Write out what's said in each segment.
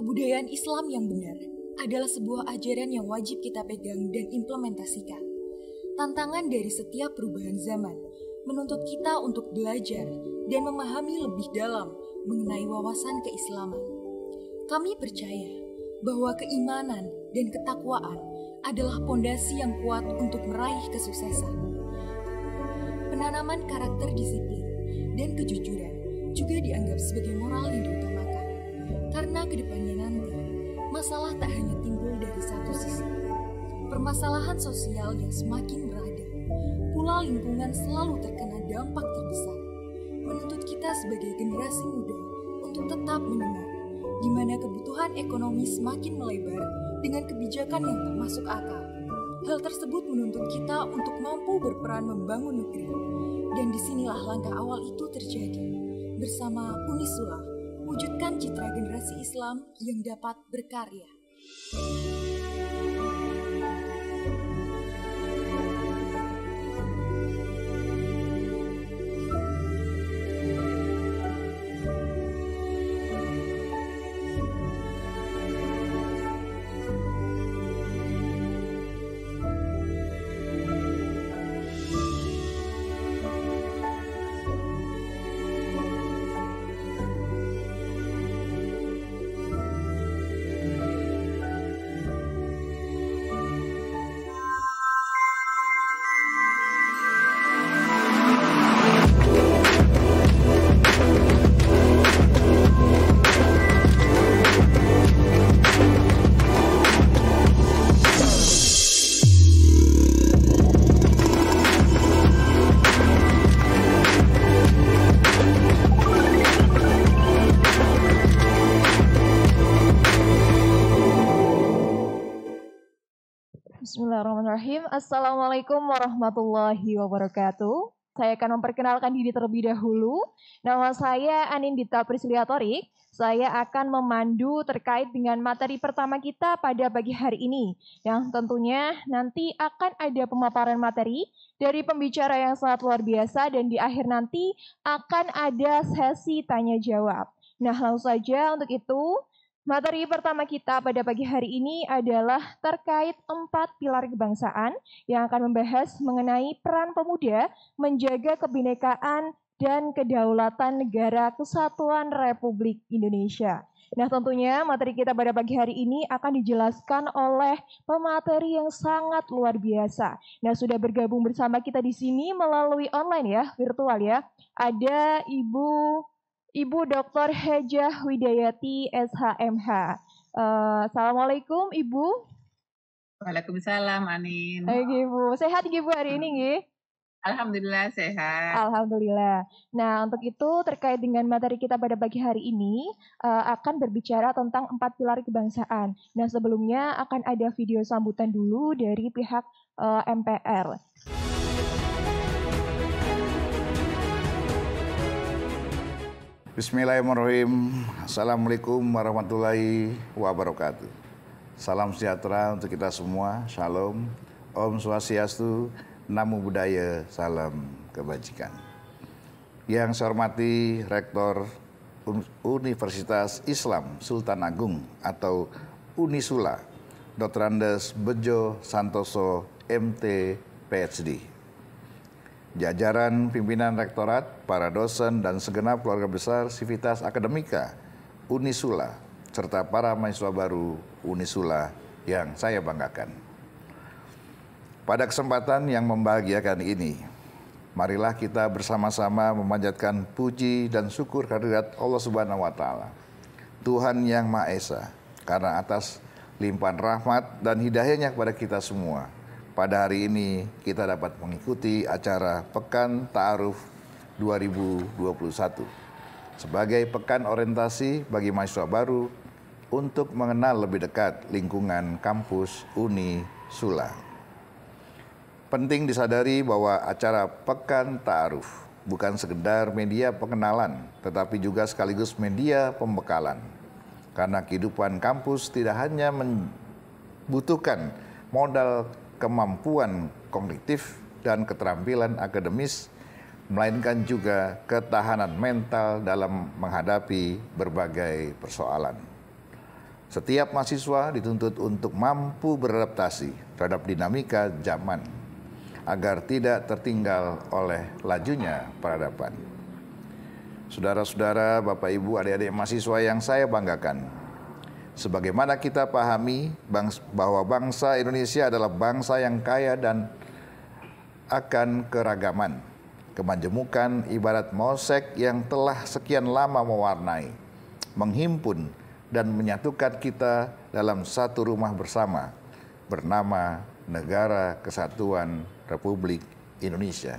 Kebudayaan Islam yang benar adalah sebuah ajaran yang wajib kita pegang dan implementasikan. Tantangan dari setiap perubahan zaman menuntut kita untuk belajar dan memahami lebih dalam mengenai wawasan keislaman. Kami percaya bahwa keimanan dan ketakwaan adalah pondasi yang kuat untuk meraih kesuksesan. Penanaman karakter disiplin dan kejujuran juga dianggap sebagai moral yang diutamakan. Karena kedepannya nanti, masalah tak hanya timbul dari satu sisi. Permasalahan sosial yang semakin beragam, pula lingkungan selalu terkena dampak terbesar, menuntut kita sebagai generasi muda untuk tetap mendengar, di mana kebutuhan ekonomi semakin melebar dengan kebijakan yang tak masuk akal. Hal tersebut menuntut kita untuk mampu berperan membangun negeri, dan disinilah langkah awal itu terjadi. Bersama Unisula, wujudkan citra generasi Islam yang dapat berkarya. Bismillahirrahmanirrahim. Assalamualaikum warahmatullahi wabarakatuh. Saya akan memperkenalkan diri terlebih dahulu. Nama saya Anindita Prisliatorik. Saya akan memandu terkait dengan materi pertama kita pada pagi hari ini. Yang tentunya nanti akan ada pemaparan materi dari pembicara yang sangat luar biasa dan di akhir nanti akan ada sesi tanya jawab. Nah, langsung saja untuk itu, materi pertama kita pada pagi hari ini adalah terkait 4 pilar kebangsaan yang akan membahas mengenai peran pemuda menjaga kebinekaan dan kedaulatan negara Kesatuan Republik Indonesia. Nah, tentunya materi kita pada pagi hari ini akan dijelaskan oleh pemateri yang sangat luar biasa. Nah, sudah bergabung bersama kita di sini melalui online ya, virtual ya. Ada Ibu Dr. Hejah Widayati SHMH. Assalamualaikum Ibu. Waalaikumsalam Anin. Hai Ibu, sehat Ibu hari ini nggih? Alhamdulillah sehat. Alhamdulillah. Nah, untuk itu terkait dengan materi kita pada pagi hari ini akan berbicara tentang 4 pilar kebangsaan. Nah, sebelumnya akan ada video sambutan dulu dari pihak MPR. Bismillahirrahmanirrahim. Assalamualaikum warahmatullahi wabarakatuh. Salam sejahtera untuk kita semua. Shalom. Om Swastiastu. Namo Buddhaya. Salam kebajikan. Yang saya hormati Rektor Universitas Islam Sultan Agung atau Unisula, Dr. Andes Bejo Santoso, MT, PhD. Jajaran pimpinan rektorat, para dosen, dan segenap keluarga besar Sivitas Akademika Unisula, serta para mahasiswa baru Unisula yang saya banggakan. Pada kesempatan yang membahagiakan ini, marilah kita bersama-sama memanjatkan puji dan syukur kehadirat Allah Subhanahu wa Ta'ala, Tuhan yang Maha Esa, karena atas limpahan rahmat dan hidayahnya kepada kita semua. Pada hari ini kita dapat mengikuti acara Pekan Ta'aruf 2021 sebagai pekan orientasi bagi mahasiswa baru untuk mengenal lebih dekat lingkungan kampus Unisula. Penting disadari bahwa acara Pekan Ta'aruf bukan sekedar media pengenalan, tetapi juga sekaligus media pembekalan. Karena kehidupan kampus tidak hanya membutuhkan modal kemampuan kognitif dan keterampilan akademis, melainkan juga ketahanan mental dalam menghadapi berbagai persoalan. Setiap mahasiswa dituntut untuk mampu beradaptasi terhadap dinamika zaman agar tidak tertinggal oleh lajunya peradaban. Saudara-saudara, Bapak Ibu, adik-adik mahasiswa yang saya banggakan, sebagaimana kita pahami bahwa bangsa Indonesia adalah bangsa yang kaya dan akan keragaman. Kemajemukan ibarat mosek yang telah sekian lama mewarnai, menghimpun, dan menyatukan kita dalam satu rumah bersama bernama Negara Kesatuan Republik Indonesia.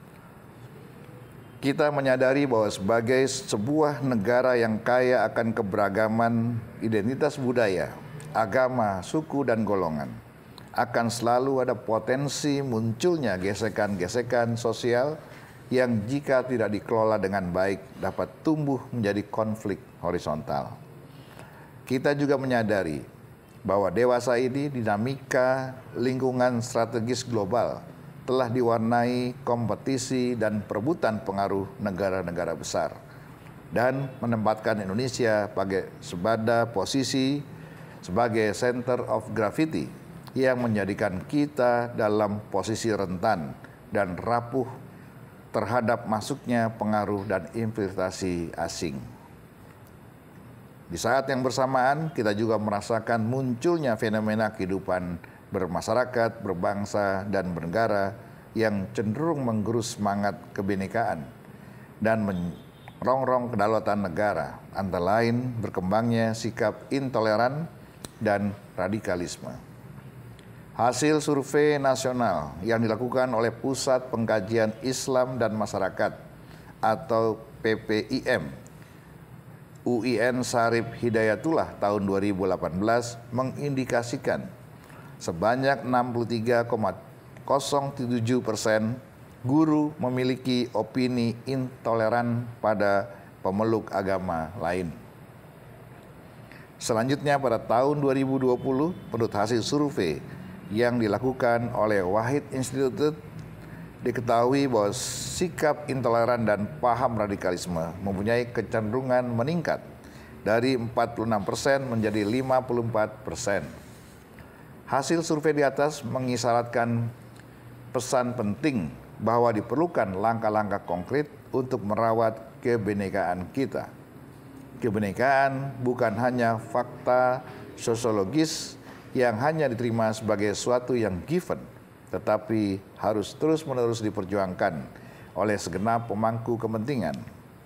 Kita menyadari bahwa sebagai sebuah negara yang kaya akan keberagaman identitas budaya, agama, suku, dan golongan, akan selalu ada potensi munculnya gesekan-gesekan sosial yang jika tidak dikelola dengan baik dapat tumbuh menjadi konflik horizontal. Kita juga menyadari bahwa dewasa ini dinamika lingkungan strategis global telah diwarnai kompetisi dan perebutan pengaruh negara-negara besar dan menempatkan Indonesia pada posisi sebagai center of gravity yang menjadikan kita dalam posisi rentan dan rapuh terhadap masuknya pengaruh dan infiltrasi asing. Di saat yang bersamaan, kita juga merasakan munculnya fenomena kehidupan bermasyarakat, berbangsa, dan bernegara yang cenderung menggerus semangat kebinekaan dan merongrong kedaulatan negara, antara lain berkembangnya sikap intoleran dan radikalisme. Hasil survei nasional yang dilakukan oleh Pusat Pengkajian Islam dan Masyarakat atau PPIM UIN Syarif Hidayatullah tahun 2018 mengindikasikan sebanyak 63,07% guru memiliki opini intoleran pada pemeluk agama lain. Selanjutnya pada tahun 2020, menurut hasil survei yang dilakukan oleh Wahid Institute, diketahui bahwa sikap intoleran dan paham radikalisme mempunyai kecenderungan meningkat dari 46% menjadi 54%. Hasil survei di atas mengisyaratkan pesan penting bahwa diperlukan langkah-langkah konkret untuk merawat kebinekaan kita. Kebinekaan bukan hanya fakta sosiologis yang hanya diterima sebagai sesuatu yang given, tetapi harus terus-menerus diperjuangkan oleh segenap pemangku kepentingan.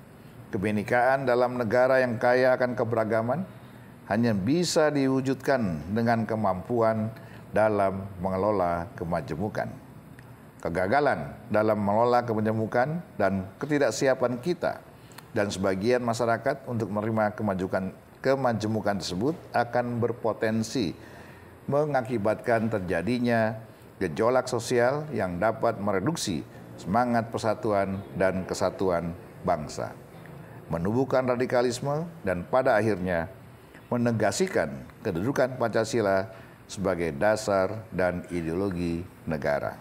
Kebinekaan dalam negara yang kaya akan keberagaman hanya bisa diwujudkan dengan kemampuan dalam mengelola kemajemukan. Kegagalan dalam mengelola kemajemukan dan ketidaksiapan kita dan sebagian masyarakat untuk menerima kemajemukan tersebut akan berpotensi mengakibatkan terjadinya gejolak sosial yang dapat mereduksi semangat persatuan dan kesatuan bangsa, menumbuhkan radikalisme, dan pada akhirnya menegasikan kedudukan Pancasila sebagai dasar dan ideologi negara.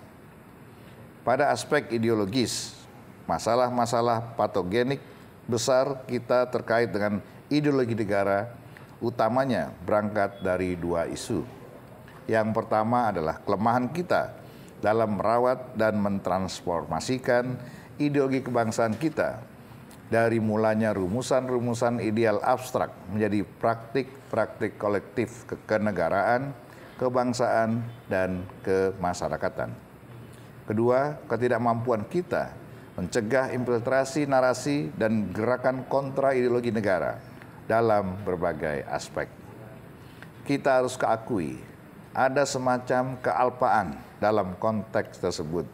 Pada aspek ideologis, masalah-masalah patogenik besar kita terkait dengan ideologi negara utamanya berangkat dari dua isu. Yang pertama adalah kelemahan kita dalam merawat dan mentransformasikan ideologi kebangsaan kita dari mulanya rumusan-rumusan ideal abstrak menjadi praktik-praktik kolektif kenegaraan, kebangsaan, dan kemasyarakatan. Kedua, ketidakmampuan kita mencegah infiltrasi narasi dan gerakan kontra ideologi negara dalam berbagai aspek. Kita harus keakui ada semacam kealpaan dalam konteks tersebut.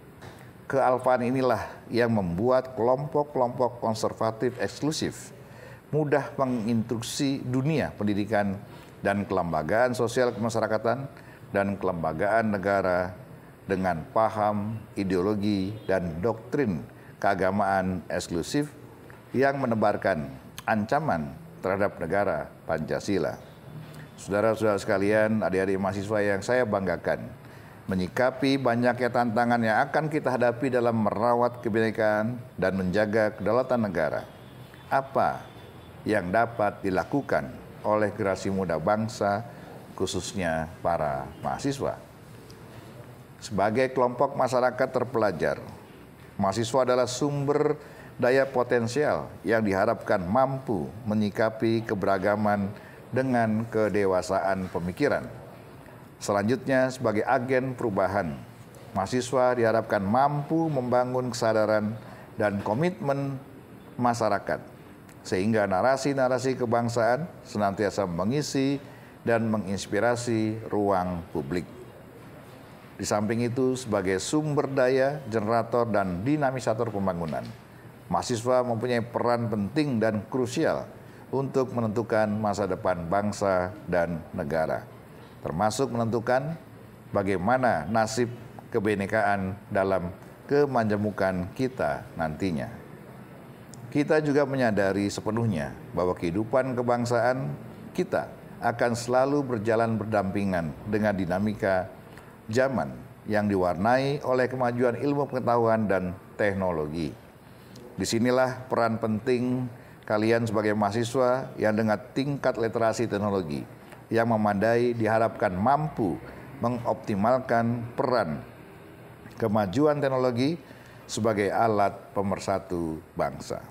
Kealpaan inilah yang membuat kelompok-kelompok konservatif eksklusif mudah menginstruksi dunia pendidikan dan kelembagaan sosial kemasyarakatan dan kelembagaan negara dengan paham, ideologi, dan doktrin keagamaan eksklusif yang menebarkan ancaman terhadap negara Pancasila. Saudara-saudara sekalian, adik-adik mahasiswa yang saya banggakan, menyikapi banyaknya tantangan yang akan kita hadapi dalam merawat kebinekaan dan menjaga kedaulatan negara. Apa yang dapat dilakukan oleh generasi muda bangsa, khususnya para mahasiswa. Sebagai kelompok masyarakat terpelajar, mahasiswa adalah sumber daya potensial yang diharapkan mampu menyikapi keberagaman dengan kedewasaan pemikiran. Selanjutnya, sebagai agen perubahan, mahasiswa diharapkan mampu membangun kesadaran dan komitmen masyarakat, sehingga narasi-narasi kebangsaan senantiasa mengisi dan menginspirasi ruang publik. Di samping itu, sebagai sumber daya, generator, dan dinamisator pembangunan, mahasiswa mempunyai peran penting dan krusial untuk menentukan masa depan bangsa dan negara, termasuk menentukan bagaimana nasib kebinekaan dalam kemajemukan kita nantinya. Kita juga menyadari sepenuhnya bahwa kehidupan kebangsaan kita akan selalu berjalan berdampingan dengan dinamika zaman yang diwarnai oleh kemajuan ilmu pengetahuan dan teknologi. Disinilah peran penting kalian sebagai mahasiswa yang dengan tingkat literasi teknologi yang memadai diharapkan mampu mengoptimalkan peran kemajuan teknologi sebagai alat pemersatu bangsa.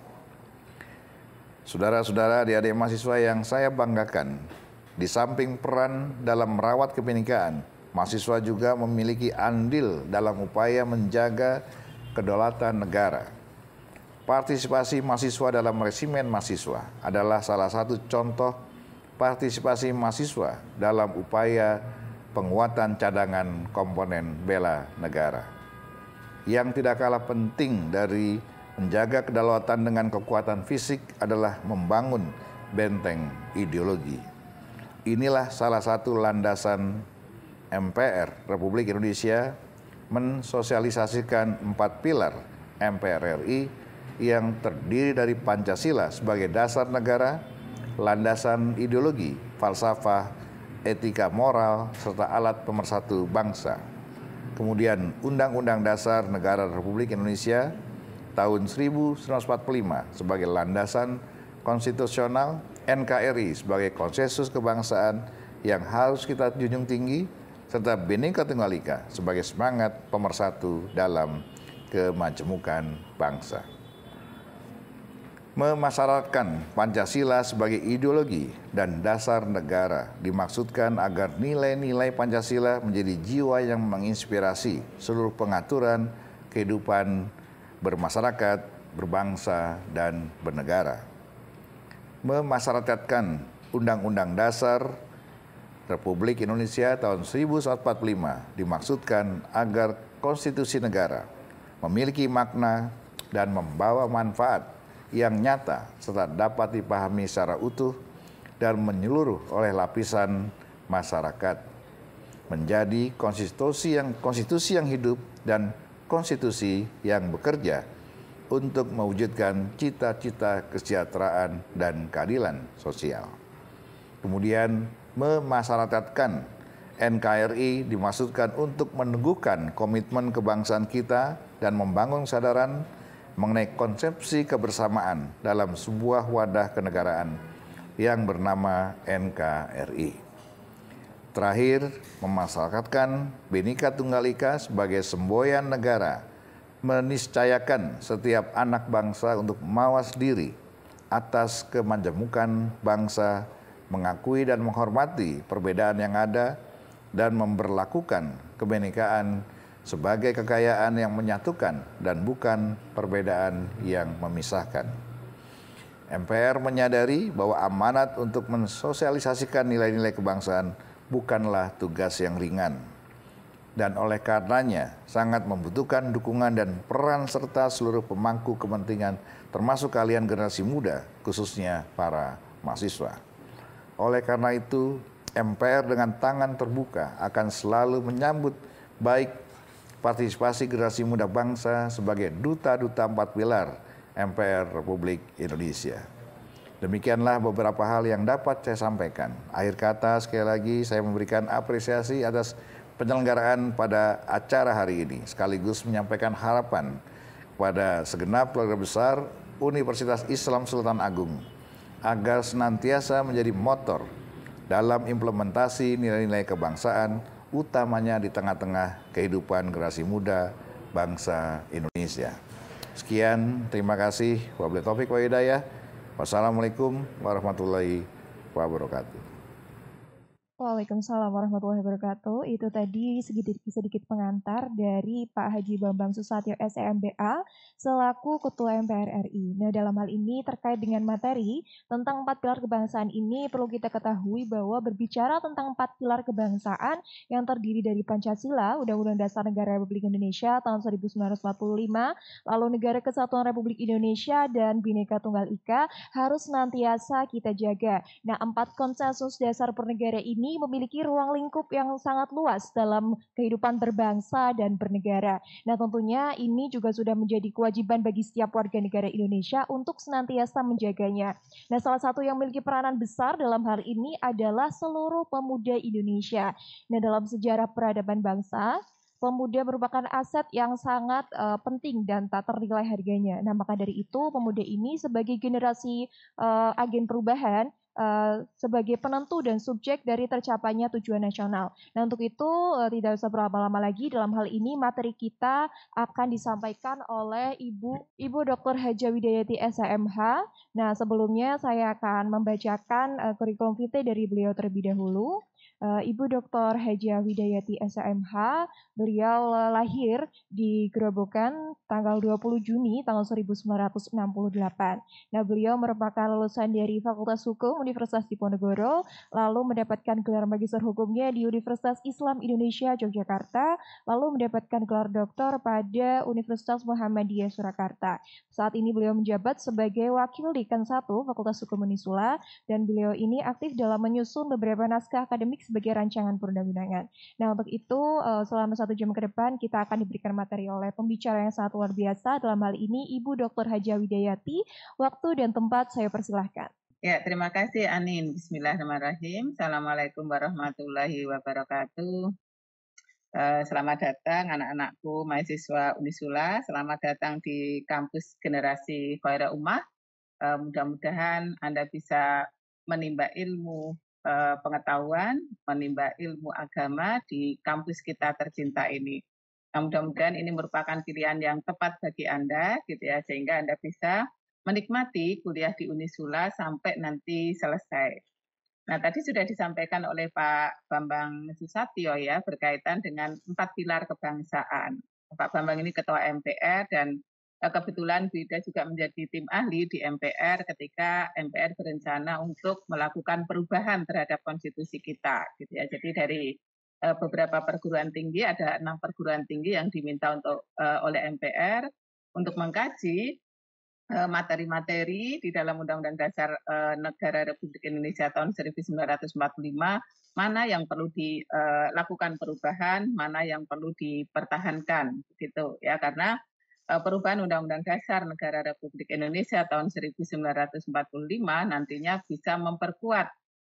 Saudara-saudara, adik-adik mahasiswa yang saya banggakan, di samping peran dalam merawat kebinekaan, mahasiswa juga memiliki andil dalam upaya menjaga kedaulatan negara. Partisipasi mahasiswa dalam resimen mahasiswa adalah salah satu contoh partisipasi mahasiswa dalam upaya penguatan cadangan komponen bela negara. Yang tidak kalah penting dari menjaga kedaulatan dengan kekuatan fisik adalah membangun benteng ideologi. Inilah salah satu landasan MPR Republik Indonesia mensosialisasikan 4 pilar MPR RI yang terdiri dari Pancasila sebagai dasar negara, landasan ideologi, falsafah, etika moral, serta alat pemersatu bangsa. Kemudian Undang-Undang Dasar Negara Republik Indonesia tahun 1945 sebagai landasan konstitusional, NKRI sebagai konsensus kebangsaan yang harus kita junjung tinggi, serta Bhinneka Tunggal Ika sebagai semangat pemersatu dalam kemajemukan bangsa. Memasyarakatkan Pancasila sebagai ideologi dan dasar negara dimaksudkan agar nilai-nilai Pancasila menjadi jiwa yang menginspirasi seluruh pengaturan kehidupan bermasyarakat, berbangsa, dan bernegara. Memasyarakatkan Undang-Undang Dasar Republik Indonesia tahun 1945 dimaksudkan agar konstitusi negara memiliki makna dan membawa manfaat yang nyata serta dapat dipahami secara utuh dan menyeluruh oleh lapisan masyarakat, menjadi konstitusi yang hidup dan konstitusi yang bekerja untuk mewujudkan cita-cita kesejahteraan dan keadilan sosial. Kemudian memasyarakatkan NKRI dimaksudkan untuk meneguhkan komitmen kebangsaan kita dan membangun kesadaran mengenai konsepsi kebersamaan dalam sebuah wadah kenegaraan yang bernama NKRI. Terakhir, memasyarakatkan Bhinneka Tunggal Ika sebagai semboyan negara, meniscayakan setiap anak bangsa untuk mawas diri atas kemajemukan bangsa, mengakui dan menghormati perbedaan yang ada, dan memberlakukan kebinekaan sebagai kekayaan yang menyatukan dan bukan perbedaan yang memisahkan. MPR menyadari bahwa amanat untuk mensosialisasikan nilai-nilai kebangsaan bukanlah tugas yang ringan, dan oleh karenanya sangat membutuhkan dukungan dan peran serta seluruh pemangku kepentingan, termasuk kalian generasi muda, khususnya para mahasiswa. Oleh karena itu, MPR dengan tangan terbuka akan selalu menyambut baik partisipasi generasi muda bangsa sebagai duta-duta 4 pilar MPR Republik Indonesia. Demikianlah beberapa hal yang dapat saya sampaikan. Akhir kata, sekali lagi saya memberikan apresiasi atas penyelenggaraan pada acara hari ini, sekaligus menyampaikan harapan kepada segenap keluarga besar Universitas Islam Sultan Agung agar senantiasa menjadi motor dalam implementasi nilai-nilai kebangsaan, utamanya di tengah-tengah kehidupan generasi muda bangsa Indonesia. Sekian, terima kasih. Wabillahi taufiq wa hidayah. Wassalamualaikum warahmatullahi wabarakatuh. Waalaikumsalam warahmatullahi wabarakatuh. Itu tadi sedikit pengantar dari Pak Haji Bambang Susatyo SEMBA selaku Ketua MPR RI. Nah, dalam hal ini terkait dengan materi tentang 4 pilar kebangsaan ini perlu kita ketahui bahwa berbicara tentang 4 pilar kebangsaan yang terdiri dari Pancasila, Undang-Undang Dasar Negara Republik Indonesia tahun 1945, lalu Negara Kesatuan Republik Indonesia dan Bhinneka Tunggal Ika harus senantiasa kita jaga. Nah, 4 konsensus dasar bernegara ini memiliki ruang lingkup yang sangat luas dalam kehidupan berbangsa dan bernegara. Nah, tentunya ini juga sudah menjadi kewajiban bagi setiap warga negara Indonesia untuk senantiasa menjaganya. Nah, salah satu yang memiliki peranan besar dalam hal ini adalah seluruh pemuda Indonesia. Nah, dalam sejarah peradaban bangsa, pemuda merupakan aset yang sangat penting dan tak ternilai harganya. Nah, maka dari itu pemuda ini sebagai generasi agen perubahan, sebagai penentu dan subjek dari tercapainya tujuan nasional. Nah, untuk itu tidak usah berlama-lama lagi, dalam hal ini materi kita akan disampaikan oleh Ibu Dr. Haja Widayati SHMH. Nah, sebelumnya saya akan membacakan kurikulum vitae dari beliau terlebih dahulu. Ibu Dr. Haja Widayati SHMH, beliau lahir di Grobogan tanggal 20 Juni tahun 1968. Nah, beliau merupakan lulusan dari Fakultas Hukum Universitas Diponegoro, lalu mendapatkan gelar magister hukumnya di Universitas Islam Indonesia Yogyakarta, lalu mendapatkan gelar doktor pada Universitas Muhammadiyah Surakarta. Saat ini beliau menjabat sebagai Wakil Dekan 1 Fakultas Hukum Unisula, dan beliau ini aktif dalam menyusun beberapa naskah akademik sebagai rancangan perundang-undangan. Nah, untuk itu selama 1 jam ke depan kita akan diberikan materi oleh pembicara yang sangat luar biasa, dalam hal ini Ibu Dr. Haja Widayati. Waktu dan tempat saya persilahkan. Ya, terima kasih Anin. Bismillahirrahmanirrahim. Assalamualaikum warahmatullahi wabarakatuh. Selamat datang anak-anakku mahasiswa Unisula. Selamat datang di kampus Generasi Khairul Ummah. Mudah-mudahan Anda bisa menimba ilmu pengetahuan, menimba ilmu agama di kampus kita tercinta ini. Nah, mudah-mudahan ini merupakan pilihan yang tepat bagi Anda, gitu ya, sehingga Anda bisa menikmati kuliah di Unisula sampai nanti selesai. Nah, tadi sudah disampaikan oleh Pak Bambang Susatyo ya, berkaitan dengan 4 pilar kebangsaan. Pak Bambang ini Ketua MPR dan kebetulan Bu Ida juga menjadi tim ahli di MPR ketika MPR berencana untuk melakukan perubahan terhadap konstitusi kita, gitu ya. Jadi dari beberapa perguruan tinggi, ada 6 perguruan tinggi yang diminta untuk oleh MPR untuk mengkaji materi-materi di dalam Undang-Undang Dasar Negara Republik Indonesia tahun 1945, mana yang perlu dilakukan perubahan, mana yang perlu dipertahankan, gitu ya, karena perubahan Undang-Undang Dasar Negara Republik Indonesia tahun 1945 nantinya bisa memperkuat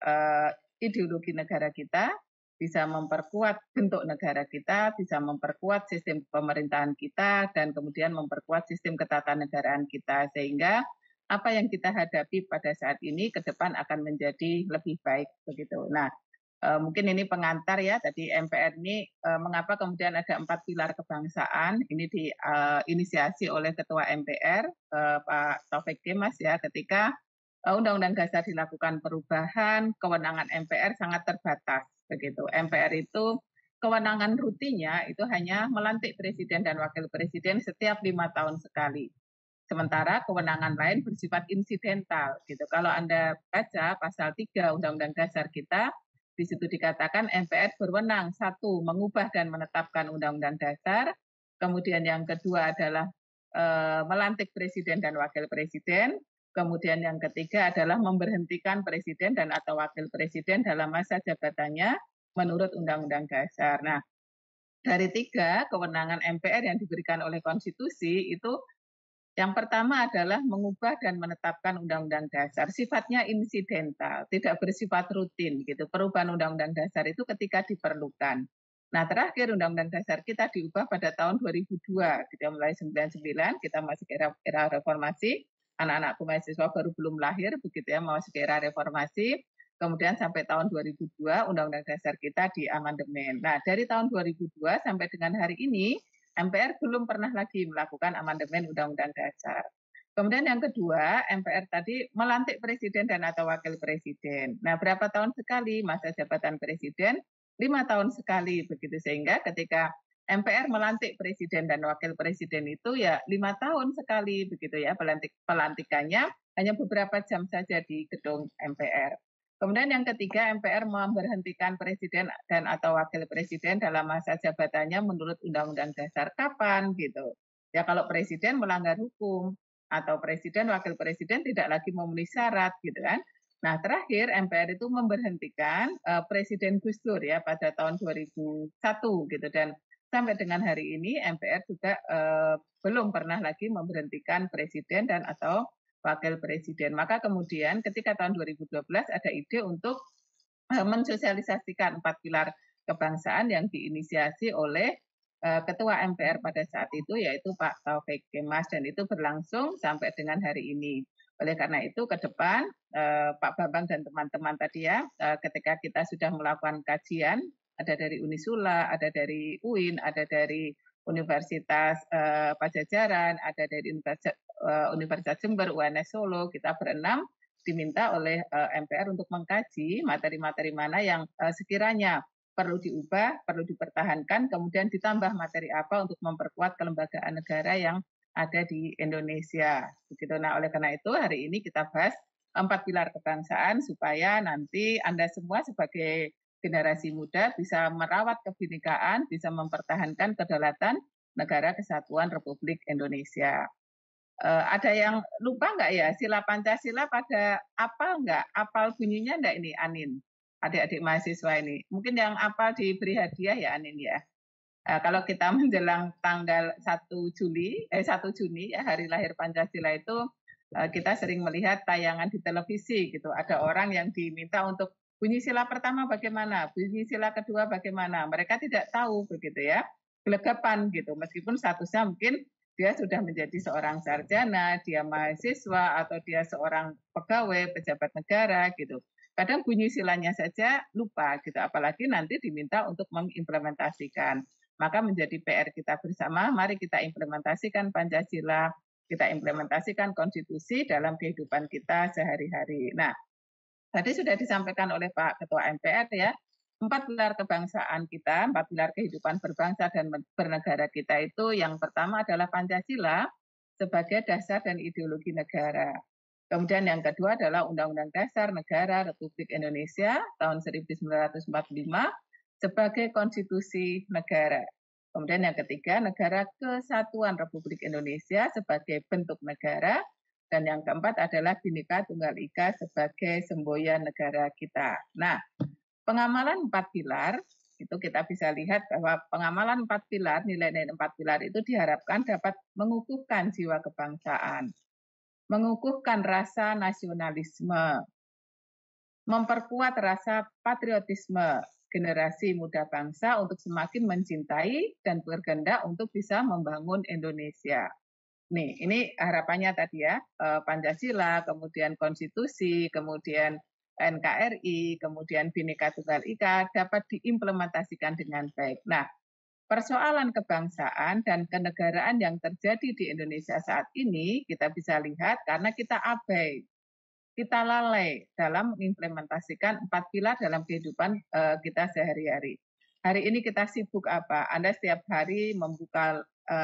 ideologi negara kita, bisa memperkuat bentuk negara kita, bisa memperkuat sistem pemerintahan kita, dan kemudian memperkuat sistem ketatanegaraan kita, sehingga apa yang kita hadapi pada saat ini ke depan akan menjadi lebih baik, begitu. Nah, mungkin ini pengantar ya, tadi MPR ini mengapa kemudian ada 4 pilar kebangsaan, ini diinisiasi oleh Ketua MPR, Pak Taufik Kemas ya, ketika Undang-Undang Dasar dilakukan perubahan, kewenangan MPR sangat terbatas, begitu. MPR itu kewenangan rutinnya itu hanya melantik presiden dan wakil presiden setiap 5 tahun sekali. Sementara kewenangan lain bersifat insidental, gitu. Kalau Anda baca pasal 3 Undang-Undang Dasar kita, di situ dikatakan MPR berwenang, 1, mengubah dan menetapkan Undang-Undang Dasar, kemudian yang kedua adalah melantik presiden dan wakil presiden, kemudian yang ketiga adalah memberhentikan presiden dan atau wakil presiden dalam masa jabatannya menurut Undang-Undang Dasar. Nah, dari 3 kewenangan MPR yang diberikan oleh konstitusi itu, yang pertama adalah mengubah dan menetapkan Undang-Undang Dasar. Sifatnya insidental, tidak bersifat rutin, gitu. Perubahan Undang-Undang Dasar itu ketika diperlukan. Nah, terakhir Undang-Undang Dasar kita diubah pada tahun 2002, gitu, mulai 99, kita masih era reformasi. anak-anakku mahasiswa baru belum lahir begitu ya, mau era reformasi. Kemudian sampai tahun 2002 Undang-Undang Dasar kita diamandemen. Nah, dari tahun 2002 sampai dengan hari ini MPR belum pernah lagi melakukan amandemen Undang-Undang Dasar. Kemudian yang kedua, MPR tadi melantik presiden dan atau wakil presiden. Nah, berapa tahun sekali masa jabatan presiden? 5 tahun sekali begitu, sehingga ketika MPR melantik presiden dan wakil presiden itu ya 5 tahun sekali begitu ya, pelantikannya hanya beberapa jam saja di gedung MPR. Kemudian yang ketiga, MPR memberhentikan presiden dan atau wakil presiden dalam masa jabatannya menurut Undang-Undang Dasar. Kapan gitu? Ya kalau presiden melanggar hukum atau presiden wakil presiden tidak lagi memenuhi syarat gitu kan. Nah, terakhir MPR itu memberhentikan Presiden Gus Dur ya pada tahun 2001 gitu, dan sampai dengan hari ini MPR juga belum pernah lagi memberhentikan presiden dan atau wakil presiden. Maka kemudian ketika tahun 2012 ada ide untuk mensosialisasikan 4 pilar kebangsaan yang diinisiasi oleh Ketua MPR pada saat itu, yaitu Pak Taufik Kemas, dan itu berlangsung sampai dengan hari ini. Oleh karena itu ke depan Pak Bambang dan teman-teman tadi ya, ketika kita sudah melakukan kajian, ada dari Unisula, ada dari UIN, ada dari Universitas Pajajaran, ada dari Universitas Jember, UNS Solo, kita berenam diminta oleh MPR untuk mengkaji materi-materi mana yang sekiranya perlu diubah, perlu dipertahankan, kemudian ditambah materi apa untuk memperkuat kelembagaan negara yang ada di Indonesia. Begitu. Nah, oleh karena itu hari ini kita bahas 4 pilar kebangsaan supaya nanti Anda semua sebagai generasi muda bisa merawat kebinekaan, bisa mempertahankan kedaulatan negara kesatuan Republik Indonesia. Ada yang lupa nggak ya sila Pancasila pada apa nggak? Apal bunyinya nggak ini Anin? Adik-adik mahasiswa ini. Mungkin yang apal diberi hadiah ya Anin ya. Kalau kita menjelang tanggal 1 Juni ya, hari lahir Pancasila itu kita sering melihat tayangan di televisi gitu. Ada orang yang diminta untuk bunyi sila pertama bagaimana, bunyi sila kedua bagaimana. Mereka tidak tahu begitu ya. Gelegapan gitu. Meskipun statusnya mungkin dia sudah menjadi seorang sarjana, dia mahasiswa atau dia seorang pegawai, pejabat negara gitu. Kadang bunyi silanya saja lupa gitu, apalagi nanti diminta untuk mengimplementasikan. Maka menjadi PR kita bersama, mari kita implementasikan Pancasila, kita implementasikan konstitusi dalam kehidupan kita sehari-hari. Nah, tadi sudah disampaikan oleh Pak Ketua MPR ya, 4 pilar kebangsaan kita, 4 pilar kehidupan berbangsa dan bernegara kita itu yang pertama adalah Pancasila sebagai dasar dan ideologi negara. Kemudian yang kedua adalah Undang-Undang Dasar Negara Republik Indonesia tahun 1945 sebagai konstitusi negara. Kemudian yang ketiga, Negara Kesatuan Republik Indonesia sebagai bentuk negara. Dan yang keempat adalah Bhinneka Tunggal Ika sebagai semboyan negara kita. Nah, pengamalan 4 pilar, itu kita bisa lihat bahwa pengamalan 4 pilar, nilai-nilai 4 pilar itu diharapkan dapat mengukuhkan jiwa kebangsaan, mengukuhkan rasa nasionalisme, memperkuat rasa patriotisme generasi muda bangsa untuk semakin mencintai dan berkehendak untuk bisa membangun Indonesia. Nih, ini harapannya tadi ya, Pancasila, kemudian konstitusi, kemudian NKRI, kemudian Bhinneka Tunggal Ika dapat diimplementasikan dengan baik. Nah, persoalan kebangsaan dan kenegaraan yang terjadi di Indonesia saat ini kita bisa lihat karena kita abai, kita lalai dalam mengimplementasikan 4 pilar dalam kehidupan kita sehari-hari. Hari ini kita sibuk apa? Anda setiap hari membuka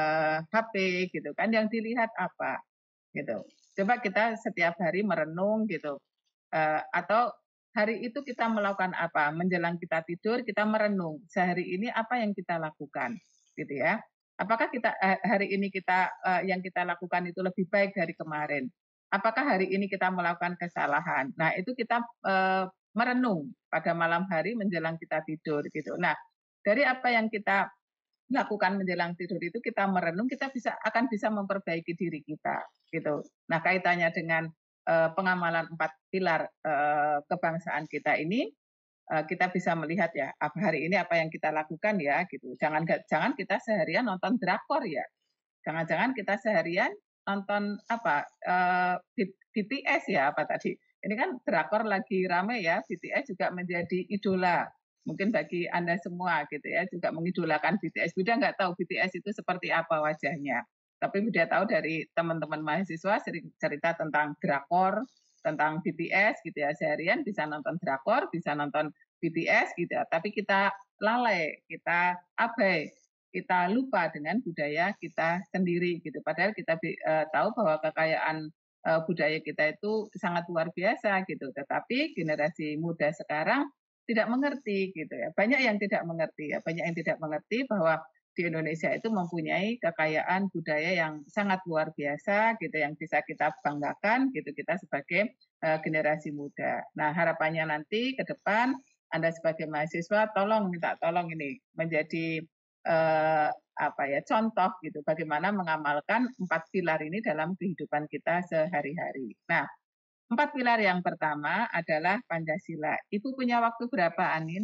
HP gitu kan, yang dilihat apa gitu. Coba kita setiap hari merenung gitu. Atau hari itu kita melakukan apa? Menjelang kita tidur kita merenung. Sehari ini apa yang kita lakukan, gitu ya? Apakah kita hari ini kita yang kita lakukan itu lebih baik dari kemarin? Apakah hari ini kita melakukan kesalahan? Nah, itu kita merenung pada malam hari menjelang kita tidur, gitu. Nah, dari apa yang kita lakukan menjelang tidur itu kita merenung, kita akan bisa memperbaiki diri kita, gitu. Nah, kaitannya dengan pengamalan 4 pilar kebangsaan kita ini, kita bisa melihat ya, hari ini apa yang kita lakukan ya, gitu. Jangan kita seharian nonton drakor ya. Jangan-jangan kita seharian nonton apa BTS ya apa tadi? Ini kan drakor lagi rame ya, BTS juga menjadi idola. Mungkin bagi Anda semua gitu ya, juga mengidolakan BTS. Bunda nggak tahu BTS itu seperti apa wajahnya. Tapi Bunda tahu dari teman-teman mahasiswa sering cerita tentang drakor, tentang BTS gitu ya. Seharian bisa nonton drakor, bisa nonton BTS gitu ya. Tapi kita lalai, kita abai, kita lupa dengan budaya kita sendiri gitu. Padahal kita tahu bahwa kekayaan budaya kita itu sangat luar biasa gitu. Tetapi generasi muda sekarang tidak mengerti gitu ya. Banyak yang tidak mengerti ya. Banyak yang tidak mengerti bahwa di Indonesia itu mempunyai kekayaan budaya yang sangat luar biasa gitu, yang bisa kita banggakan gitu kita sebagai generasi muda. Nah, harapannya nanti ke depan Anda sebagai mahasiswa minta tolong ini menjadi contoh gitu bagaimana mengamalkan 4 pilar ini dalam kehidupan kita sehari-hari. Nah, 4 pilar yang pertama adalah Pancasila. Ibu punya waktu berapa, Anin?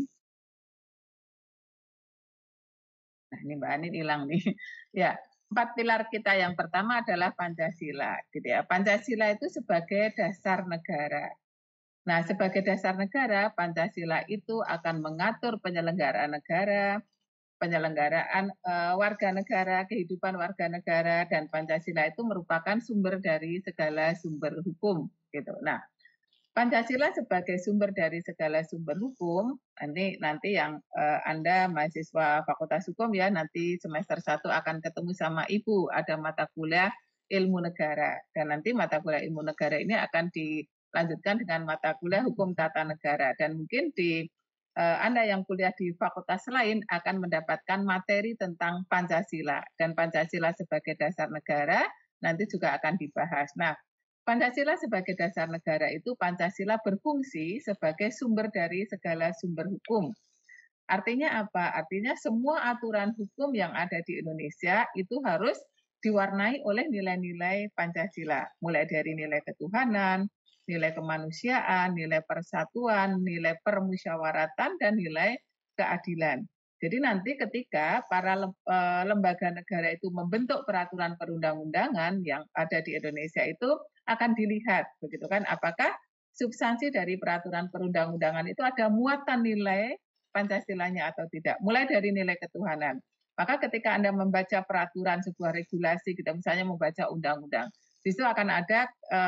Nah, ini Mbak Anin hilang nih. Ya, 4 pilar kita yang pertama adalah Pancasila, gitu ya. Pancasila itu sebagai dasar negara. Nah, sebagai dasar negara, Pancasila itu akan mengatur penyelenggaraan negara, penyelenggaraan warga negara, kehidupan warga negara, dan Pancasila itu merupakan sumber dari segala sumber hukum. Gitu. Nah, Pancasila sebagai sumber dari segala sumber hukum, nanti yang Anda mahasiswa Fakultas Hukum ya, nanti semester 1 akan ketemu sama Ibu, ada mata kuliah ilmu negara. Dan nanti mata kuliah ilmu negara ini akan dilanjutkan dengan mata kuliah hukum tata negara. Dan mungkin di Anda yang kuliah di fakultas lain akan mendapatkan materi tentang Pancasila. Dan Pancasila sebagai dasar negara nanti juga akan dibahas. Nah, Pancasila sebagai dasar negara itu Pancasila berfungsi sebagai sumber dari segala sumber hukum. Artinya apa? Artinya semua aturan hukum yang ada di Indonesia itu harus diwarnai oleh nilai-nilai Pancasila. Mulai dari nilai ketuhanan, nilai kemanusiaan, nilai persatuan, nilai permusyawaratan, dan nilai keadilan. Jadi nanti ketika para lembaga negara itu membentuk peraturan perundang-undangan yang ada di Indonesia itu akan dilihat, begitu kan? Apakah substansi dari peraturan perundang-undangan itu ada muatan nilai Pancasilanya atau tidak? Mulai dari nilai ketuhanan. Maka ketika Anda membaca peraturan sebuah regulasi, kita misalnya membaca undang-undang, di situ akan ada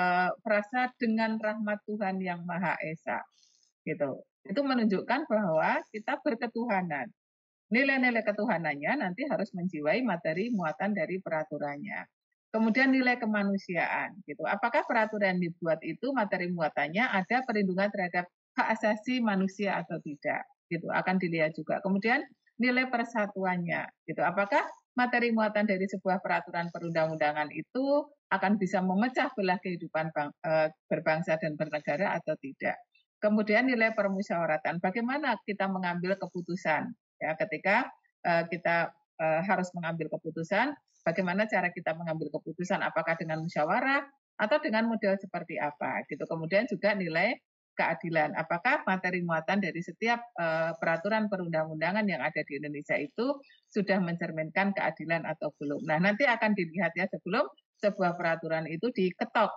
frasa dengan rahmat Tuhan yang Maha Esa, gitu. Itu menunjukkan bahwa kita berketuhanan. Nilai-nilai ketuhanannya nanti harus menjiwai materi muatan dari peraturannya. Kemudian nilai kemanusiaan, gitu. Apakah peraturan yang dibuat itu materi muatannya ada perlindungan terhadap hak asasi manusia atau tidak, gitu. Akan dilihat juga. Kemudian nilai persatuannya, gitu. Apakah materi muatan dari sebuah peraturan perundang-undangan itu akan bisa memecah belah kehidupan berbangsa dan bernegara atau tidak. Kemudian nilai permusyawaratan, bagaimana kita mengambil keputusan. Ya, ketika kita harus mengambil keputusan, bagaimana cara kita mengambil keputusan, apakah dengan musyawarah atau dengan model seperti apa, gitu. Kemudian juga nilai keadilan, apakah materi muatan dari setiap peraturan perundang-undangan yang ada di Indonesia itu sudah mencerminkan keadilan atau belum. Nah, nanti akan dilihat ya sebelum sebuah peraturan itu diketok,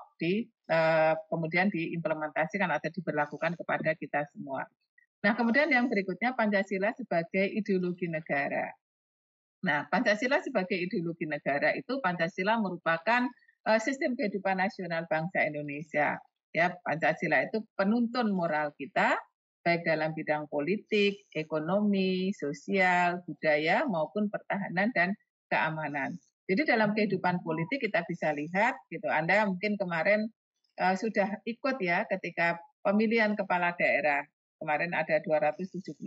kemudian diimplementasikan atau diberlakukan kepada kita semua. Nah, kemudian yang berikutnya Pancasila sebagai ideologi negara. Nah, Pancasila sebagai ideologi negara itu Pancasila merupakan sistem kehidupan nasional bangsa Indonesia. Ya, Pancasila itu penuntun moral kita baik dalam bidang politik, ekonomi, sosial, budaya maupun pertahanan dan keamanan. Jadi dalam kehidupan politik kita bisa lihat gitu. Anda mungkin kemarin sudah ikut ya ketika pemilihan kepala daerah. Kemarin ada 271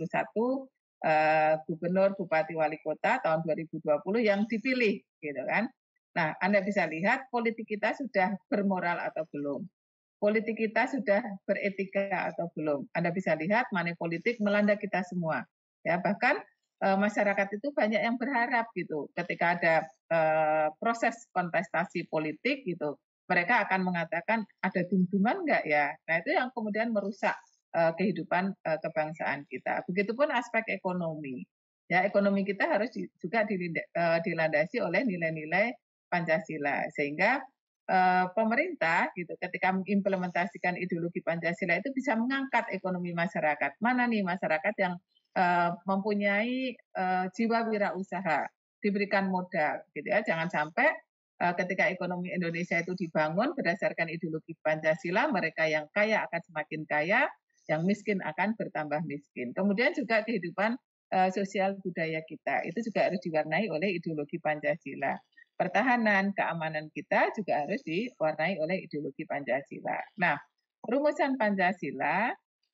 gubernur, bupati, wali kota tahun 2020 yang dipilih, gitu kan. Nah, Anda bisa lihat politik kita sudah bermoral atau belum. Politik kita sudah beretika atau belum. Anda bisa lihat money politik melanda kita semua. Ya, bahkan masyarakat itu banyak yang berharap gitu ketika ada proses kontestasi politik gitu. Mereka akan mengatakan ada dum-duman enggak ya? Nah, itu yang kemudian merusak kehidupan kebangsaan kita. Begitupun aspek ekonomi. Ya, ekonomi kita harus juga dilandasi oleh nilai-nilai Pancasila sehingga pemerintah gitu ketika mengimplementasikan ideologi Pancasila itu bisa mengangkat ekonomi masyarakat. Mana nih masyarakat yang mempunyai jiwa wirausaha, diberikan modal gitu ya. Jangan sampai ketika ekonomi Indonesia itu dibangun berdasarkan ideologi Pancasila, mereka yang kaya akan semakin kaya, yang miskin akan bertambah miskin. Kemudian juga kehidupan sosial budaya kita itu juga harus diwarnai oleh ideologi Pancasila. Pertahanan, keamanan kita juga harus diwarnai oleh ideologi Pancasila. Nah, rumusan Pancasila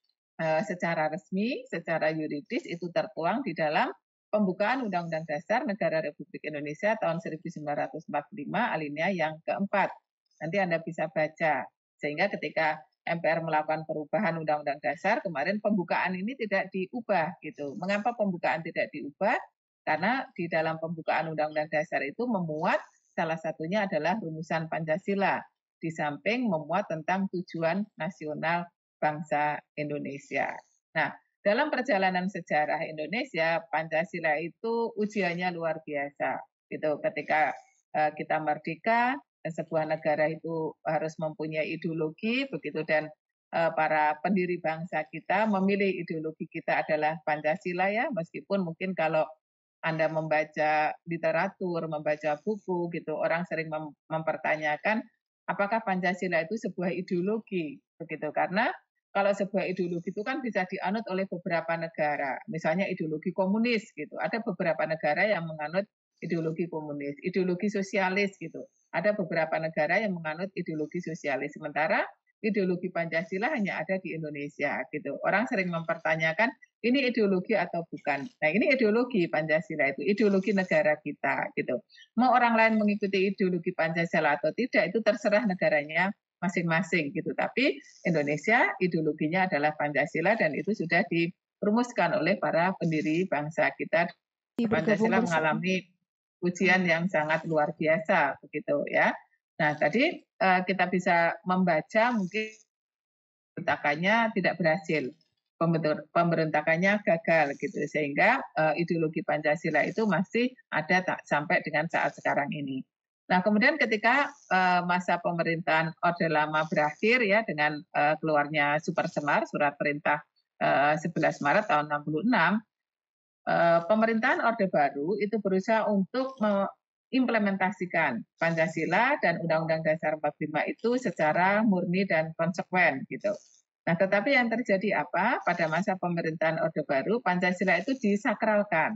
secara resmi, secara yuridis itu tertuang di dalam pembukaan Undang-Undang Dasar Negara Republik Indonesia tahun 1945 alinea yang keempat. Nanti Anda bisa baca. Sehingga ketika MPR melakukan perubahan Undang-Undang Dasar, kemarin pembukaan ini tidak diubah gitu. Mengapa pembukaan tidak diubah? Karena di dalam pembukaan Undang-Undang Dasar itu memuat salah satunya adalah rumusan Pancasila. Di samping memuat tentang tujuan nasional bangsa Indonesia. Nah, dalam perjalanan sejarah Indonesia, Pancasila itu ujiannya luar biasa. Gitu. Ketika kita merdeka, sebuah negara itu harus mempunyai ideologi, begitu, dan para pendiri bangsa kita memilih ideologi kita adalah Pancasila ya, meskipun mungkin kalau Anda membaca literatur, membaca buku gitu, orang sering mempertanyakan apakah Pancasila itu sebuah ideologi, begitu, karena kalau sebuah ideologi itu kan bisa dianut oleh beberapa negara, misalnya ideologi komunis gitu. Ada beberapa negara yang menganut ideologi komunis, ideologi sosialis gitu. Ada beberapa negara yang menganut ideologi sosialis. Sementara ideologi Pancasila hanya ada di Indonesia gitu. Orang sering mempertanyakan ini ideologi atau bukan. Nah, ini ideologi Pancasila itu, ideologi negara kita gitu. Mau orang lain mengikuti ideologi Pancasila atau tidak itu terserah negaranya masing-masing gitu. Tapi Indonesia ideologinya adalah Pancasila dan itu sudah dirumuskan oleh para pendiri bangsa kita. Pancasila mengalami ujian yang sangat luar biasa begitu ya. Nah, tadi kita bisa membaca mungkin pemberontakannya tidak berhasil. Pemberontakannya gagal gitu sehingga ideologi Pancasila itu masih ada tak sampai dengan saat sekarang ini. Nah, kemudian ketika masa pemerintahan Orde Lama berakhir ya dengan keluarnya Super Semar, Surat Perintah 11 Maret tahun 66, pemerintahan Orde Baru itu berusaha untuk mengimplementasikan Pancasila dan Undang-Undang Dasar 45 itu secara murni dan konsekuen gitu. Nah, tetapi yang terjadi apa? Pada masa pemerintahan Orde Baru, Pancasila itu disakralkan.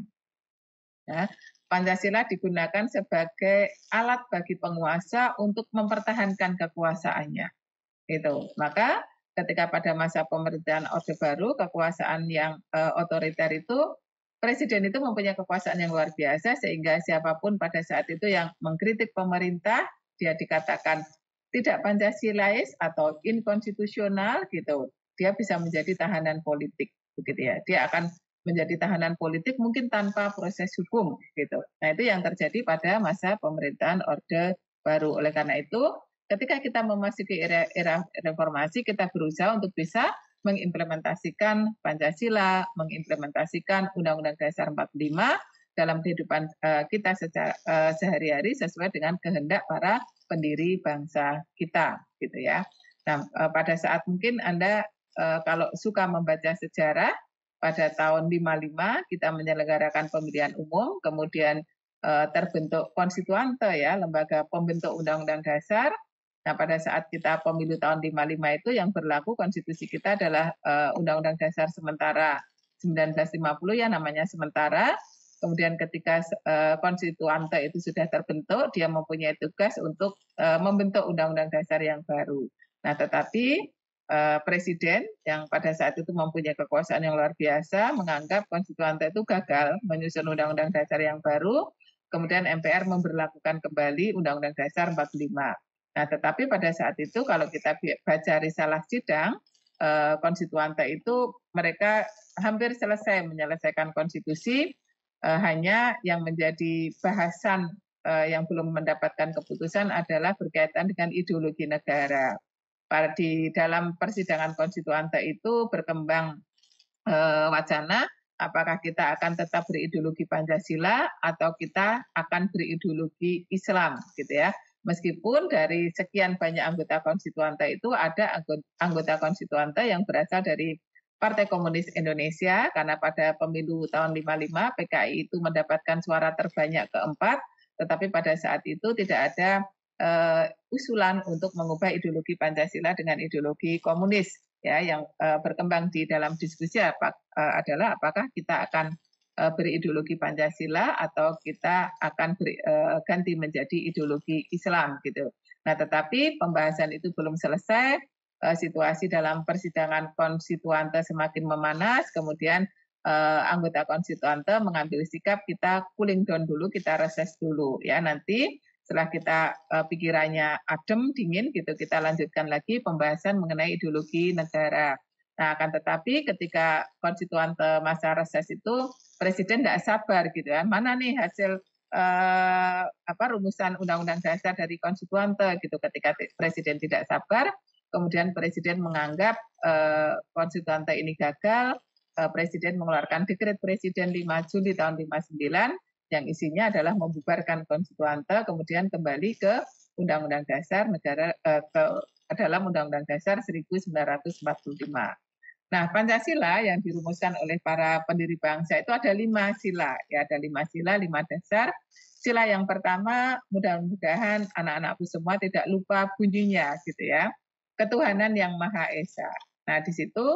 Ya, Pancasila digunakan sebagai alat bagi penguasa untuk mempertahankan kekuasaannya. Itu. Maka ketika pada masa pemerintahan Orde Baru, kekuasaan yang otoriter itu, presiden itu mempunyai kekuasaan yang luar biasa sehingga siapapun pada saat itu yang mengkritik pemerintah, dia dikatakan tidak Pancasilais atau inkonstitusional gitu. Dia bisa menjadi tahanan politik begitu ya. Dia akan menjadi tahanan politik mungkin tanpa proses hukum gitu. Nah, itu yang terjadi pada masa pemerintahan Orde Baru. Oleh karena itu, ketika kita memasuki era reformasi, kita berusaha untuk bisa mengimplementasikan Pancasila, mengimplementasikan Undang-Undang Dasar 45 dalam kehidupan kita secara sehari-hari sesuai dengan kehendak para pendiri bangsa kita gitu ya. Nah, pada saat mungkin Anda kalau suka membaca sejarah, pada tahun 55 kita menyelenggarakan pemilihan umum, kemudian terbentuk konstituante ya, lembaga pembentuk Undang-Undang Dasar. Nah, pada saat kita pemilu tahun 55 itu yang berlaku konstitusi kita adalah Undang-Undang Dasar sementara 1950 ya, namanya sementara. Kemudian ketika konstituante itu sudah terbentuk, dia mempunyai tugas untuk membentuk Undang-Undang Dasar yang baru. Nah, tetapi presiden yang pada saat itu mempunyai kekuasaan yang luar biasa menganggap konstituante itu gagal menyusun Undang-Undang Dasar yang baru, kemudian MPR memberlakukan kembali Undang-Undang Dasar 45. Nah, tetapi pada saat itu kalau kita baca risalah sidang, konstituante itu mereka hampir selesai menyelesaikan konstitusi, hanya yang menjadi bahasan yang belum mendapatkan keputusan adalah berkaitan dengan ideologi negara. Di dalam persidangan konstituante itu berkembang wacana apakah kita akan tetap berideologi Pancasila atau kita akan berideologi Islam gitu ya. Meskipun dari sekian banyak anggota konstituante itu ada anggota konstituante yang berasal dari Partai Komunis Indonesia, karena pada pemilu tahun 55 PKI itu mendapatkan suara terbanyak keempat, tetapi pada saat itu tidak ada usulan untuk mengubah ideologi Pancasila dengan ideologi komunis, ya, yang berkembang di dalam diskusi adalah apakah kita akan berideologi Pancasila atau kita akan ganti menjadi ideologi Islam gitu. Nah, tetapi pembahasan itu belum selesai, situasi dalam persidangan konstituante semakin memanas, kemudian anggota konstituante mengambil sikap kita cooling down dulu, kita reses dulu ya, nanti setelah kita pikirannya adem, dingin gitu, kita lanjutkan lagi pembahasan mengenai ideologi negara. Nah, akan tetapi ketika konstituante masa reses itu Presiden tidak sabar gitu ya, mana nih hasil rumusan undang-undang dasar dari konstituante gitu. Ketika Presiden tidak sabar, kemudian Presiden menganggap konstituante ini gagal, Presiden mengeluarkan dekret Presiden 5 Juli tahun 59 yang isinya adalah membubarkan konstituante, kemudian kembali ke Undang-Undang Dasar negara dalam Undang-Undang Dasar 1945. Nah, Pancasila yang dirumuskan oleh para pendiri bangsa itu ada 5 sila, ya, ada 5 sila, 5 dasar. Sila yang pertama, mudah-mudahan anak-anakku semua tidak lupa bunyinya, gitu ya. Ketuhanan yang Maha Esa. Nah, di situ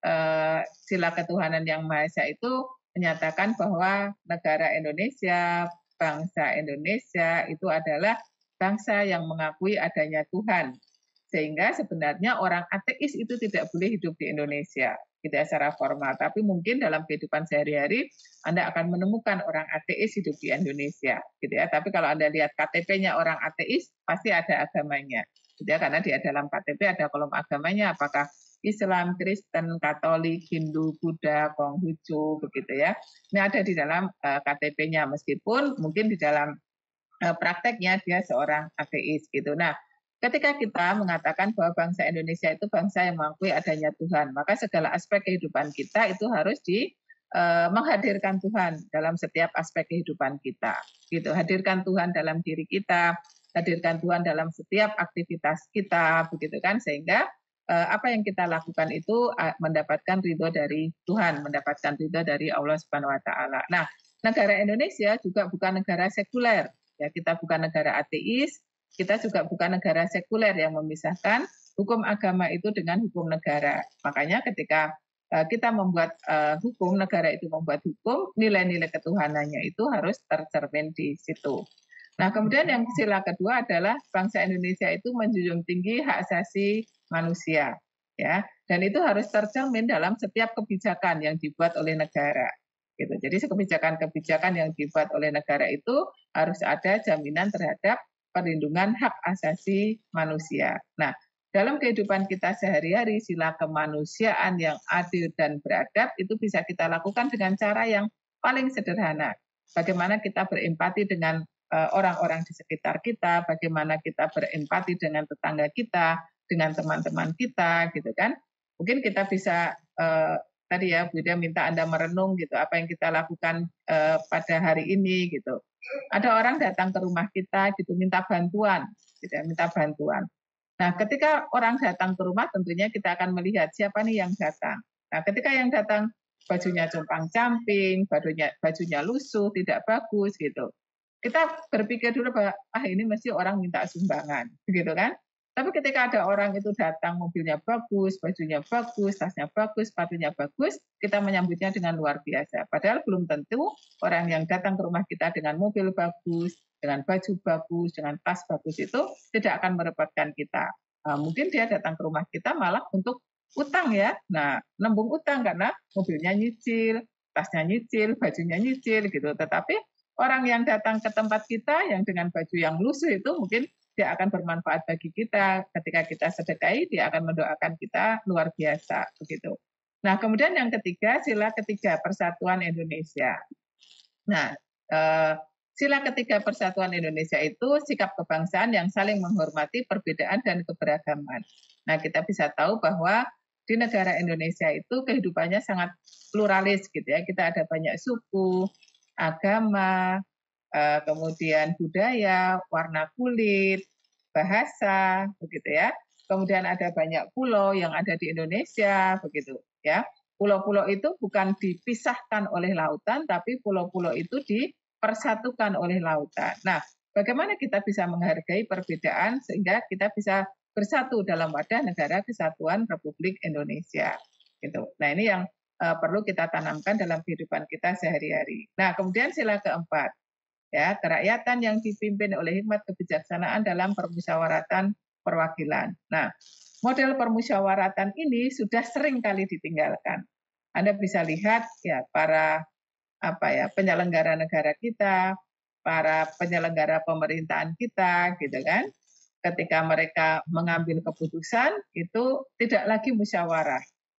sila ketuhanan yang Maha Esa itu menyatakan bahwa negara Indonesia, bangsa Indonesia itu adalah bangsa yang mengakui adanya Tuhan. Sehingga sebenarnya orang ateis itu tidak boleh hidup di Indonesia, tidak secara formal. Tapi mungkin dalam kehidupan sehari-hari Anda akan menemukan orang ateis hidup di Indonesia, gitu ya. Tapi kalau Anda lihat KTP-nya orang ateis, pasti ada agamanya, gitu ya. Karena di dalam KTP ada kolom agamanya, apakah Islam, Kristen, Katolik, Hindu, Buddha, Konghucu, begitu ya. Ini ada di dalam KTP-nya, meskipun mungkin di dalam prakteknya dia seorang ateis, gitu. Nah, ketika kita mengatakan bahwa bangsa Indonesia itu bangsa yang mengakui adanya Tuhan, maka segala aspek kehidupan kita itu harus menghadirkan Tuhan dalam setiap aspek kehidupan kita. Gitu, hadirkan Tuhan dalam diri kita, hadirkan Tuhan dalam setiap aktivitas kita, begitu kan? Sehingga apa yang kita lakukan itu mendapatkan ridho dari Tuhan, mendapatkan ridho dari Allah Subhanahu Wa Taala. Nah, negara Indonesia juga bukan negara sekuler, ya, kita bukan negara ateis. Kita juga bukan negara sekuler yang memisahkan hukum agama itu dengan hukum negara. Makanya ketika kita membuat hukum, negara itu membuat hukum, nilai-nilai ketuhanannya itu harus tercermin di situ. Nah, kemudian yang sila kedua adalah bangsa Indonesia itu menjunjung tinggi hak asasi manusia, ya, dan itu harus tercermin dalam setiap kebijakan yang dibuat oleh negara. Gitu. Jadi kebijakan-kebijakan yang dibuat oleh negara itu harus ada jaminan terhadap perlindungan hak asasi manusia. Nah, dalam kehidupan kita sehari-hari, sila kemanusiaan yang adil dan beradab itu bisa kita lakukan dengan cara yang paling sederhana. Bagaimana kita berempati dengan orang-orang di sekitar kita, bagaimana kita berempati dengan tetangga kita, dengan teman-teman kita, gitu kan. Mungkin kita bisa, tadi ya, Bu Ida minta Anda merenung gitu, apa yang kita lakukan pada hari ini, gitu. Ada orang datang ke rumah kita gitu minta bantuan, gitu, minta bantuan. Nah, ketika orang datang ke rumah tentunya kita akan melihat siapa nih yang datang. Nah, ketika yang datang bajunya compang-camping, bajunya lusuh, tidak bagus gitu. Kita berpikir dulu bahwa ini mesti orang minta sumbangan, begitu kan? Tapi ketika ada orang itu datang, mobilnya bagus, bajunya bagus, tasnya bagus, sepatunya bagus, kita menyambutnya dengan luar biasa. Padahal belum tentu orang yang datang ke rumah kita dengan mobil bagus, dengan baju bagus, dengan tas bagus itu tidak akan merepotkan kita. Mungkin dia datang ke rumah kita malah untuk utang ya. Nah, nembung utang karena mobilnya nyicil, tasnya nyicil, bajunya nyicil gitu. Tetapi orang yang datang ke tempat kita yang dengan baju yang lusuh itu mungkin dia akan bermanfaat bagi kita. Ketika kita sedekahi, dia akan mendoakan kita luar biasa, begitu. Nah, kemudian yang ketiga, sila ketiga Persatuan Indonesia. Nah, sila ketiga Persatuan Indonesia itu sikap kebangsaan yang saling menghormati perbedaan dan keberagaman. Nah, kita bisa tahu bahwa di negara Indonesia itu kehidupannya sangat pluralis, gitu ya. Kita ada banyak suku, agama, kemudian budaya, warna kulit, bahasa, begitu ya. Kemudian ada banyak pulau yang ada di Indonesia, begitu ya. Pulau-pulau itu bukan dipisahkan oleh lautan, tapi pulau-pulau itu dipersatukan oleh lautan. Nah, bagaimana kita bisa menghargai perbedaan sehingga kita bisa bersatu dalam wadah negara kesatuan Republik Indonesia. Gitu. Nah, ini yang perlu kita tanamkan dalam kehidupan kita sehari-hari. Nah, kemudian sila keempat, ya, kerakyatan yang dipimpin oleh hikmat kebijaksanaan dalam permusyawaratan perwakilan. Nah, model permusyawaratan ini sudah sering kali ditinggalkan. Anda bisa lihat ya para penyelenggara negara kita, para penyelenggara pemerintahan kita, gitu kan. Ketika mereka mengambil keputusan itu tidak lagi musyawarah.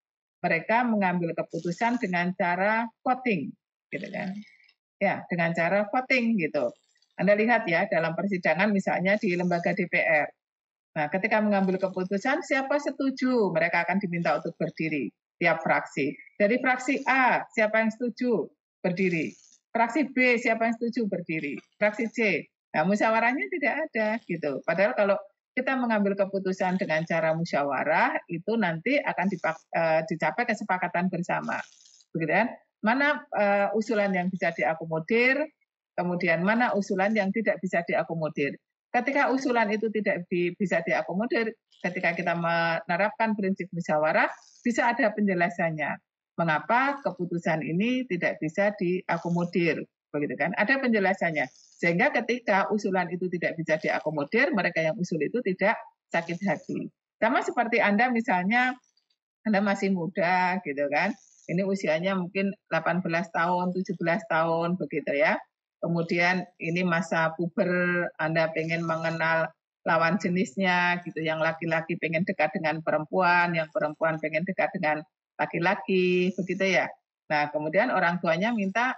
Mereka mengambil keputusan dengan cara voting, gitu kan. Ya, dengan cara voting gitu. Anda lihat ya dalam persidangan misalnya di lembaga DPR. Nah, ketika mengambil keputusan, siapa setuju, mereka akan diminta untuk berdiri, tiap fraksi. Dari fraksi A, siapa yang setuju, berdiri. Fraksi B, siapa yang setuju, berdiri. Fraksi C, nah musyawarahnya tidak ada, gitu. Padahal kalau kita mengambil keputusan dengan cara musyawarah, itu nanti akan dicapai kesepakatan bersama. Begitu kan? Mana usulan yang bisa diakomodir, kemudian mana usulan yang tidak bisa diakomodir. Ketika usulan itu tidak bisa diakomodir, ketika kita menerapkan prinsip musyawarah, bisa ada penjelasannya. Mengapa keputusan ini tidak bisa diakomodir, begitu kan? Ada penjelasannya. Sehingga ketika usulan itu tidak bisa diakomodir, mereka yang usul itu tidak sakit hati. Sama seperti Anda misalnya, Anda masih muda, gitu kan? Ini usianya mungkin 18 tahun, 17 tahun, begitu ya. Kemudian ini masa puber, Anda pengen mengenal lawan jenisnya, gitu. Yang laki-laki pengen dekat dengan perempuan, yang perempuan pengen dekat dengan laki-laki, begitu ya. Nah, kemudian orang tuanya minta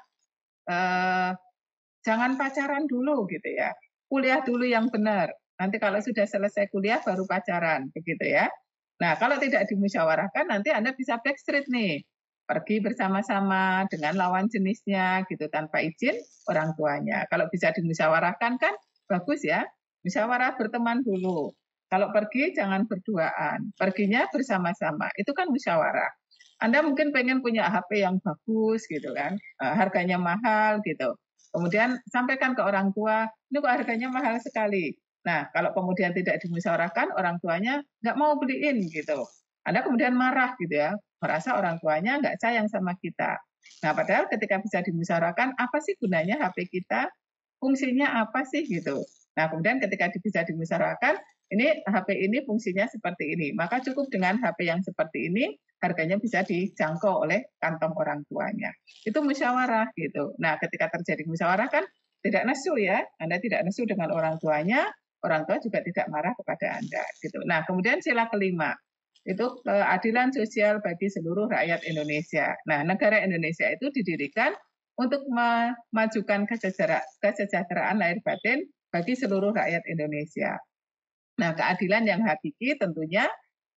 jangan pacaran dulu, gitu ya. Kuliah dulu yang benar. Nanti kalau sudah selesai kuliah baru pacaran, begitu ya. Nah, kalau tidak dimusyawarahkan, nanti Anda bisa backstreet nih. Pergi bersama-sama dengan lawan jenisnya gitu tanpa izin orang tuanya. Kalau bisa dimusyawarahkan kan bagus ya. Musyawarah berteman dulu. Kalau pergi jangan berduaan. Perginya bersama-sama. Itu kan musyawarah. Anda mungkin pengen punya HP yang bagus gitu kan. Harganya mahal gitu. Kemudian sampaikan ke orang tua, ini kok harganya mahal sekali. Nah, kalau kemudian tidak dimusyawarahkan, orang tuanya nggak mau beliin gitu. Anda kemudian marah gitu ya, merasa orang tuanya nggak sayang sama kita. Nah, padahal ketika bisa dimusyawarahkan, apa sih gunanya HP kita? Fungsinya apa sih gitu. Nah, kemudian ketika bisa dimusyawarahkan, ini HP ini fungsinya seperti ini. Maka cukup dengan HP yang seperti ini, harganya bisa dijangkau oleh kantong orang tuanya. Itu musyawarah gitu. Nah, ketika terjadi musyawarah kan tidak nesu ya. Anda tidak nesu dengan orang tuanya, orang tua juga tidak marah kepada Anda gitu. Nah, kemudian sila kelima itu keadilan sosial bagi seluruh rakyat Indonesia. Nah, negara Indonesia itu didirikan untuk memajukan kesejahteraan lahir batin bagi seluruh rakyat Indonesia. Nah, keadilan yang hakiki tentunya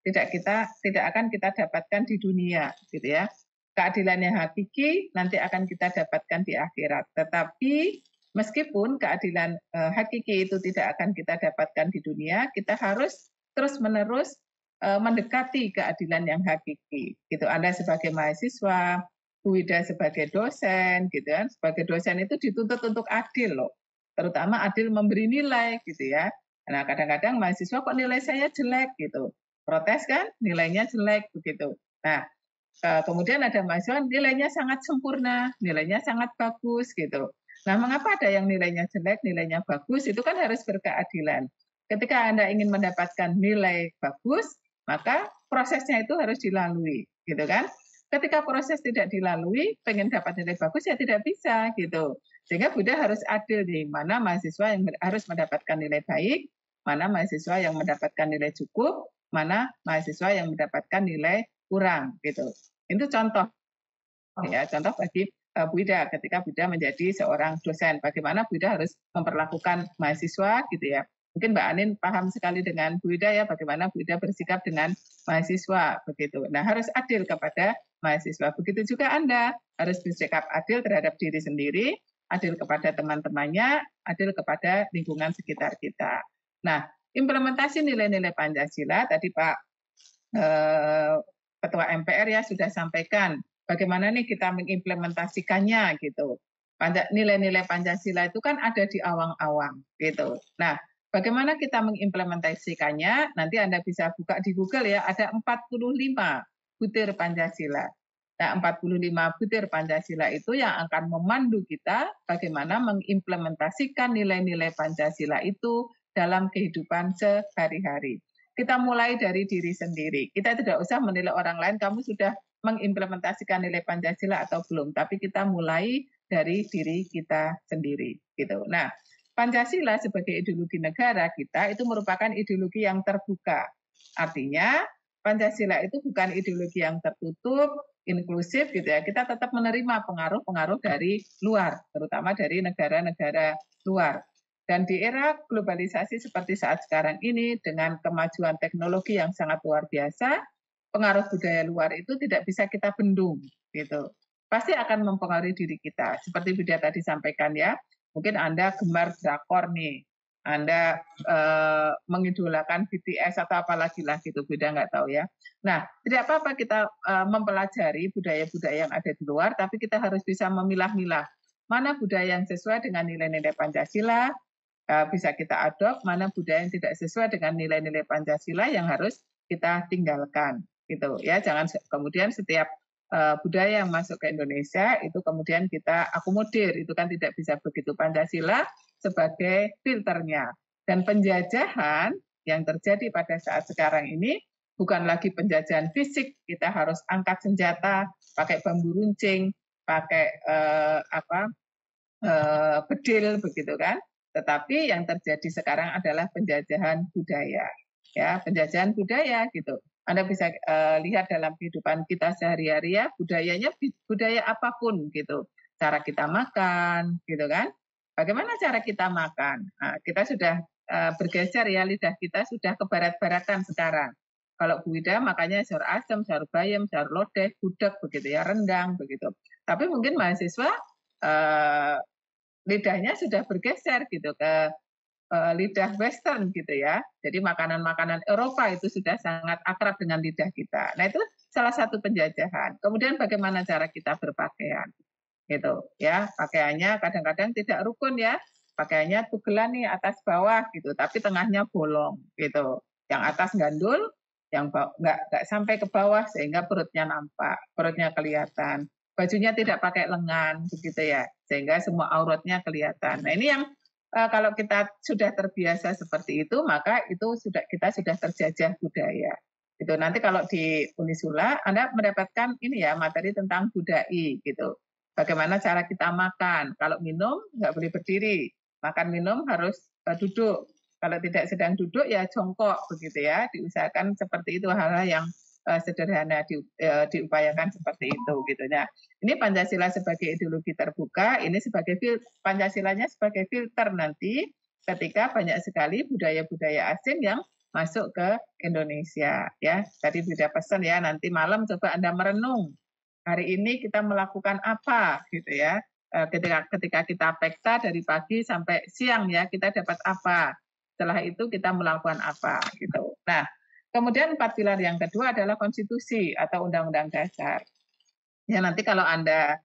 tidak akan kita dapatkan di dunia, gitu ya. Keadilan yang hakiki nanti akan kita dapatkan di akhirat. Tetapi meskipun keadilan hakiki itu tidak akan kita dapatkan di dunia, kita harus terus-menerus mendekati keadilan yang hakiki. Gitu. Anda sebagai mahasiswa, Bu Ida sebagai dosen, gitu kan. Sebagai dosen itu dituntut untuk adil loh. Terutama adil memberi nilai, gitu ya. Nah, kadang-kadang mahasiswa kok nilai saya jelek gitu. Protes kan, nilainya jelek begitu. Nah, kemudian ada mahasiswa nilainya sangat sempurna, nilainya sangat bagus gitu. Nah, mengapa ada yang nilainya jelek, nilainya bagus? Itu kan harus berkeadilan. Ketika Anda ingin mendapatkan nilai bagus, maka prosesnya itu harus dilalui, gitu kan? Ketika proses tidak dilalui, pengen dapat nilai bagus ya tidak bisa, gitu. Sehingga Buddha harus adil di mana mahasiswa yang harus mendapatkan nilai baik, mana mahasiswa yang mendapatkan nilai cukup, mana mahasiswa yang mendapatkan nilai kurang, gitu. Itu contoh, ya, contoh bagi Buddha ketika Buddha menjadi seorang dosen. Bagaimana Buddha harus memperlakukan mahasiswa, gitu ya. Mungkin Mbak Anin paham sekali dengan Buddha ya, bagaimana Buddha bersikap dengan mahasiswa begitu. Nah, harus adil kepada mahasiswa. Begitu juga Anda harus bersikap adil terhadap diri sendiri, adil kepada teman-temannya, adil kepada lingkungan sekitar kita. Nah, implementasi nilai-nilai Pancasila tadi Pak Ketua MPR ya sudah sampaikan bagaimana nih kita mengimplementasikannya gitu. Nilai-nilai Pancasila itu kan ada di awang-awang gitu. Nah, bagaimana kita mengimplementasikannya? Nanti Anda bisa buka di Google ya, ada 45 butir Pancasila. Nah, 45 butir Pancasila itu yang akan memandu kita bagaimana mengimplementasikan nilai-nilai Pancasila itu dalam kehidupan sehari-hari. Kita mulai dari diri sendiri. Kita tidak usah menilai orang lain, kamu sudah mengimplementasikan nilai Pancasila atau belum, tapi kita mulai dari diri kita sendiri. Gitu. Nah, Pancasila sebagai ideologi negara kita itu merupakan ideologi yang terbuka. Artinya, Pancasila itu bukan ideologi yang tertutup, inklusif gitu ya. Kita tetap menerima pengaruh-pengaruh dari luar, terutama dari negara-negara luar. Dan di era globalisasi seperti saat sekarang ini, dengan kemajuan teknologi yang sangat luar biasa, pengaruh budaya luar itu tidak bisa kita bendung, gitu. Pasti akan mempengaruhi diri kita. Seperti Widya tadi sampaikan ya, mungkin Anda gemar drakor nih, Anda mengidolakan BTS atau apalagi lah gitu, beda nggak tahu ya. Nah, tidak apa-apa kita mempelajari budaya-budaya yang ada di luar, tapi kita harus bisa memilah-milah mana budaya yang sesuai dengan nilai-nilai Pancasila, bisa kita adopt, mana budaya yang tidak sesuai dengan nilai-nilai Pancasila yang harus kita tinggalkan, gitu ya. Jangan kemudian setiap budaya yang masuk ke Indonesia itu kemudian kita akomodir, itu kan tidak bisa begitu. Pancasila sebagai filternya. Dan penjajahan yang terjadi pada saat sekarang ini bukan lagi penjajahan fisik, kita harus angkat senjata, pakai bambu runcing, pakai bedil begitu kan. Tetapi yang terjadi sekarang adalah penjajahan budaya. Ya, penjajahan budaya gitu. Anda bisa lihat dalam kehidupan kita sehari-hari ya, budayanya budaya apapun gitu. Cara kita makan gitu kan. Bagaimana cara kita makan? Nah, kita sudah bergeser ya, lidah kita sudah ke barat-baratan sekarang. Kalau Bu Ida makannya sayur asem, sayur bayam, sayur lodeh, gudeg begitu ya, rendang begitu. Tapi mungkin mahasiswa lidahnya sudah bergeser gitu ke lidah Western gitu ya. Jadi makanan-makanan Eropa itu sudah sangat akrab dengan lidah kita. Nah itu salah satu penjajahan. Kemudian bagaimana cara kita berpakaian? Gitu ya, pakaiannya kadang-kadang tidak rukun ya, pakaiannya tugelan nih atas bawah gitu, tapi tengahnya bolong gitu, yang atas gandul, yang nggak sampai ke bawah sehingga perutnya nampak, perutnya kelihatan, bajunya tidak pakai lengan begitu ya, sehingga semua auratnya kelihatan. Nah ini yang kalau kita sudah terbiasa seperti itu, maka itu kita sudah terjajah budaya. Gitu. Nanti kalau di Unisula Anda mendapatkan ini ya materi tentang budai gitu. Bagaimana cara kita makan? Kalau minum nggak boleh berdiri, makan minum harus duduk. Kalau tidak sedang duduk ya jongkok begitu ya. Diusahakan seperti itu, hal-hal yang sederhana diupayakan seperti itu gitu ya. Ini Pancasila sebagai ideologi terbuka, ini sebagai Pancasilanya sebagai filter nanti ketika banyak sekali budaya-budaya asing yang masuk ke Indonesia ya. Tadi beda pesan ya, nanti malam coba Anda merenung. Hari ini kita melakukan apa gitu ya. Ketika kita pekta dari pagi sampai siang ya, kita dapat apa. Setelah itu kita melakukan apa gitu. Nah, kemudian 4 pilar yang kedua adalah konstitusi atau undang-undang dasar. Ya nanti kalau Anda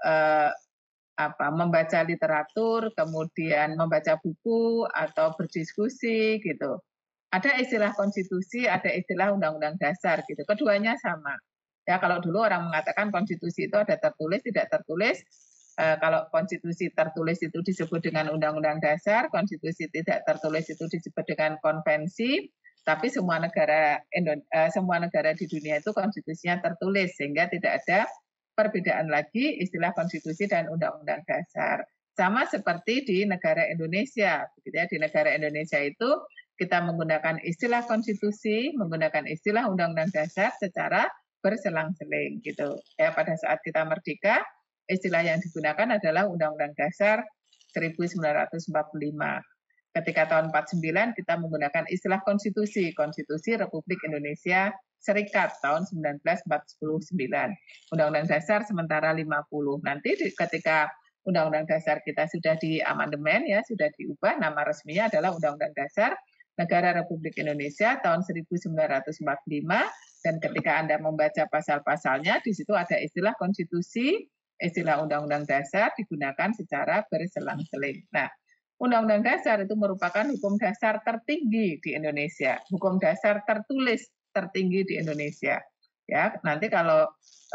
membaca literatur, kemudian membaca buku atau berdiskusi gitu. Ada istilah konstitusi, ada istilah undang-undang dasar gitu. Keduanya sama. Ya kalau dulu orang mengatakan konstitusi itu ada tertulis, tidak tertulis. Kalau konstitusi tertulis itu disebut dengan undang-undang dasar, konstitusi tidak tertulis itu disebut dengan konvensi. Tapi semua negara di dunia itu konstitusinya tertulis, sehingga tidak ada perbedaan lagi istilah konstitusi dan undang-undang dasar. Sama seperti di negara Indonesia, gitu ya. Di negara Indonesia itu kita menggunakan istilah konstitusi, menggunakan istilah undang-undang dasar secara berselang-seling gitu. Ya, pada saat kita merdeka, istilah yang digunakan adalah Undang-Undang Dasar 1945. Ketika tahun 49 kita menggunakan istilah konstitusi, Konstitusi Republik Indonesia Serikat tahun 1949. Undang-Undang Dasar sementara 50. Nanti ketika Undang-Undang Dasar kita sudah diamandemen ya, sudah diubah, nama resminya adalah Undang-Undang Dasar Negara Republik Indonesia tahun 1945, dan ketika Anda membaca pasal-pasalnya, di situ ada istilah konstitusi, istilah undang-undang dasar digunakan secara berselang-seling. Nah, undang-undang dasar itu merupakan hukum dasar tertinggi di Indonesia, hukum dasar tertulis tertinggi di Indonesia. Ya, nanti kalau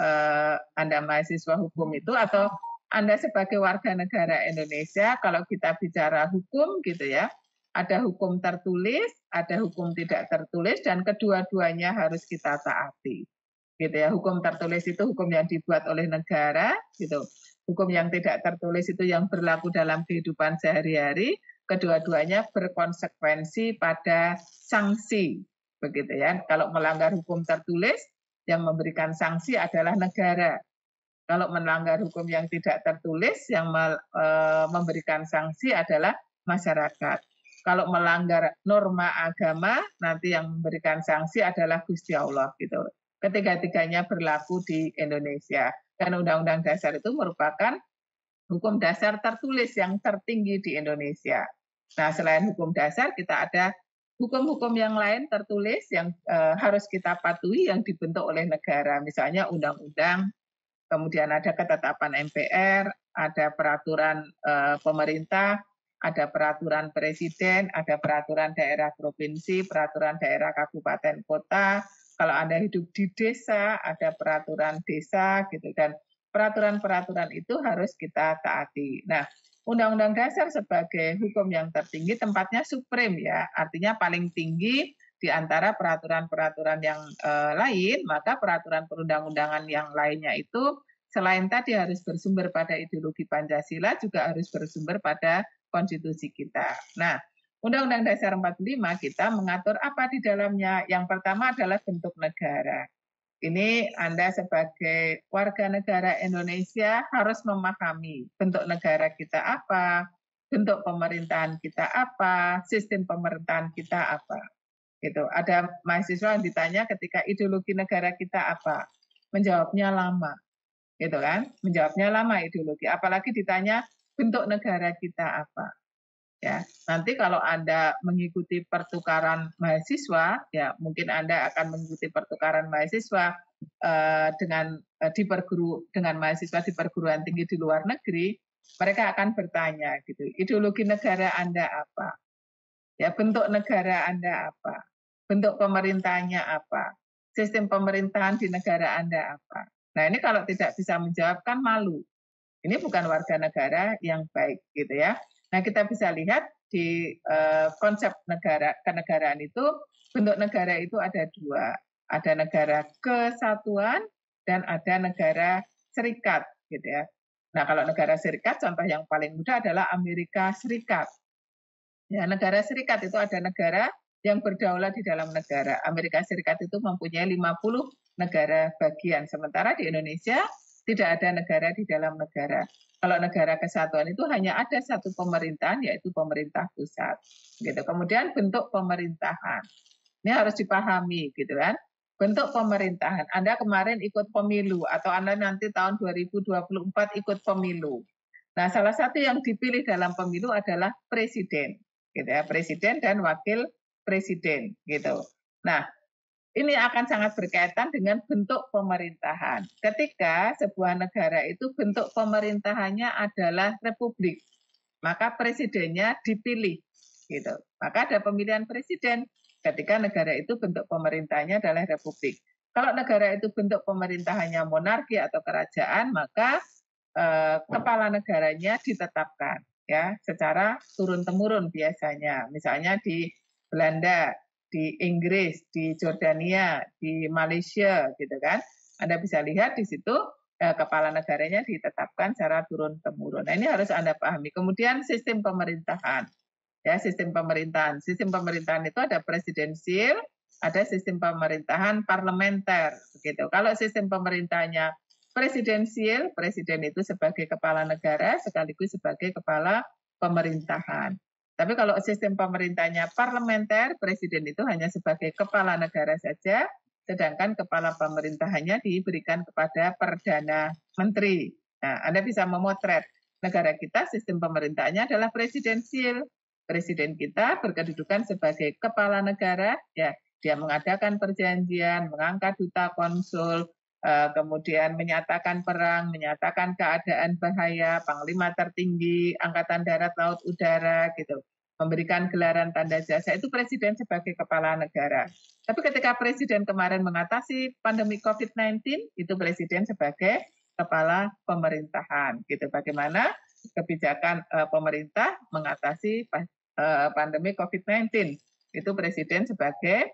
Anda mahasiswa hukum itu atau Anda sebagai warga negara Indonesia, kalau kita bicara hukum gitu ya, ada hukum tertulis, ada hukum tidak tertulis, dan kedua-duanya harus kita taati. Gitu ya, hukum tertulis itu hukum yang dibuat oleh negara, gitu. Hukum yang tidak tertulis itu yang berlaku dalam kehidupan sehari-hari. Kedua-duanya berkonsekuensi pada sanksi, begitu ya. Kalau melanggar hukum tertulis, yang memberikan sanksi adalah negara. Kalau melanggar hukum yang tidak tertulis, yang memberikan sanksi adalah masyarakat. Kalau melanggar norma agama, nanti yang memberikan sanksi adalah Gusti Allah gitu. Ketiga-tiganya berlaku di Indonesia. Dan Undang-Undang Dasar itu merupakan hukum dasar tertulis yang tertinggi di Indonesia. Nah, selain hukum dasar, kita ada hukum-hukum yang lain tertulis yang harus kita patuhi yang dibentuk oleh negara. Misalnya undang-undang, kemudian ada ketetapan MPR, ada peraturan pemerintah, ada peraturan presiden, ada peraturan daerah provinsi, peraturan daerah kabupaten kota. Kalau Anda hidup di desa, ada peraturan desa, gitu. Dan peraturan-peraturan itu harus kita taati. Nah, Undang-Undang Dasar sebagai hukum yang tertinggi tempatnya supreme ya, artinya paling tinggi di antara peraturan-peraturan yang lain, maka peraturan perundang-undangan yang lainnya itu selain tadi harus bersumber pada ideologi Pancasila, juga harus bersumber pada konstitusi kita. Nah, Undang-Undang Dasar 45 kita mengatur apa di dalamnya. Yang pertama adalah bentuk negara. Ini Anda sebagai warga negara Indonesia harus memahami bentuk negara kita apa, bentuk pemerintahan kita apa, sistem pemerintahan kita apa. Gitu. Ada mahasiswa yang ditanya ketika ideologi negara kita apa, menjawabnya lama, gitu kan? Menjawabnya lama ideologi. Apalagi ditanya bentuk negara kita apa. Ya, nanti kalau Anda mengikuti pertukaran mahasiswa, ya mungkin Anda akan mengikuti pertukaran mahasiswa dengan mahasiswa di perguruan tinggi di luar negeri, mereka akan bertanya gitu, ideologi negara Anda apa? Ya, bentuk negara Anda apa? Bentuk pemerintahnya apa? Sistem pemerintahan di negara Anda apa? Nah, ini kalau tidak bisa menjawab kan malu. Ini bukan warga negara yang baik gitu ya. Nah, kita bisa lihat di konsep kenegaraan itu, bentuk negara itu ada dua. Ada negara kesatuan dan ada negara serikat gitu ya. Nah, kalau negara serikat contoh yang paling mudah adalah Amerika Serikat. Ya, negara serikat itu ada negara yang berdaulat di dalam negara. Amerika Serikat itu mempunyai 50 negara bagian, sementara di Indonesia tidak ada negara di dalam negara. Kalau negara kesatuan itu hanya ada satu pemerintahan, yaitu pemerintah pusat. Gitu. Kemudian bentuk pemerintahan. Ini harus dipahami, gitu kan? Bentuk pemerintahan. Anda kemarin ikut pemilu, atau Anda nanti tahun 2024 ikut pemilu. Nah, salah satu yang dipilih dalam pemilu adalah presiden, gitu ya, presiden dan wakil presiden, gitu. Nah, ini akan sangat berkaitan dengan bentuk pemerintahan. Ketika sebuah negara itu bentuk pemerintahannya adalah republik, maka presidennya dipilih, gitu. Maka ada pemilihan presiden ketika negara itu bentuk pemerintahnya adalah republik. Kalau negara itu bentuk pemerintahannya monarki atau kerajaan, maka kepala negaranya ditetapkan ya secara turun-temurun biasanya. Misalnya di Belanda, di Inggris, di Jordania, di Malaysia, gitu kan. Anda bisa lihat di situ kepala negaranya ditetapkan secara turun-temurun. Nah, ini harus Anda pahami. Kemudian sistem pemerintahan. Ya, sistem pemerintahan. Sistem pemerintahan itu ada presidensial, ada sistem pemerintahan parlementer, begitu. Kalau sistem pemerintahannya presidensial, presiden itu sebagai kepala negara sekaligus sebagai kepala pemerintahan. Tapi kalau sistem pemerintahnya parlementer, presiden itu hanya sebagai kepala negara saja, sedangkan kepala pemerintahannya diberikan kepada Perdana Menteri. Nah, Anda bisa memotret negara kita sistem pemerintahnya adalah presidensial. presiden kita berkedudukan sebagai kepala negara, ya dia mengadakan perjanjian, mengangkat duta konsul, kemudian menyatakan perang, menyatakan keadaan bahaya, panglima tertinggi, angkatan darat, laut, udara, gitu, memberikan gelaran tanda jasa, itu presiden sebagai kepala negara. Tapi ketika presiden kemarin mengatasi pandemi COVID-19, itu presiden sebagai kepala pemerintahan, gitu. Bagaimana kebijakan pemerintah mengatasi pandemi COVID-19, itu presiden sebagai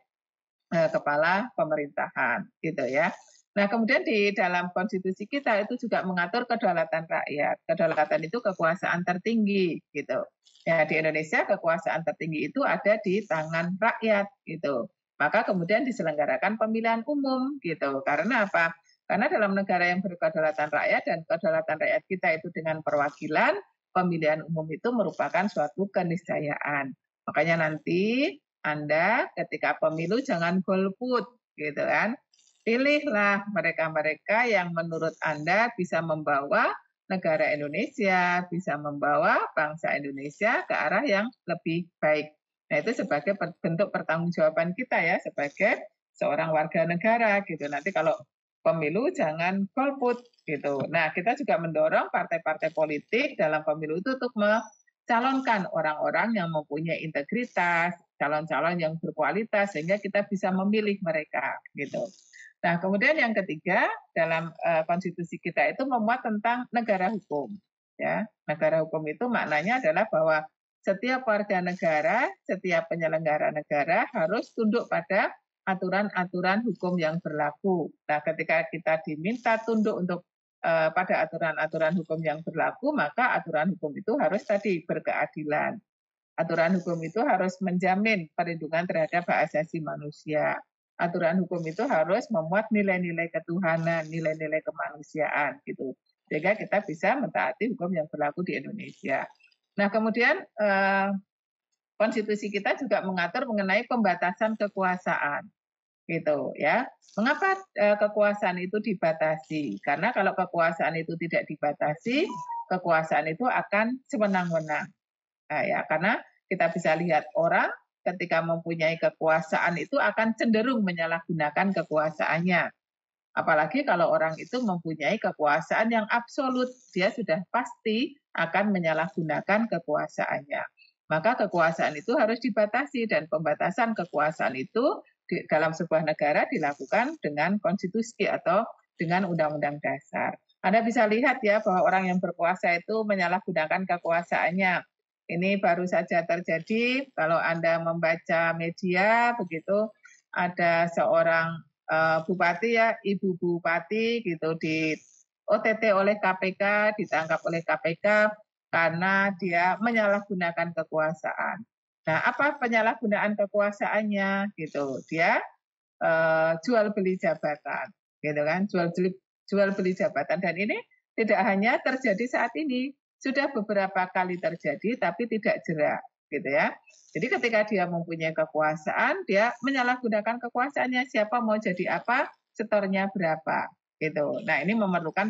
kepala pemerintahan, gitu ya. Nah, kemudian di dalam konstitusi kita itu juga mengatur kedaulatan rakyat. Kedaulatan itu kekuasaan tertinggi, gitu. Ya, di Indonesia kekuasaan tertinggi itu ada di tangan rakyat, gitu. Maka kemudian diselenggarakan pemilihan umum, gitu. Karena apa? Karena dalam negara yang berkedaulatan rakyat dan kedaulatan rakyat kita itu dengan perwakilan, pemilihan umum itu merupakan suatu keniscayaan. Makanya nanti Anda ketika pemilu jangan golput, gitu kan. Pilihlah mereka-mereka yang menurut Anda bisa membawa negara Indonesia, bisa membawa bangsa Indonesia ke arah yang lebih baik. Nah, itu sebagai bentuk pertanggungjawaban kita ya, sebagai seorang warga negara gitu. Nanti kalau pemilu jangan golput gitu. Nah, kita juga mendorong partai-partai politik dalam pemilu itu untuk mencalonkan orang-orang yang mempunyai integritas, calon-calon yang berkualitas, sehingga kita bisa memilih mereka gitu. Nah, kemudian yang ketiga dalam konstitusi kita itu memuat tentang negara hukum. Ya, negara hukum itu maknanya adalah bahwa setiap warga negara, setiap penyelenggara negara harus tunduk pada aturan-aturan hukum yang berlaku. Nah, ketika kita diminta tunduk untuk pada aturan-aturan hukum yang berlaku, maka aturan hukum itu harus tadi berkeadilan. Aturan hukum itu harus menjamin perlindungan terhadap hak asasi manusia. Aturan hukum itu harus memuat nilai-nilai ketuhanan, nilai-nilai kemanusiaan gitu. Sehingga kita bisa mentaati hukum yang berlaku di Indonesia. Nah, kemudian konstitusi kita juga mengatur mengenai pembatasan kekuasaan. Gitu ya. Mengapa kekuasaan itu dibatasi? Karena kalau kekuasaan itu tidak dibatasi, kekuasaan itu akan sewenang-wenang. Nah, ya, karena kita bisa lihat orang ketika mempunyai kekuasaan itu akan cenderung menyalahgunakan kekuasaannya. Apalagi kalau orang itu mempunyai kekuasaan yang absolut, dia sudah pasti akan menyalahgunakan kekuasaannya. Maka kekuasaan itu harus dibatasi dan pembatasan kekuasaan itu dalam sebuah negara dilakukan dengan konstitusi atau dengan undang-undang dasar. Anda bisa lihat ya bahwa orang yang berkuasa itu menyalahgunakan kekuasaannya. Ini baru saja terjadi, kalau Anda membaca media, begitu ada seorang bupati ya, ibu bupati gitu di OTT oleh KPK, ditangkap oleh KPK karena dia menyalahgunakan kekuasaan. Nah, apa penyalahgunaan kekuasaannya gitu? Dia jual beli jabatan, gitu kan? Jual beli jabatan, dan ini tidak hanya terjadi saat ini. Sudah beberapa kali terjadi, tapi tidak jerak, gitu ya. Jadi ketika dia mempunyai kekuasaan, dia menyalahgunakan kekuasaannya. Siapa mau jadi apa, setornya berapa, gitu. Nah, ini memerlukan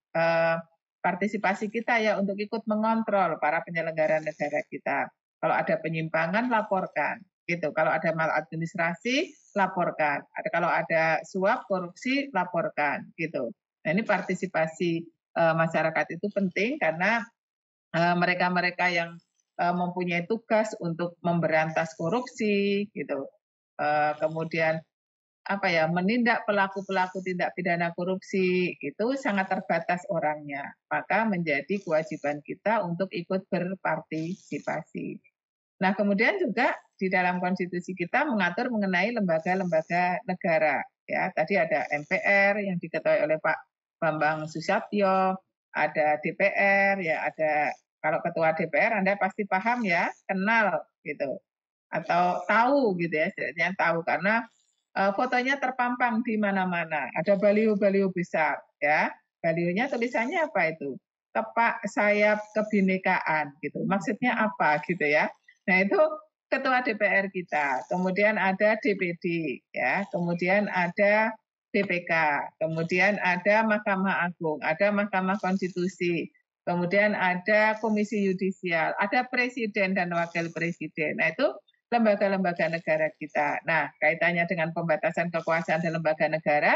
partisipasi kita ya untuk ikut mengontrol para penyelenggara negara kita. Kalau ada penyimpangan, laporkan, gitu. Kalau ada maladministrasi, laporkan. Kalau ada suap, korupsi, laporkan, gitu. Nah, ini partisipasi masyarakat itu penting karena mereka-mereka yang mempunyai tugas untuk memberantas korupsi, gitu. Kemudian menindak pelaku-pelaku tindak pidana korupsi itu sangat terbatas orangnya. Maka menjadi kewajiban kita untuk ikut berpartisipasi. Nah, kemudian juga di dalam konstitusi kita mengatur mengenai lembaga-lembaga negara. Ya, tadi ada MPR yang diketuai oleh Pak Bambang Susatyo, ada DPR, ya ada, kalau ketua DPR Anda pasti paham ya, kenal gitu, atau tahu gitu ya, setidaknya tahu karena fotonya terpampang di mana-mana, ada baliho-baliho besar ya, balihonya tulisannya apa itu? Kepak sayap kebinekaan gitu, maksudnya apa gitu ya. Nah, itu ketua DPR kita, kemudian ada DPD ya, kemudian ada BPK, kemudian ada Mahkamah Agung, ada Mahkamah Konstitusi, kemudian ada komisi yudisial, ada presiden dan wakil presiden. Nah, itu lembaga-lembaga negara kita. Nah, kaitannya dengan pembatasan kekuasaan dan lembaga negara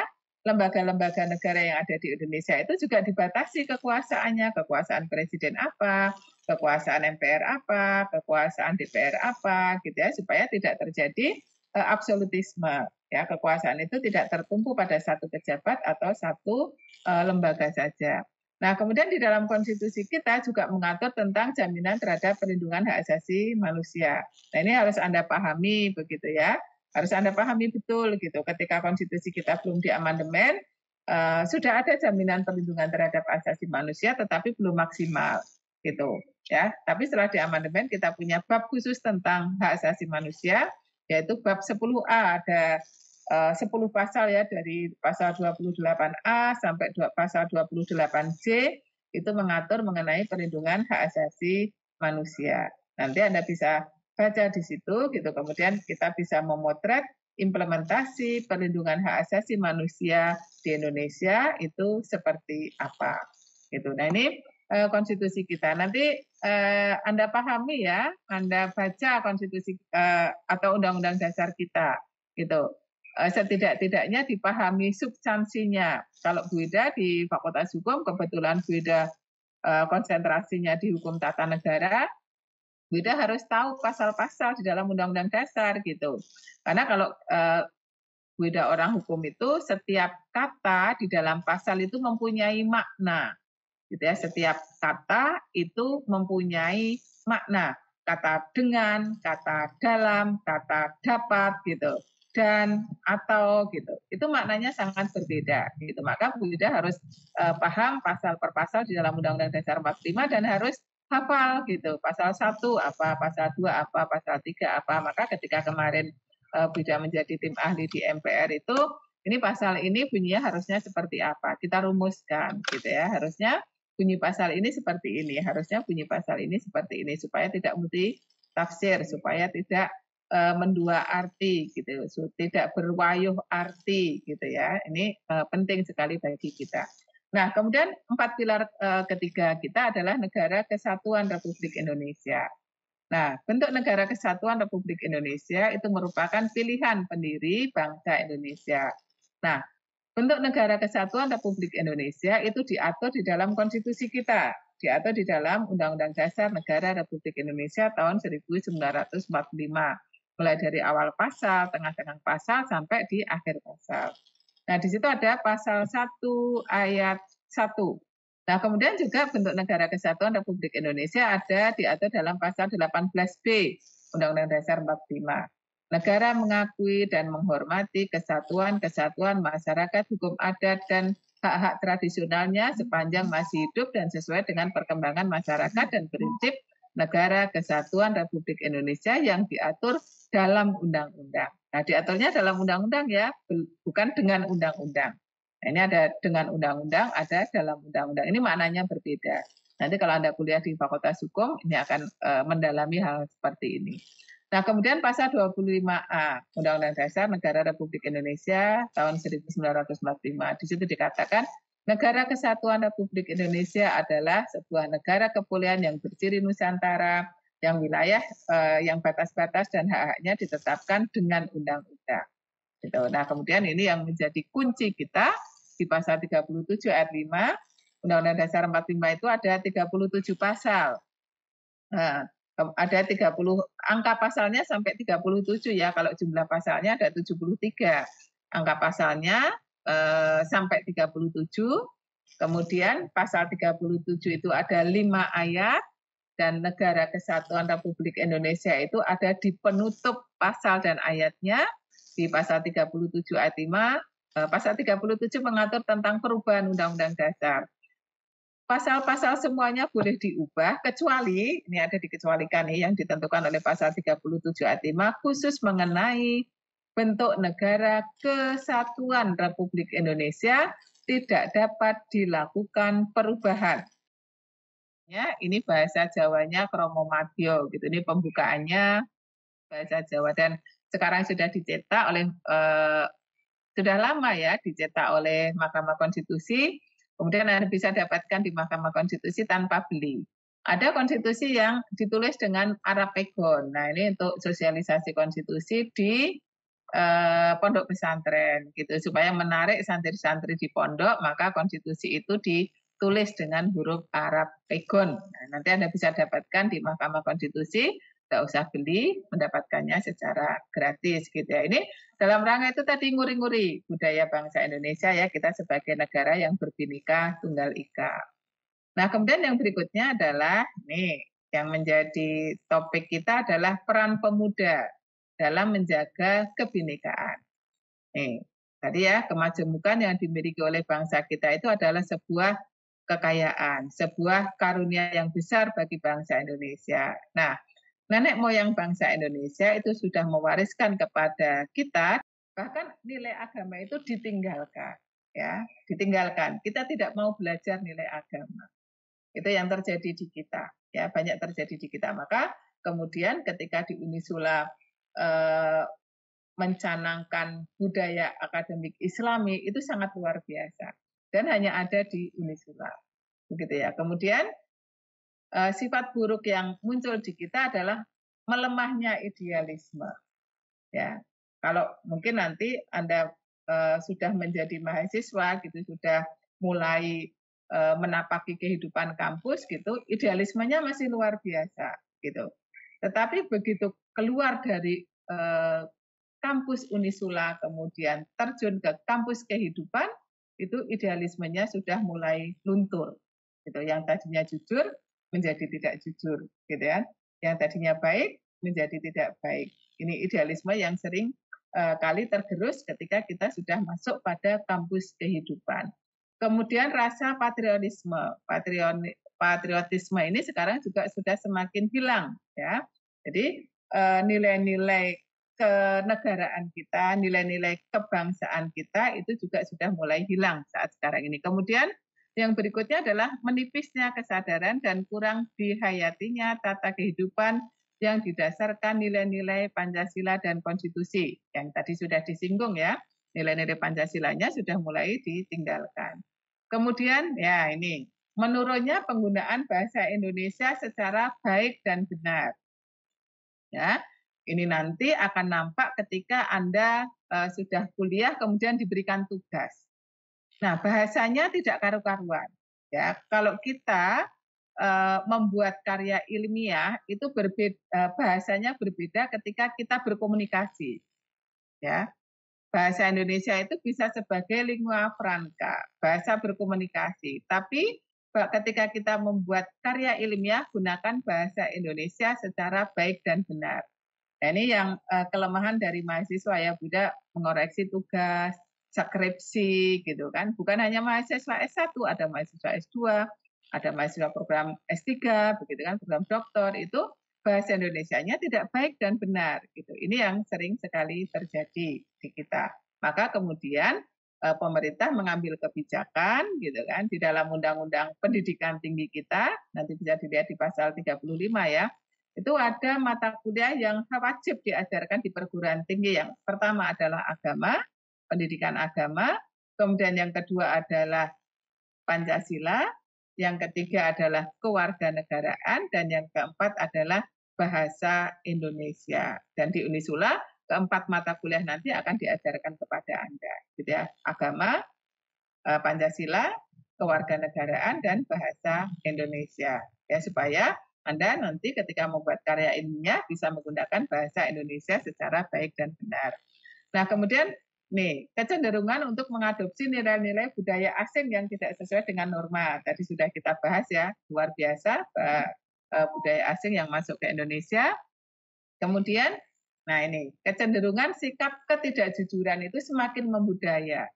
yang ada di Indonesia itu juga dibatasi kekuasaannya, kekuasaan presiden apa, kekuasaan MPR apa, kekuasaan DPR apa, gitu ya, supaya tidak terjadi absolutisme. Ya, kekuasaan itu tidak tertumpu pada satu pejabat atau satu lembaga saja. Nah, kemudian di dalam konstitusi kita juga mengatur tentang jaminan terhadap perlindungan hak asasi manusia. Nah, ini harus Anda pahami begitu ya. Harus Anda pahami betul gitu. Ketika konstitusi kita belum diamandemen, sudah ada jaminan perlindungan terhadap asasi manusia, tetapi belum maksimal gitu ya. Tapi setelah diamandemen kita punya bab khusus tentang hak asasi manusia, yaitu bab 10A, ada 10 pasal ya, dari pasal 28A sampai pasal 28C itu mengatur mengenai perlindungan hak asasi manusia. Nanti Anda bisa baca di situ gitu, kemudian kita bisa memotret implementasi perlindungan hak asasi manusia di Indonesia itu seperti apa gitu. Nah, ini konstitusi kita. Nanti Anda pahami ya, Anda baca konstitusi atau undang-undang dasar kita gitu. Setidak-tidaknya dipahami substansinya. Kalau Bu Ida di Fakultas Hukum, kebetulan Bu Ida konsentrasinya di hukum tata negara, Bu Ida harus tahu pasal-pasal di dalam undang-undang dasar gitu. Karena kalau Bu Ida orang hukum itu, setiap kata di dalam pasal itu mempunyai makna. Gitu ya, setiap kata itu mempunyai makna. Kata dengan, kata dalam, kata dapat gitu. Dan atau gitu. Itu maknanya sangat berbeda gitu. Maka Bu Ida harus paham pasal per pasal di dalam Undang-Undang Dasar 45 dan harus hafal gitu. Pasal 1 apa, pasal 2 apa, pasal 3 apa. Maka ketika kemarin Bu Ida menjadi tim ahli di MPR itu, ini pasal ini bunyinya harusnya seperti apa. Kita rumuskan gitu ya. Harusnya bunyi pasal ini seperti ini, harusnya bunyi pasal ini seperti ini, supaya tidak multi tafsir, supaya tidak mendua arti gitu, tidak berwayuh arti gitu ya. Ini penting sekali bagi kita. Nah, kemudian 4 pilar ketiga kita adalah Negara Kesatuan Republik Indonesia. Nah, bentuk Negara Kesatuan Republik Indonesia itu merupakan pilihan pendiri bangsa Indonesia. Nah, bentuk Negara Kesatuan Republik Indonesia itu diatur di dalam konstitusi kita, diatur di dalam Undang-Undang Dasar Negara Republik Indonesia tahun 1945, mulai dari awal pasal, tengah-tengah pasal, sampai di akhir pasal. Nah, di situ ada pasal 1 ayat 1. Nah, kemudian juga bentuk Negara Kesatuan Republik Indonesia ada diatur dalam pasal 18B Undang-Undang Dasar 45. Negara mengakui dan menghormati kesatuan masyarakat, hukum adat, dan hak-hak tradisionalnya sepanjang masih hidup dan sesuai dengan perkembangan masyarakat dan prinsip Negara Kesatuan Republik Indonesia yang diatur dalam undang-undang. Nah, diaturnya dalam undang-undang ya, bukan dengan undang-undang. Nah, ini ada dengan undang-undang, ada dalam undang-undang. Ini maknanya berbeda. Nanti kalau Anda kuliah di Fakultas Hukum, ini akan mendalami hal seperti ini. Nah, kemudian pasal 25A Undang-Undang Dasar Negara Republik Indonesia tahun 1945. Di situ dikatakan Negara Kesatuan Republik Indonesia adalah sebuah negara kepulehan yang berciri Nusantara, yang wilayah, yang batas-batas dan hak-haknya ditetapkan dengan undang-undang. Gitu. Nah, kemudian ini yang menjadi kunci kita di pasal 37 ayat 5 Undang-Undang Dasar 45 itu ada 37 pasal. Nah, ada 30 angka pasalnya sampai 37 ya. Kalau jumlah pasalnya ada 73. Angka pasalnya sampai 37. Kemudian pasal 37 itu ada 5 ayat, dan Negara Kesatuan Republik Indonesia itu ada di penutup pasal dan ayatnya di pasal 37 ayat 5. Pasal 37 mengatur tentang perubahan Undang-Undang Dasar. Pasal-pasal semuanya boleh diubah, kecuali, ini ada dikecualikan nih, yang ditentukan oleh pasal 37 ayat 5, khusus mengenai bentuk Negara Kesatuan Republik Indonesia tidak dapat dilakukan perubahan. Ya, ini bahasa Jawanya Kromo Madyo, gitu. Ini pembukaannya bahasa Jawa, dan sekarang sudah dicetak oleh sudah lama ya dicetak oleh Mahkamah Konstitusi. Kemudian Anda bisa dapatkan di Mahkamah Konstitusi tanpa beli. Ada konstitusi yang ditulis dengan Arapegon. Nah, ini untuk sosialisasi konstitusi di pondok pesantren gitu, supaya menarik santri-santri di pondok, maka konstitusi itu ditulis dengan huruf Arab Pegon. Nah, nanti Anda bisa dapatkan di Mahkamah Konstitusi, nggak usah beli, mendapatkannya secara gratis gitu ya. Ini dalam rangka itu tadi nguri-nguri budaya bangsa Indonesia ya, kita sebagai negara yang berbhinneka tunggal ika. Nah, kemudian yang berikutnya adalah nih, yang menjadi topik kita adalah peran pemuda dalam menjaga kebinekaan. Nih, tadi ya, kemajemukan yang dimiliki oleh bangsa kita itu adalah sebuah kekayaan, sebuah karunia yang besar bagi bangsa Indonesia. Nah, nenek moyang bangsa Indonesia itu sudah mewariskan kepada kita, bahkan nilai agama itu ditinggalkan, ya, ditinggalkan. Kita tidak mau belajar nilai agama. Itu yang terjadi di kita, ya, banyak terjadi di kita. Maka kemudian ketika di Unisula mencanangkan budaya akademik Islami itu sangat luar biasa dan hanya ada di Unisula, begitu ya. Kemudian sifat buruk yang muncul di kita adalah melemahnya idealisme, ya. Kalau mungkin nanti Anda sudah menjadi mahasiswa gitu, sudah mulai menapaki kehidupan kampus gitu, idealismenya masih luar biasa gitu. Tetapi begitu keluar dari kampus Unisula, kemudian terjun ke kampus kehidupan, itu idealismenya sudah mulai luntur. Gitu. Yang tadinya jujur menjadi tidak jujur, gitu ya. Yang tadinya baik menjadi tidak baik. Ini idealisme yang sering kali tergerus ketika kita sudah masuk pada kampus kehidupan. Kemudian rasa patriotisme ini sekarang juga sudah semakin hilang, ya. Jadi nilai-nilai kenegaraan kita, nilai-nilai kebangsaan kita itu juga sudah mulai hilang saat sekarang ini. Kemudian yang berikutnya adalah menipisnya kesadaran dan kurang dihayatinya tata kehidupan yang didasarkan nilai-nilai Pancasila dan konstitusi. Yang tadi sudah disinggung ya, nilai-nilai Pancasilanya sudah mulai ditinggalkan. Kemudian ya ini, menurunnya penggunaan bahasa Indonesia secara baik dan benar. Ya, ini nanti akan nampak ketika Anda sudah kuliah kemudian diberikan tugas. Nah, bahasanya tidak karu-karuan. Ya, kalau kita membuat karya ilmiah itu bahasanya berbeda ketika kita berkomunikasi. Ya, bahasa Indonesia itu bisa sebagai lingua franca, bahasa berkomunikasi. Tapi ketika kita membuat karya ilmiah, gunakan bahasa Indonesia secara baik dan benar. Nah, ini yang kelemahan dari mahasiswa ya, Buddha mengoreksi tugas, skripsi gitu kan. Bukan hanya mahasiswa S1, ada mahasiswa S2, ada mahasiswa program S3, begitu kan, program doktor, itu bahasa Indonesianya tidak baik dan benar gitu. Ini yang sering sekali terjadi di kita. Maka kemudian pemerintah mengambil kebijakan gitu kan di dalam Undang-Undang Pendidikan Tinggi kita, nanti bisa dilihat di pasal 35 ya. Itu ada mata kuliah yang wajib diajarkan di perguruan tinggi. Yang pertama adalah agama, pendidikan agama, kemudian yang kedua adalah Pancasila, yang ketiga adalah kewarganegaraan, dan yang keempat adalah bahasa Indonesia. Dan di Unisula keempat mata kuliah nanti akan diajarkan kepada Anda, gitu ya. Agama, Pancasila, kewarganegaraan, dan bahasa Indonesia. Ya, supaya Anda nanti ketika membuat karya ilmiah bisa menggunakan bahasa Indonesia secara baik dan benar. Nah, kemudian nih, kecenderungan untuk mengadopsi nilai-nilai budaya asing yang tidak sesuai dengan norma. Tadi sudah kita bahas ya, luar biasa budaya asing yang masuk ke Indonesia. Kemudian, nah ini, kecenderungan sikap ketidakjujuran itu semakin membudaya.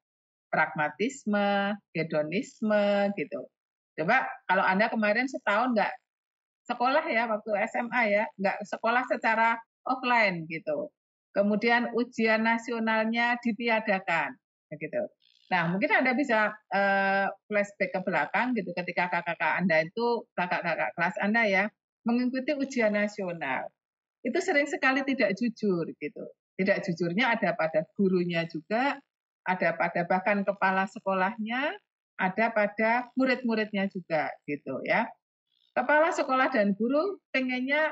Pragmatisme, hedonisme, gitu. Coba kalau Anda kemarin setahun nggak sekolah ya, waktu SMA ya, nggak sekolah secara offline gitu. Kemudian ujian nasionalnya ditiadakan, begitu. Nah, mungkin Anda bisa flashback ke belakang gitu, ketika kakak-kakak Anda itu, kakak-kakak kelas Anda ya, mengikuti ujian nasional. Itu sering sekali tidak jujur gitu. Tidak jujurnya ada pada gurunya juga, ada pada bahkan kepala sekolahnya, ada pada murid-muridnya juga gitu ya. Kepala sekolah dan guru pengennya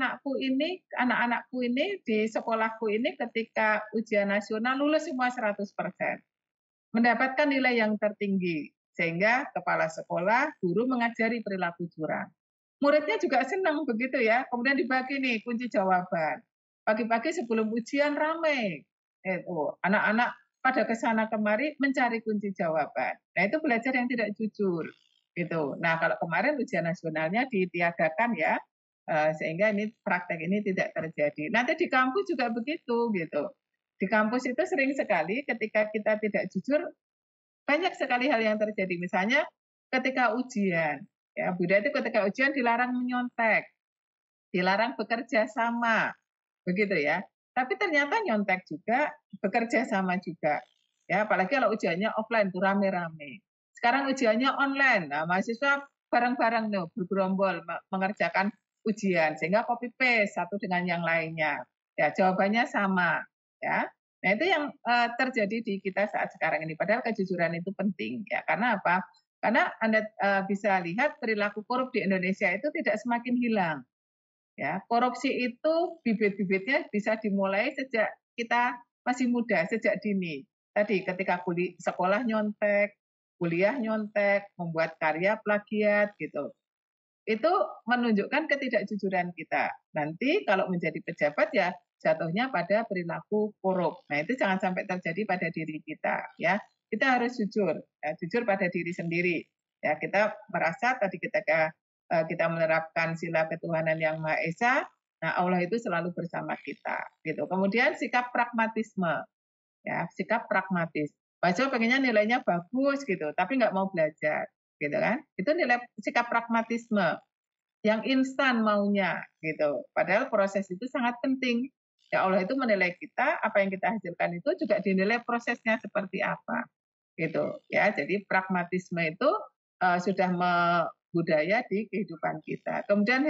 anak-anakku ini di sekolahku ini ketika ujian nasional lulus semua 100%. Mendapatkan nilai yang tertinggi sehingga kepala sekolah, guru mengajari perilaku curang. Muridnya juga senang begitu ya. Kemudian dibagi nih kunci jawaban. Pagi-pagi sebelum ujian ramai. Anak-anak pada kesana kemari mencari kunci jawaban. Nah, itu belajar yang tidak jujur. Gitu. Nah, kalau kemarin ujian nasionalnya ditiadakan ya, sehingga ini praktek ini tidak terjadi. Nanti di kampus juga begitu gitu. Di kampus itu sering sekali ketika kita tidak jujur, banyak sekali hal yang terjadi. Misalnya ketika ujian, ya Buddha itu ketika ujian dilarang menyontek, dilarang bekerja sama, begitu ya. Tapi ternyata nyontek juga, bekerja sama juga. Ya, apalagi kalau ujiannya offline itu rame-rame. Sekarang ujiannya online. Nah, mahasiswa bareng-bareng nih bergerombol mengerjakan ujian sehingga copy paste satu dengan yang lainnya. Ya, jawabannya sama, ya. Nah, itu yang terjadi di kita saat sekarang ini. Padahal kejujuran itu penting, ya. Karena apa? Karena Anda bisa lihat perilaku korup di Indonesia itu tidak semakin hilang. Ya, korupsi itu bibit-bibitnya bisa dimulai sejak kita masih muda, sejak dini. Tadi ketika sekolah nyontek, kuliah nyontek, membuat karya plagiat gitu. Itu menunjukkan ketidakjujuran kita. Nanti kalau menjadi pejabat ya jatuhnya pada perilaku korup. Nah, itu jangan sampai terjadi pada diri kita ya. Kita harus jujur, ya, jujur pada diri sendiri. Ya, kita merasa tadi ketika kita menerapkan sila ketuhanan yang Maha Esa, nah Allah itu selalu bersama kita gitu. Kemudian sikap pragmatisme. Ya, sikap pragmatis. Mahasiswa pengennya nilainya bagus gitu, tapi nggak mau belajar gitu kan. Itu nilai sikap pragmatisme yang instan maunya gitu. Padahal proses itu sangat penting. Ya Allah itu menilai kita, apa yang kita hasilkan itu juga dinilai prosesnya seperti apa. Gitu ya. Jadi pragmatisme itu sudah budaya di kehidupan kita. Kemudian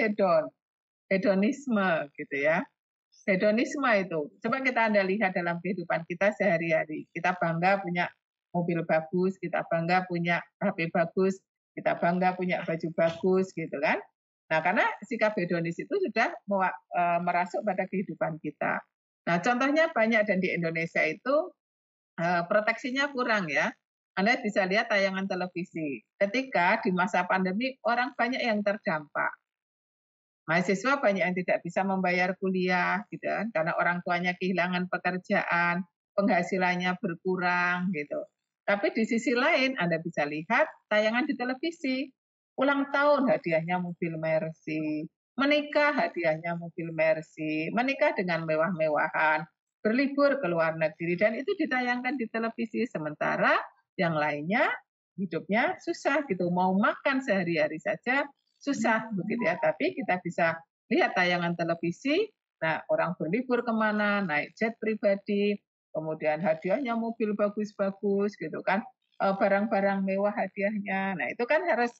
hedonisme gitu ya. Hedonisme itu, coba Anda lihat dalam kehidupan kita sehari-hari. Kita bangga punya mobil bagus, kita bangga punya HP bagus, kita bangga punya baju bagus gitu kan. Nah, karena sikap hedonis itu sudah merasuk pada kehidupan kita. Nah, contohnya banyak dan di Indonesia itu proteksinya kurang ya. Anda bisa lihat tayangan televisi. Ketika di masa pandemi orang banyak yang terdampak. Mahasiswa banyak yang tidak bisa membayar kuliah gitu kan, karena orang tuanya kehilangan pekerjaan, penghasilannya berkurang gitu. Tapi di sisi lain Anda bisa lihat tayangan di televisi. Ulang tahun hadiahnya mobil Mercy, menikah hadiahnya mobil Mercy, menikah dengan mewah-mewahan, berlibur ke luar negeri dan itu ditayangkan di televisi sementara yang lainnya hidupnya susah gitu, mau makan sehari-hari saja susah begitu ya. Tapi kita bisa lihat tayangan televisi, nah orang berlibur kemana, naik jet pribadi, kemudian hadiahnya mobil bagus-bagus gitu kan, barang-barang mewah hadiahnya. Nah itu kan harus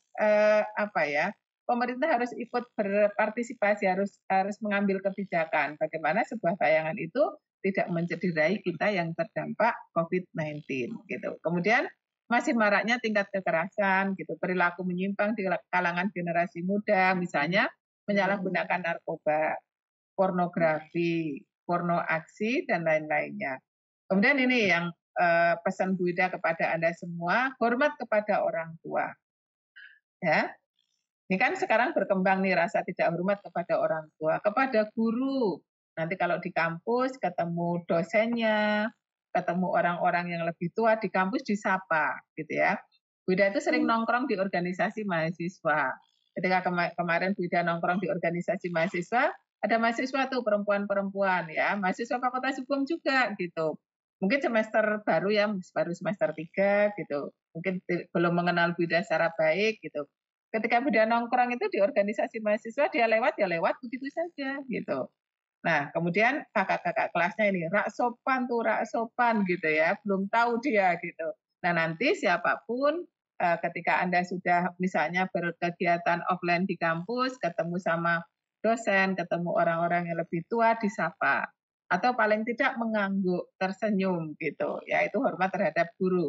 pemerintah harus ikut berpartisipasi, harus mengambil kebijakan bagaimana sebuah tayangan itu tidak mencederai kita yang terdampak COVID-19 gitu. Kemudian masih maraknya tingkat kekerasan gitu, perilaku menyimpang di kalangan generasi muda, misalnya menyalahgunakan narkoba, pornografi, porno aksi dan lain-lainnya. Kemudian ini yang pesan Bu Ida kepada Anda semua, hormat kepada orang tua. Ya. Ini kan sekarang berkembang nih rasa tidak hormat kepada orang tua, kepada guru. Nanti kalau di kampus ketemu dosennya, ketemu orang-orang yang lebih tua di kampus disapa gitu ya. Bu Ida itu sering nongkrong di organisasi mahasiswa. Ketika kemarin Bu Ida nongkrong di organisasi mahasiswa, ada mahasiswa tuh perempuan-perempuan ya, mahasiswa Fakultas Hukum juga gitu. Mungkin semester baru ya, baru semester 3 gitu. Mungkin belum mengenal Bu Ida secara baik gitu. Ketika Bu Ida nongkrong itu di organisasi mahasiswa, dia lewat begitu saja gitu. Nah, kemudian kakak-kakak kelasnya ini rak sopan gitu ya, belum tahu dia gitu. Nah, nanti siapapun ketika Anda sudah misalnya berkegiatan offline di kampus, ketemu sama dosen, ketemu orang-orang yang lebih tua, disapa. Atau paling tidak mengangguk, tersenyum gitu. Ya, itu hormat terhadap guru.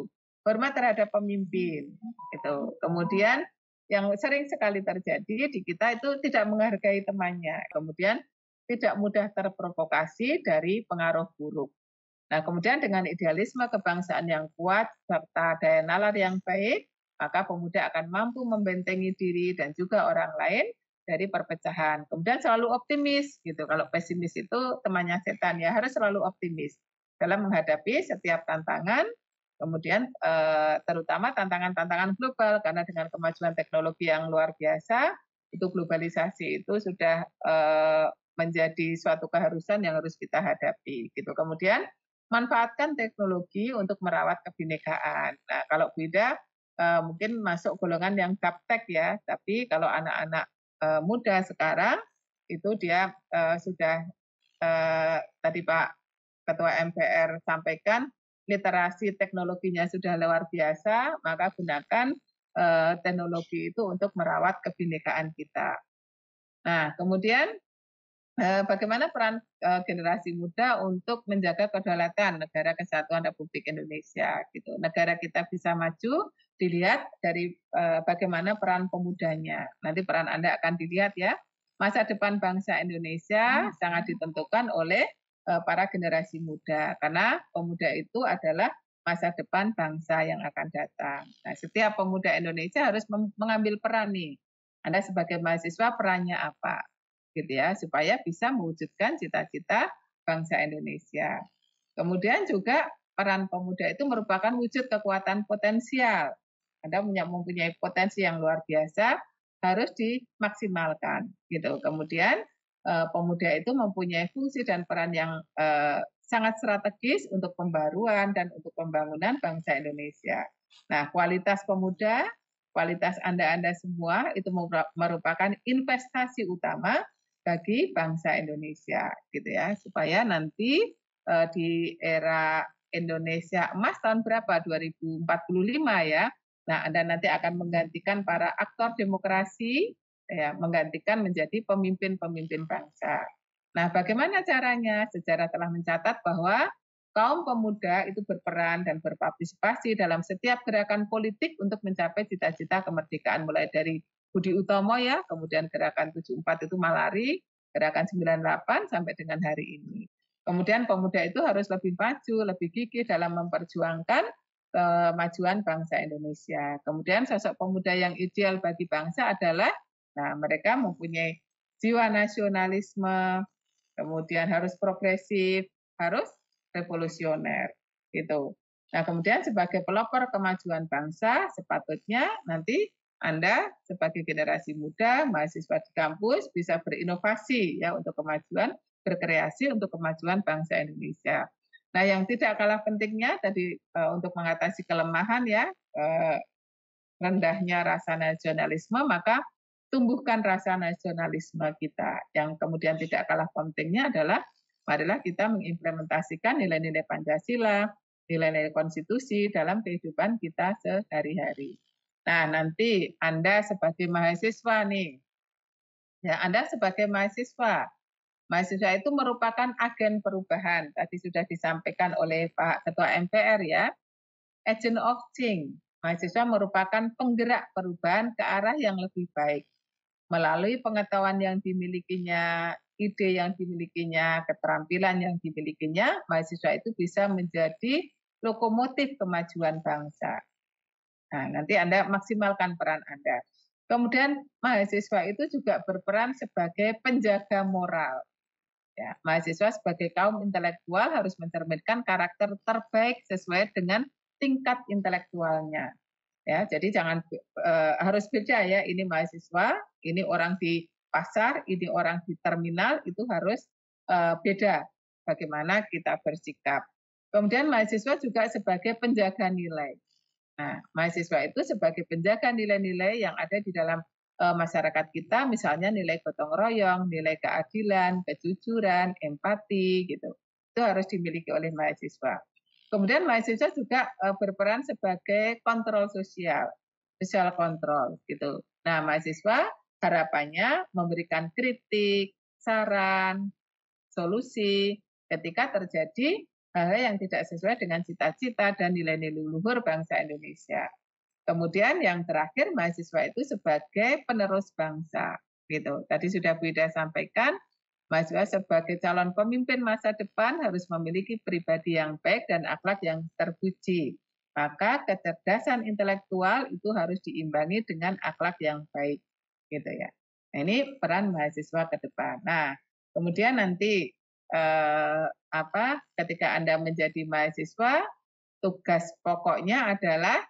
hormat terhadap pemimpin. Gitu. Kemudian yang sering sekali terjadi di kita itu tidak menghargai temannya. Kemudian tidak mudah terprovokasi dari pengaruh buruk. Nah, kemudian dengan idealisme kebangsaan yang kuat serta daya nalar yang baik, maka pemuda akan mampu membentengi diri dan juga orang lain dari perpecahan. Kemudian selalu optimis gitu. Kalau pesimis itu temannya setan, ya harus selalu optimis dalam menghadapi setiap tantangan. Kemudian terutama tantangan-tantangan global, karena dengan kemajuan teknologi yang luar biasa, itu globalisasi itu sudah menjadi suatu keharusan yang harus kita hadapi. Gitu. Kemudian manfaatkan teknologi untuk merawat kebinekaan. Nah, kalau Bu Ida mungkin masuk golongan yang gaptek ya, tapi kalau anak-anak muda sekarang itu dia sudah tadi Pak Ketua MPR sampaikan literasi teknologinya sudah luar biasa, maka gunakan teknologi itu untuk merawat kebinekaan kita. Nah, kemudian bagaimana peran generasi muda untuk menjaga kedaulatan negara kesatuan Republik Indonesia gitu. Negara kita bisa maju dilihat dari bagaimana peran pemudanya. Nanti peran Anda akan dilihat ya. Masa depan bangsa Indonesia sangat ditentukan oleh para generasi muda, karena pemuda itu adalah masa depan bangsa yang akan datang. Nah, setiap pemuda Indonesia harus mengambil peran nih. Anda sebagai mahasiswa perannya apa? Gitu ya, supaya bisa mewujudkan cita-cita bangsa Indonesia. Kemudian juga peran pemuda itu merupakan wujud kekuatan potensial. Anda mempunyai potensi yang luar biasa, harus dimaksimalkan. Gitu. Kemudian pemuda itu mempunyai fungsi dan peran yang sangat strategis untuk pembaruan dan untuk pembangunan bangsa Indonesia. Nah, kualitas pemuda, kualitas Anda semua itu merupakan investasi utama bagi bangsa Indonesia, gitu ya, supaya nanti di era Indonesia emas tahun berapa? 2045 ya. Nah, Anda nanti akan menggantikan para aktor demokrasi, ya, menggantikan menjadi pemimpin-pemimpin bangsa. Nah, bagaimana caranya? Sejarah telah mencatat bahwa kaum pemuda itu berperan dan berpartisipasi dalam setiap gerakan politik untuk mencapai cita-cita kemerdekaan, mulai dari Budi Utomo ya, kemudian gerakan 74 itu Malari, gerakan 98 sampai dengan hari ini. Kemudian pemuda itu harus lebih maju, lebih gigih dalam memperjuangkan kemajuan bangsa Indonesia. Kemudian sosok pemuda yang ideal bagi bangsa adalah, nah, mereka mempunyai jiwa nasionalisme, kemudian harus progresif, harus revolusioner, gitu. Nah, kemudian sebagai pelopor kemajuan bangsa, sepatutnya nanti Anda sebagai generasi muda, mahasiswa di kampus bisa berinovasi ya untuk kemajuan, berkreasi untuk kemajuan bangsa Indonesia. Nah, yang tidak kalah pentingnya tadi untuk mengatasi kelemahan ya, rendahnya rasa nasionalisme, maka tumbuhkan rasa nasionalisme kita. Yang kemudian tidak kalah pentingnya adalah marilah kita mengimplementasikan nilai-nilai Pancasila, nilai-nilai konstitusi dalam kehidupan kita sehari-hari. Nah, nanti Anda sebagai mahasiswa nih, ya Anda sebagai mahasiswa itu merupakan agen perubahan. Tadi sudah disampaikan oleh Pak Ketua MPR ya, agent of change. Mahasiswa merupakan penggerak perubahan ke arah yang lebih baik. Melalui pengetahuan yang dimilikinya, ide yang dimilikinya, keterampilan yang dimilikinya, mahasiswa itu bisa menjadi lokomotif kemajuan bangsa. Nah, nanti Anda maksimalkan peran Anda. Kemudian mahasiswa itu juga berperan sebagai penjaga moral. Ya, mahasiswa sebagai kaum intelektual harus mencerminkan karakter terbaik sesuai dengan tingkat intelektualnya. Ya, jadi jangan harus beda ya. Ini mahasiswa, ini orang di pasar, ini orang di terminal, itu harus beda. Bagaimana kita bersikap. Kemudian mahasiswa juga sebagai penjaga nilai. Nah, mahasiswa itu sebagai penjaga nilai-nilai yang ada di dalam masyarakat kita, misalnya nilai gotong royong, nilai keadilan, kejujuran, empati, gitu. Itu harus dimiliki oleh mahasiswa. Kemudian mahasiswa juga berperan sebagai kontrol sosial, social control, gitu. Nah, mahasiswa harapannya memberikan kritik, saran, solusi ketika terjadi hal-hal yang tidak sesuai dengan cita-cita dan nilai-nilai luhur bangsa Indonesia. Kemudian yang terakhir, mahasiswa itu sebagai penerus bangsa. Gitu. Tadi sudah Bu Ida sampaikan, mahasiswa sebagai calon pemimpin masa depan harus memiliki pribadi yang baik dan akhlak yang terpuji. Maka kecerdasan intelektual itu harus diimbangi dengan akhlak yang baik. Gitu ya. Nah, ini peran mahasiswa ke depan. Nah, kemudian nanti ketika Anda menjadi mahasiswa, tugas pokoknya adalah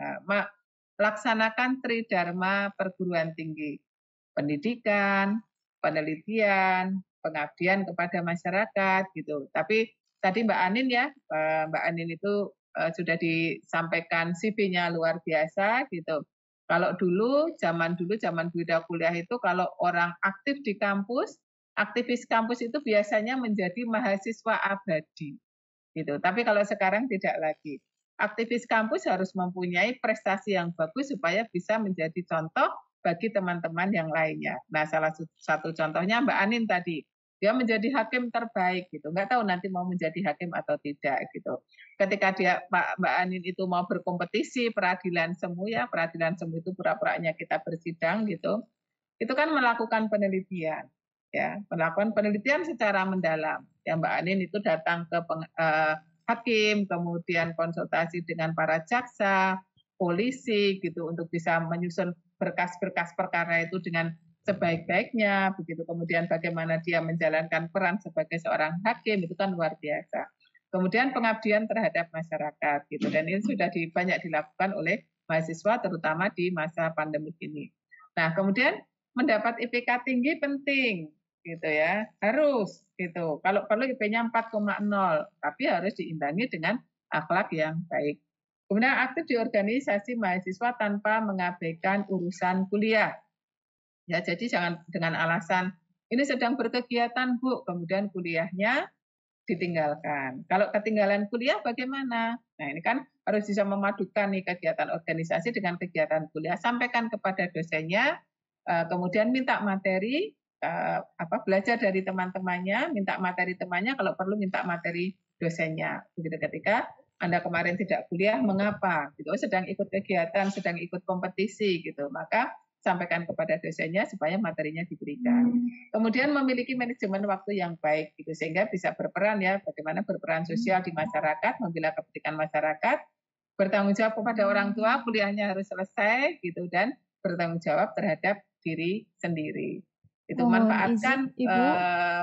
laksanakan tridharma perguruan tinggi, pendidikan, penelitian, pengabdian kepada masyarakat gitu. Tapi tadi Mbak Anin ya, Mbak Anin itu sudah disampaikan CV-nya luar biasa gitu. Kalau zaman Bu Ida kuliah itu kalau orang aktif di kampus, aktivis kampus itu biasanya menjadi mahasiswa abadi. Gitu. Tapi kalau sekarang tidak lagi. Aktivis kampus harus mempunyai prestasi yang bagus supaya bisa menjadi contoh bagi teman-teman yang lainnya. Nah, salah satu contohnya Mbak Anin tadi. Dia menjadi hakim terbaik gitu. Nggak tahu nanti mau menjadi hakim atau tidak gitu. Ketika Mbak Anin itu mau berkompetisi peradilan semu ya, peradilan semu itu pura-puranya kita bersidang gitu. Itu kan melakukan penelitian. Ya, melakukan penelitian secara mendalam. Ya, Mbak Anin itu datang ke hakim, kemudian konsultasi dengan para jaksa, polisi gitu untuk bisa menyusun berkas-berkas perkara itu dengan sebaik-baiknya, begitu. Kemudian bagaimana dia menjalankan peran sebagai seorang hakim itu kan luar biasa. Kemudian pengabdian terhadap masyarakat gitu, dan ini sudah banyak dilakukan oleh mahasiswa terutama di masa pandemi ini. Nah, kemudian mendapat IPK tinggi penting gitu ya, harus gitu. Kalau perlu IP-nya 4,0, tapi harus diimbangi dengan akhlak yang baik. Kemudian aktif di organisasi mahasiswa tanpa mengabaikan urusan kuliah. Ya, jadi jangan dengan alasan ini sedang berkegiatan Bu, kemudian kuliahnya ditinggalkan. Kalau ketinggalan kuliah bagaimana? Nah, ini kan harus bisa memadukan nih kegiatan organisasi dengan kegiatan kuliah. Sampaikan kepada dosennya, kemudian minta materi, belajar dari teman-temannya, minta materi temannya, kalau perlu minta materi dosennya. Begitu ketika Anda kemarin tidak kuliah, mengapa? Gitu, sedang ikut kegiatan, sedang ikut kompetisi gitu. Maka sampaikan kepada dosennya supaya materinya diberikan. Kemudian memiliki manajemen waktu yang baik gitu sehingga bisa berperan ya, bagaimana berperan sosial di masyarakat, membela kepentingan masyarakat, bertanggung jawab kepada orang tua, kuliahnya harus selesai gitu, dan bertanggung jawab terhadap diri sendiri. Itu manfaatkan izin, Ibu.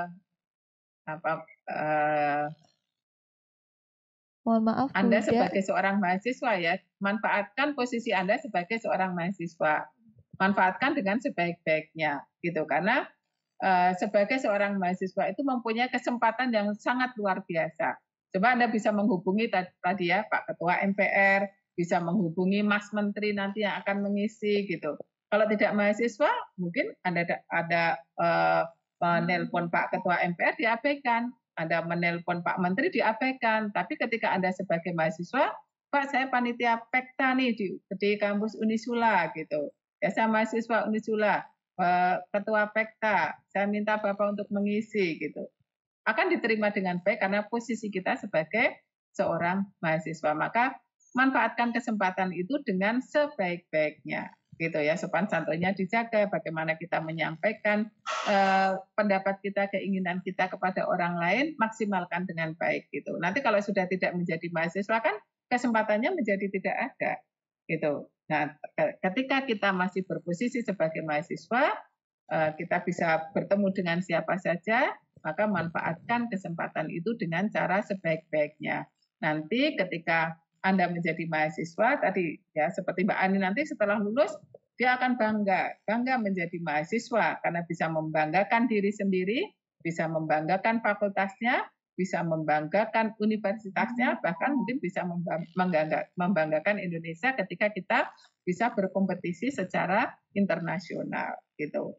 Mohon maaf, Anda Bu Ida. sebagai seorang mahasiswa ya, manfaatkan posisi Anda sebagai seorang mahasiswa. Manfaatkan dengan sebaik-baiknya gitu, karena sebagai seorang mahasiswa itu mempunyai kesempatan yang sangat luar biasa. Coba Anda bisa menghubungi tadi ya Pak Ketua MPR, bisa menghubungi Mas Menteri nanti yang akan mengisi gitu. Kalau tidak mahasiswa, mungkin Anda ada menelpon Pak Ketua MPR diabaikan, Anda menelpon Pak Menteri diabaikan. Tapi ketika Anda sebagai mahasiswa, Pak saya panitia PEKTA nih di kampus Unisula gitu. Ya saya mahasiswa Unisula, Ketua PEKTA, saya minta Bapak untuk mengisi gitu. Akan diterima dengan baik karena posisi kita sebagai seorang mahasiswa. Maka manfaatkan kesempatan itu dengan sebaik-baiknya gitu ya, sopan santunnya dijaga, bagaimana kita menyampaikan pendapat kita, keinginan kita kepada orang lain, maksimalkan dengan baik gitu. Nanti kalau sudah tidak menjadi mahasiswa kan kesempatannya menjadi tidak ada gitu. Nah, ketika kita masih berposisi sebagai mahasiswa, kita bisa bertemu dengan siapa saja, maka manfaatkan kesempatan itu dengan cara sebaik-baiknya. Nanti ketika Anda menjadi mahasiswa, tadi ya seperti Mbak Ani nanti setelah lulus, dia akan bangga menjadi mahasiswa karena bisa membanggakan diri sendiri, bisa membanggakan fakultasnya, bisa membanggakan universitasnya, bahkan mungkin bisa membanggakan Indonesia ketika kita bisa berkompetisi secara internasional gitu.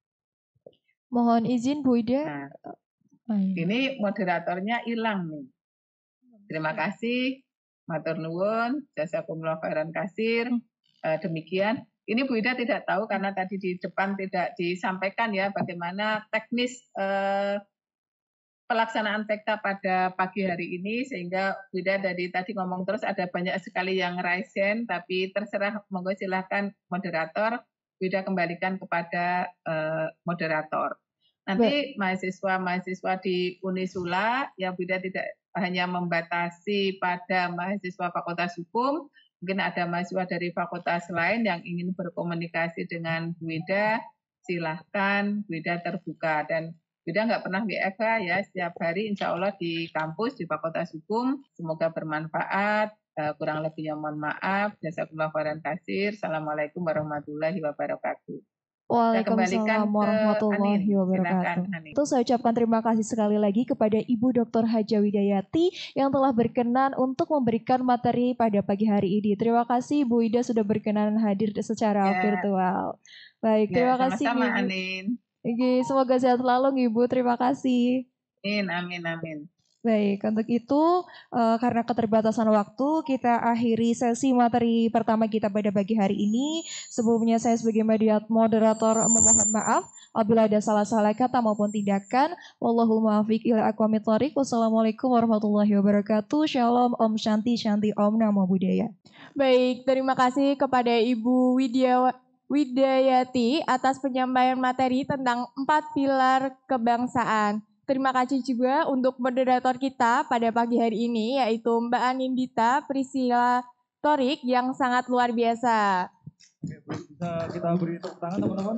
Mohon izin Bu Ida. Nah, ini moderatornya hilang nih. Terima kasih, matur nuwun, jazakumullah khairan katsir. Demikian. Ini Bu Ida tidak tahu karena tadi di depan tidak disampaikan ya bagaimana teknis pelaksanaan PEKTA pada pagi hari ini, sehingga Bu Ida dari tadi ngomong terus ada banyak sekali yang raise hand, tapi terserah, monggo silahkan moderator, Bu Ida kembalikan kepada moderator. Nanti mahasiswa-mahasiswa di Unisula yang Bu Ida tidak hanya membatasi pada mahasiswa Fakultas Hukum, mungkin ada mahasiswa dari fakultas lain yang ingin berkomunikasi dengan Bu Ida, silahkan, Bu Ida terbuka. Dan Bu Ida nggak pernah WFH ya, setiap hari insya Allah di kampus, di Fakultas Hukum. Semoga bermanfaat, kurang lebihnya mohon maaf. Jazakumullah khairan katsir. Assalamualaikum warahmatullahi wabarakatuh. Waalaikumsalam warahmatullahi wabarakatuh. Itu saya ucapkan terima kasih sekali lagi kepada Ibu Dr. Haja Widayati yang telah berkenan untuk memberikan materi pada pagi hari ini. Terima kasih Bu Ida sudah berkenan hadir secara virtual. Baik, terima kasih sama-sama, Ibu. Anin. Oke, semoga sehat selalu Ibu. Terima kasih. Amin, amin. Baik, untuk itu karena keterbatasan waktu kita akhiri sesi materi pertama kita pada pagi hari ini. Sebelumnya saya sebagai moderator memohon maaf apabila ada salah-salah kata maupun tindakan. Wallahul muwaffiq ila aqwamit thoriq. Wassalamualaikum warahmatullahi wabarakatuh. Shalom, Om Shanti, Shanti Om, Namo Buddhaya. Baik, terima kasih kepada Ibu Widayati atas penyampaian materi tentang 4 pilar kebangsaan. Terima kasih juga untuk moderator kita pada pagi hari ini, yaitu Mbak Anindita Priscilla Torik yang sangat luar biasa. Oke, bisa kita beri tepuk tangan teman-teman.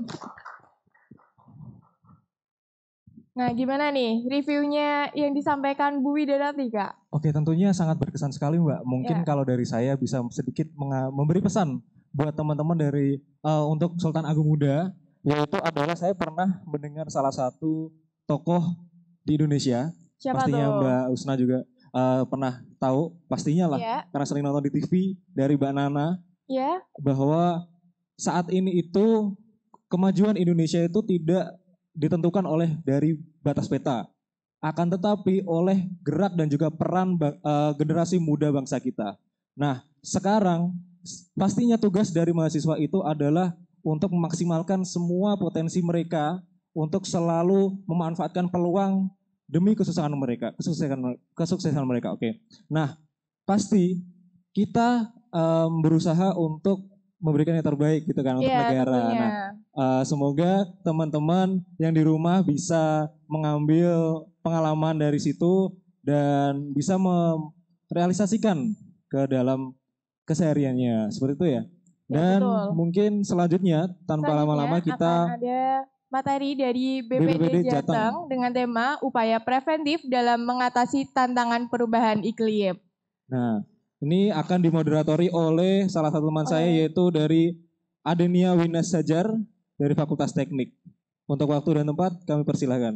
Nah, gimana nih reviewnya yang disampaikan Bu Widayati, Kak? Oke, tentunya sangat berkesan sekali, Mbak. Mungkin kalau dari saya bisa sedikit memberi pesan buat teman-teman dari untuk Sultan Agung Muda, yaitu adalah saya pernah mendengar salah satu tokoh di Indonesia. Siapa pastinya tuh? Mbak Usna juga pernah tahu, pastinya lah, karena sering nonton di TV dari Mbak Nana, bahwa saat ini itu kemajuan Indonesia itu tidak ditentukan oleh dari batas peta, akan tetapi oleh gerak dan juga peran generasi muda bangsa kita. Nah, sekarang pastinya tugas dari mahasiswa itu adalah untuk memaksimalkan semua potensi mereka untuk selalu memanfaatkan peluang demi kesuksesan mereka. Oke. Nah, pasti kita berusaha untuk memberikan yang terbaik gitu kan untuk negara. Nah, semoga teman-teman yang di rumah bisa mengambil pengalaman dari situ dan bisa merealisasikan ke dalam kesehariannya, seperti itu ya. Dan mungkin selanjutnya tanpa lama-lama kita ada materi dari BPBD Jateng dengan tema upaya preventif dalam mengatasi tantangan perubahan iklim. Nah, ini akan dimoderatori oleh salah satu teman saya, yaitu dari Adenia Winas Sajar dari Fakultas Teknik. Untuk waktu dan tempat kami persilahkan.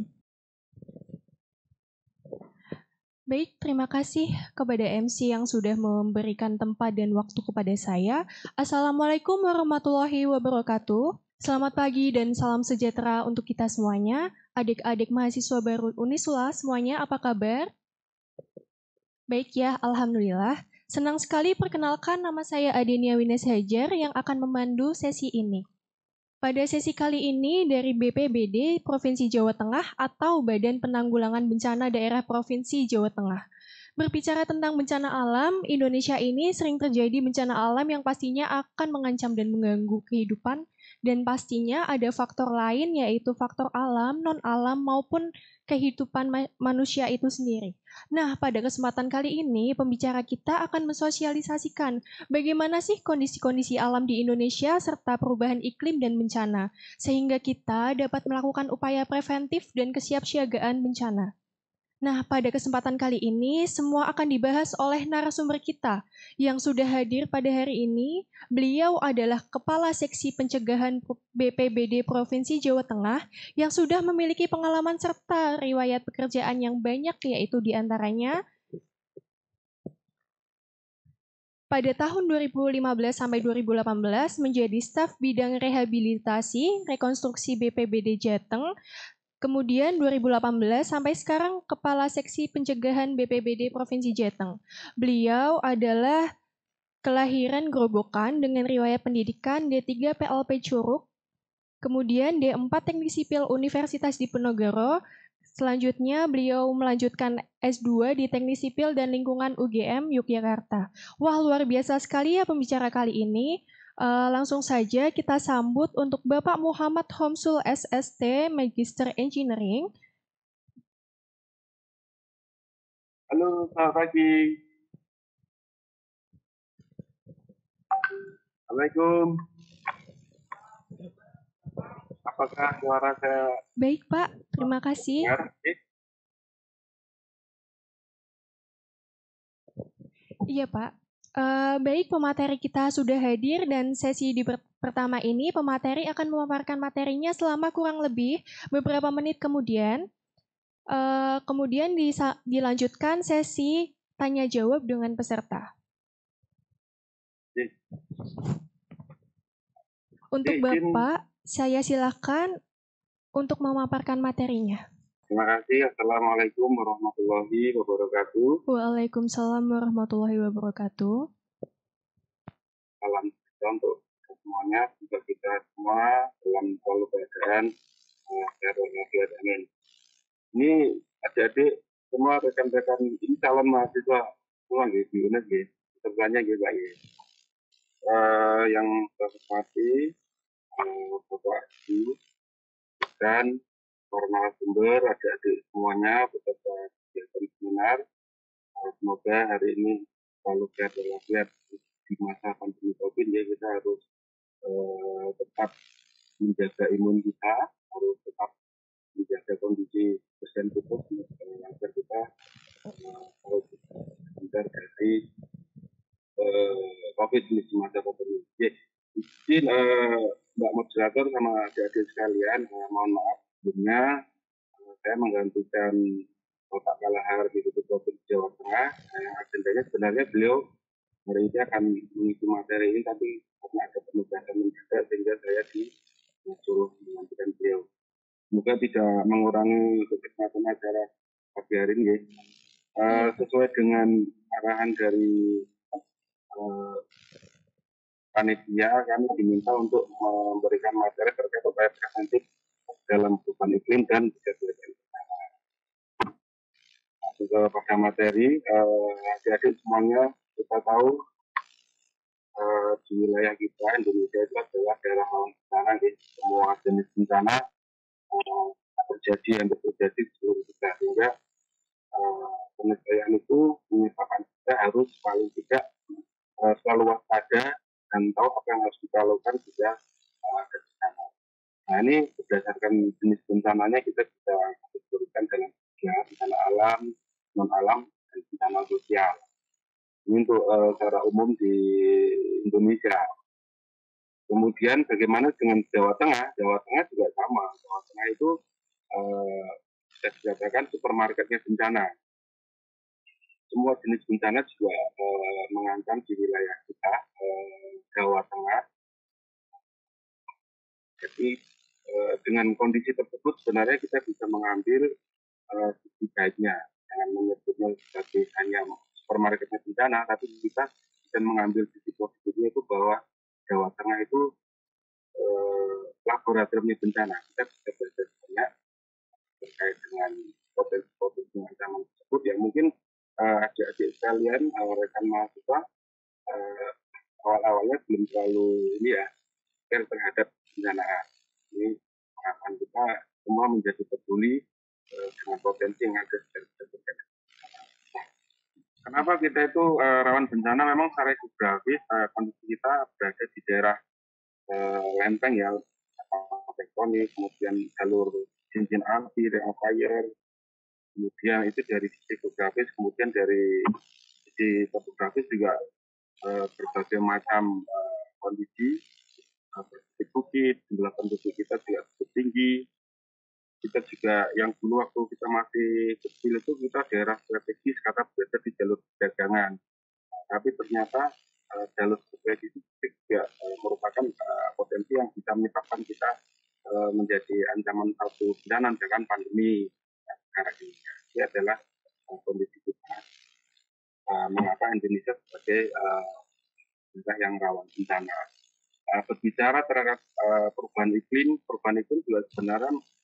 Baik, terima kasih kepada MC yang sudah memberikan tempat dan waktu kepada saya. Assalamualaikum warahmatullahi wabarakatuh. Selamat pagi dan salam sejahtera untuk kita semuanya. Adik-adik mahasiswa baru Unisula semuanya, apa kabar? Baik ya, alhamdulillah. Senang sekali perkenalkan, nama saya Adenia Winas Hajar yang akan memandu sesi ini. Pada sesi kali ini dari BPBD Provinsi Jawa Tengah atau Badan Penanggulangan Bencana Daerah Provinsi Jawa Tengah. Berbicara tentang bencana alam, Indonesia ini sering terjadi bencana alam yang pastinya akan mengancam dan mengganggu kehidupan, dan pastinya ada faktor lain yaitu faktor alam, non-alam maupun kehidupan manusia itu sendiri. Nah, pada kesempatan kali ini pembicara kita akan mensosialisasikan bagaimana sih kondisi-kondisi alam di Indonesia serta perubahan iklim dan bencana, sehingga kita dapat melakukan upaya preventif dan kesiapsiagaan bencana. Nah, pada kesempatan kali ini semua akan dibahas oleh narasumber kita yang sudah hadir pada hari ini. Beliau adalah Kepala Seksi Pencegahan BPBD Provinsi Jawa Tengah yang sudah memiliki pengalaman serta riwayat pekerjaan yang banyak, yaitu diantaranya pada tahun 2015 sampai 2018 menjadi staf bidang rehabilitasi rekonstruksi BPBD Jateng. Kemudian 2018 sampai sekarang Kepala Seksi Pencegahan BPBD Provinsi Jateng. Beliau adalah kelahiran Grobogan dengan riwayat pendidikan D3 PLP Curug, kemudian D4 Teknik Sipil Universitas Diponegoro, Selanjutnya, beliau melanjutkan S2 di Teknik Sipil dan Lingkungan UGM Yogyakarta. Wah, luar biasa sekali ya pembicara kali ini. Langsung saja kita sambut untuk Bapak Muhammad Homsul SST, Magister Engineering. Halo, selamat pagi. Assalamualaikum. Apakah suara saya? Baik, Pak. Terima kasih. Iya, Pak. Baik, pemateri kita sudah hadir dan sesi di pertama ini pemateri akan memaparkan materinya selama kurang lebih beberapa menit kemudian. Kemudian dilanjutkan sesi tanya jawab dengan peserta. Untuk Bapak, saya silakan untuk memaparkan materinya. Terima kasih. Assalamualaikum warahmatullahi wabarakatuh. Waalaikumsalam warahmatullahi wabarakatuh. Salam sejahtera untuk semuanya. Semoga kita semua dalam selalu keadaan sehat walafiat. Amin. Ini adik-adik semua rekan-rekan ini calon mahasiswa semua di UNES gitu. Pesertanya gitu Pak. Yang saya hormati Bapak Ibu dan narasumber, adik-adik semuanya peserta kegiatan seminar. Semoga hari ini selalu sehat walafiat di masa pandemi COVID. Ya, kita harus tetap menjaga imun kita, harus tetap menjaga kondisi persen tubuh agar kita harus terhindar dari COVID di masa pandemi. Ya, izin Mbak Moderator sama adik-adik sekalian, mohon maaf sebelumnya saya menggantikan Bapak Kalahar di Provinsi Jawa Tengah. Agendanya sebenarnya beliau hari ini akan mengisi materi ini, tapi karena ada penugasan mendadak sehingga saya disuruh menggantikan beliau. Semoga tidak mengurangi kenikmatan acara pagi hari ini. Sesuai dengan arahan dari panitia, kami diminta untuk memberikan materi terkait upaya preventif dalam perubahan iklim dan kejadian bencana. Masuk pada materi, adik-adik semuanya kita tahu di wilayah kita Indonesia itu adalah daerah rawan bencana. Semua jenis bencana terjadi di seluruh kita, sehingga penyelesaian itu menyebabkan kita harus paling tidak selalu waspada dan tahu apa yang harus kita lakukan jika ada bencana. Nah, ini berdasarkan jenis bencananya kita bisa kategorikan dalam bencana alam, non alam, dan bencana sosial. Ini untuk secara umum di Indonesia. Kemudian bagaimana dengan Jawa Tengah? Jawa Tengah juga sama. Jawa Tengah itu bisa dikatakan supermarketnya bencana. Semua jenis bencana juga mengancam di wilayah kita, Jawa Tengah. Jadi dengan kondisi tersebut sebenarnya kita bisa mengambil sisi baiknya, jangan menyebutnya sebagai hanya supermarketnya bencana, tapi kita bisa mengambil sisi positifnya itu bahwa Jawa Tengah itu laboratoriumnya bencana. Kita bisa belajar banyak terkait dengan potensi ancaman tersebut yang mungkin adik-adik sekalian, rekan mahasiswa awal-awalnya belum terlalu terhadap bencana. Ini harapan kita semua menjadi peduli dengan potensi yang ada terkait. Kenapa kita itu rawan bencana? Memang secara geografis kondisi kita berada di daerah lempeng ya, tektonik, kemudian jalur cincin api, ring of fire, kemudian itu dari sisi geografis, kemudian dari sisi topografis juga berbagai macam kondisi, seperti bukit, jumlah penduduk kita juga cukup tinggi. Kita juga yang dulu waktu kita masih kecil itu kita daerah strategis karena berada di jalur perdagangan. Tapi ternyata jalur strategis itu juga merupakan potensi yang bisa menyebabkan kita menjadi ancaman satu bencana dengan pandemi sekarang ini. Ini adalah kondisi kita. Mengapa Indonesia sebagai negara yang rawan bencana. Berbicara terhadap perubahan iklim juga sebenarnya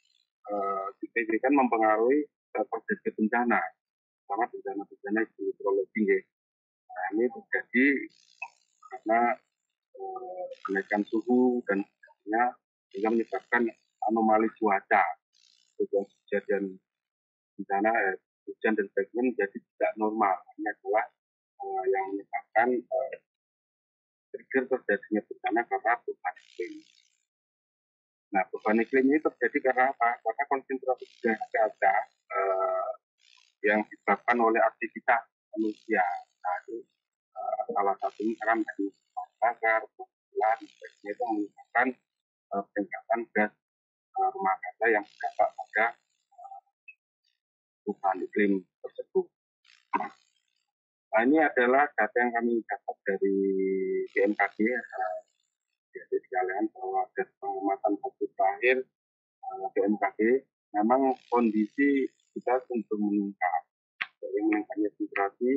signifikan mempengaruhi terjadi bencana, sama bencana-bencana hidrologi. Nah, ini terjadi karena kenaikan suhu dan sebagainya, sehingga menyebabkan anomali cuaca, kejadian bencana hujan dan sebagainya menjadi tidak normal. Ini adalah yang menyebabkan trigger terjadinya bencana karena perubahan iklim. Nah, perubahan iklim ini terjadi karena apa? Karena konsentrasi gas kaca yang disebabkan oleh aktivitas manusia. Nah, itu salah satunya karena dari bakar, bulan, sebagainya itu menyebabkan peningkatan gas rumah kaca yang berdampak pada perubahan iklim tersebut. Nah, ini adalah data yang kami dapat dari BMKG, jadi sekalian bahwa dari pengamatan hasil terakhir BMKG, memang kondisi kita cenderung meningkat, dari meningkatnya situasi,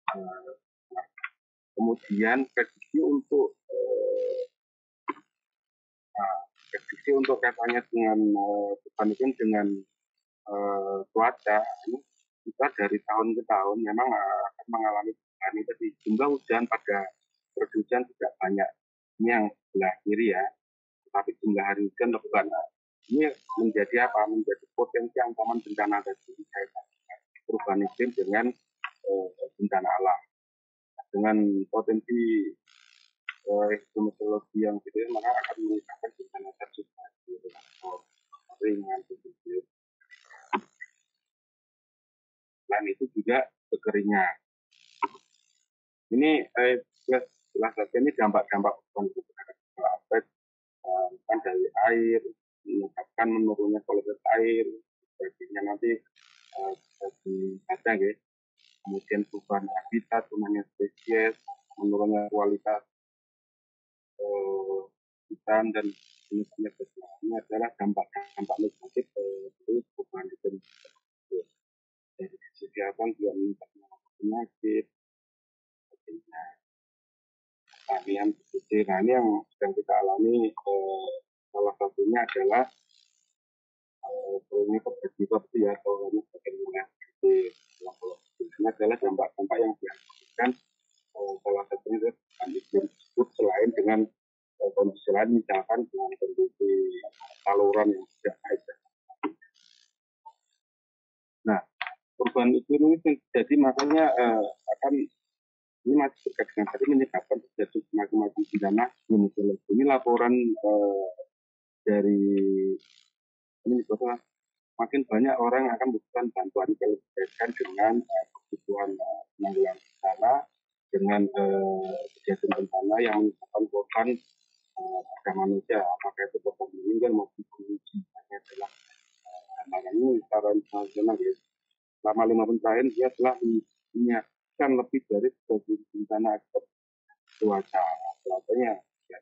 kemudian prediksi untuk kaitannya dengan perubahan iklim dengan cuaca ini kita dari tahun ke tahun memang akan mengalami perubahan. Jadi jumlah hujan pada periode hujan tidak banyak. Ini yang sebelah kiri ya. Tapi jumlah hari hujan bukan. Ini menjadi apa? Menjadi potensi ancaman bencana tadi. Perubahan iklim dengan bencana alam. Dengan potensi hidrometeorologi yang gitu, maka akan meningkatkan bencana tersebut. Ringan begitu. Selain itu juga kekeringan. Ini jelas saja ini dampak-dampak aspek kan dari air, menyebabkan menurunnya kualitas air, sebagainya nanti ada ya. Kemudian perubahan habitat, turunnya spesies, menurunnya kualitas hutan dan jenisnya. Ini adalah dampak-dampak negatif dari perubahan iklim. Dari sisi kesehatan juga meningkatnya penyakit, kehamilan begitu. Nah, ini yang sedang kita alami. Salah satunya adalah ini terjadi seperti ya, kalau ini bagaimana ini adalah dampak-dampak yang dihasilkan salah satunya iklim tersebut, selain dengan kondisi lain, misalkan dengan kondisi saluran yang tidak baik. Nah, perubahan iklim ini terjadi makanya akan ini masih berkait dengan tadi menyebabkan terjadi macam-macam bencana hidrologi. Ini laporan dari ini bahwa makin banyak orang akan membutuhkan bantuan berkaitan dengan kebutuhan penanggulangan bencana, dengan kejadian bencana yang menyebabkan korban pada manusia, apakah itu korban meninggal maupun pengungsi. Ini adalah ini secara internasional ya. Selama 5 tahun terakhir dia telah menyiapkan lebih dari 10 bencana akibat cuaca. Contohnya ya,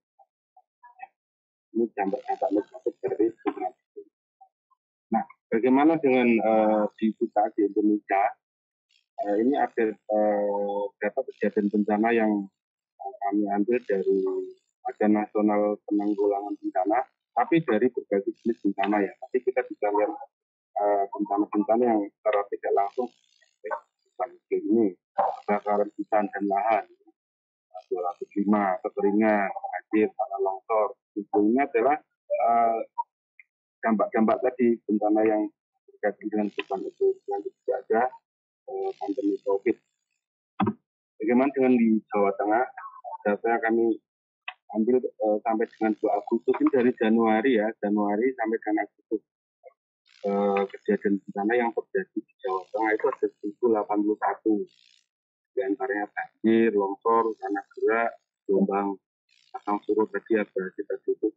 ini dampak-dampak negatif dari bencana. Nah, bagaimana dengan di kita di Indonesia? Ini ada beberapa kejadian bencana yang kami ambil dari Badan Nasional Penanggulangan Bencana, tapi dari berbagai jenis bencana ya. Tapi kita bisa lihat bencana-bencana yang secara tidak langsung seperti ini, kebakaran hutan dan lahan, 205, kekeringan, banjir, tanah longsor. Ini adalah dampak-dampak tadi bencana yang berkaitan dengan bencana itu. Yang juga ada pandemi COVID. Bagaimana dengan di Jawa Tengah? Data yang kami ambil sampai dengan 2 Agustus ini dari Januari sampai dengan Agustus. Kejadian bencana yang terjadi di Jawa Tengah itu ada 1081. Di antaranya banjir, longsor, tanah gerak, gelombang pasang surut tadi kita tutup.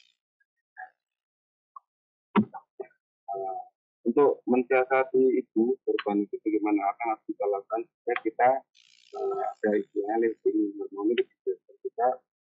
Untuk mensiasati itu, perubahan itu bagaimana akan harus kita lakukan supaya kita ada istilahnya living harmoni kita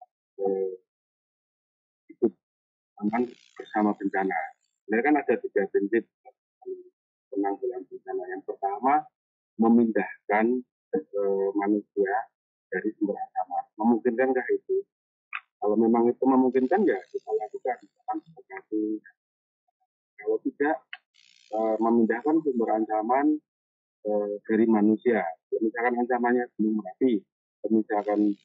ikut aman bersama bencana. Ini kan ada 3 prinsip penanggulangan bencana. Yang pertama, memindahkan manusia dari sumber ancaman. Memungkinkankah itu? Kalau memang itu memungkinkan ya kita lakukan. Misalkan seperti Kalau tidak memindahkan sumber ancaman dari manusia. Misalkan ancamannya gunung merapi, misalkan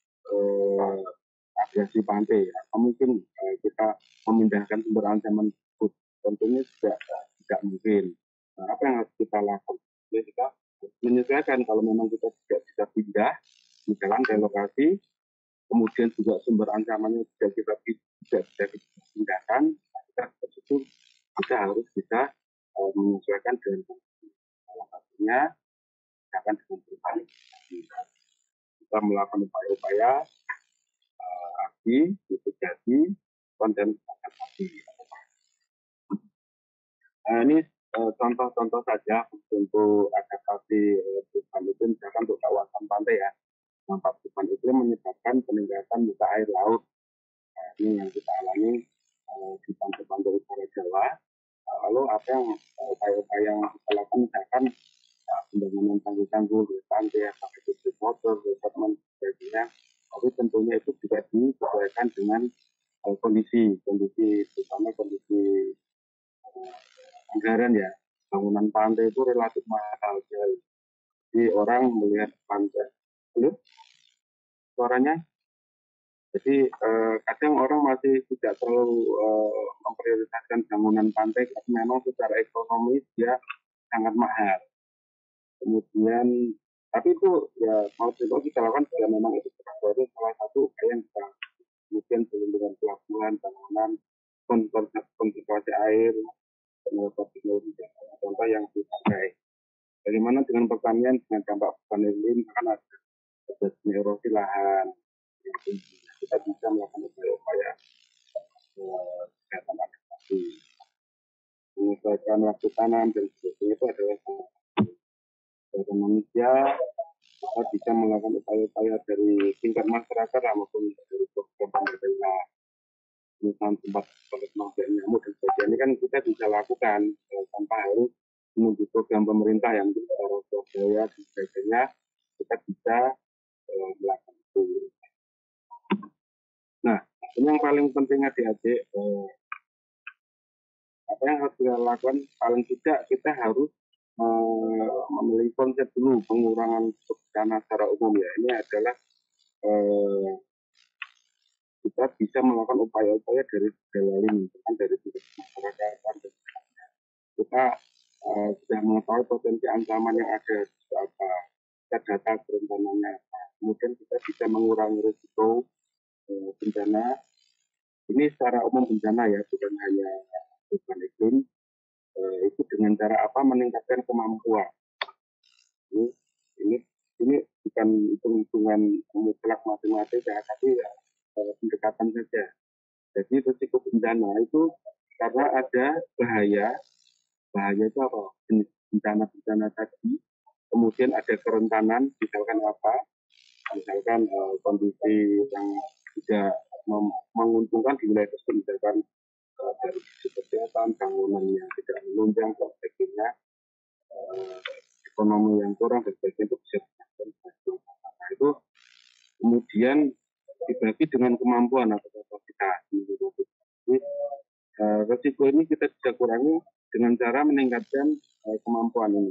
agresi pantai, atau mungkin kita memindahkan sumber ancaman tersebut, tentunya tidak mungkin. Nah, apa yang harus kita lakukan? Ya, kita menyesuaikan kalau memang kita tidak bisa pindah, misalkan relokasi, kemudian juga sumber ancamannya tidak bisa dipindahkan, kita tersebut kita harus bisa menyesuaikan dengan salah satunya akan dengan berbagai kita melakukan upaya-upaya aksi, mitigasi, konten adaptasi. Ini contoh-contoh saja untuk adaptasi perubahan iklim, misalkan untuk kawasan pantai ya. Dampak perubahan iklim menyebabkan peningkatan muka air laut. Nah, ini yang kita alami di pantai-pantai utara Jawa. Lalu apa yang upaya-upaya yang kita lakukan, misalkan pembangunan tanggul-tanggul di pantai, pakai tutup motor, rekrutmen, sebagainya. Tapi tentunya itu juga disesuaikan dengan kondisi, terutama kondisi anggaran ya. Bangunan pantai itu relatif mahal. Jadi orang melihat pantai, suaranya. Jadi kadang orang masih tidak terlalu memprioritaskan bangunan pantai karena memang secara ekonomi dia sangat mahal. Kemudian, tapi itu ya mau kita lakukan jika memang itu salah satu upaya yang kita kemudian dengan pelabuhan, bangunan, konservasi air, teknologi contoh yang dipakai. Bagaimana dengan pertanian dengan dampak perubahan iklim, akan ada erosi lahan yang tinggi. Kita bisa melakukan upaya kesehatan adaptasi, menyesuaikan waktu tanam dan sebagainya. Itu adalah dari manusia. Kita bisa melakukan upaya-upaya dari tingkat masyarakat maupun dari program pemerintah, misalnya tempat pengembangan nyamuk dan sebagainya. Ini kan kita bisa lakukan tanpa harus menunggu program pemerintah yang secara swadaya dan sebagainya. Kita bisa melakukan itu. Nah, ini yang paling penting adik-adik, apa yang harus kita lakukan, paling tidak kita harus memiliki konsep dulu pengurangan bencana secara umum ya. Ini adalah kita bisa melakukan upaya-upaya dari segala lini, dari sudut masyarakat. Kita sudah mengetahui potensi ancaman yang ada, apa kita data kerentanannya. Kemudian kita bisa mengurangi risiko bencana. Ini secara umum bencana ya, bukan hanya perubahan iklim. Itu dengan cara apa? Meningkatkan kemampuan. Ini bukan hitung-hitungan mutlak matematik ya, tapi ya, pendekatan saja. Jadi risiko bencana itu karena ada bahaya itu apa? Jenis bencana tadi. Kemudian ada kerentanan, misalkan apa? Misalkan kondisi yang tidak menguntungkan di wilayah tersebut, misalkan dari sisi kesehatan, bangunan yang tidak menunjang, sebagainya, ekonomi yang kurang, dan sebagainya, itu bisa dilakukan. Nah, itu kemudian dibagi dengan kemampuan atau kapasitas. Jadi, risiko ini kita bisa kurangi dengan cara meningkatkan kemampuan ini.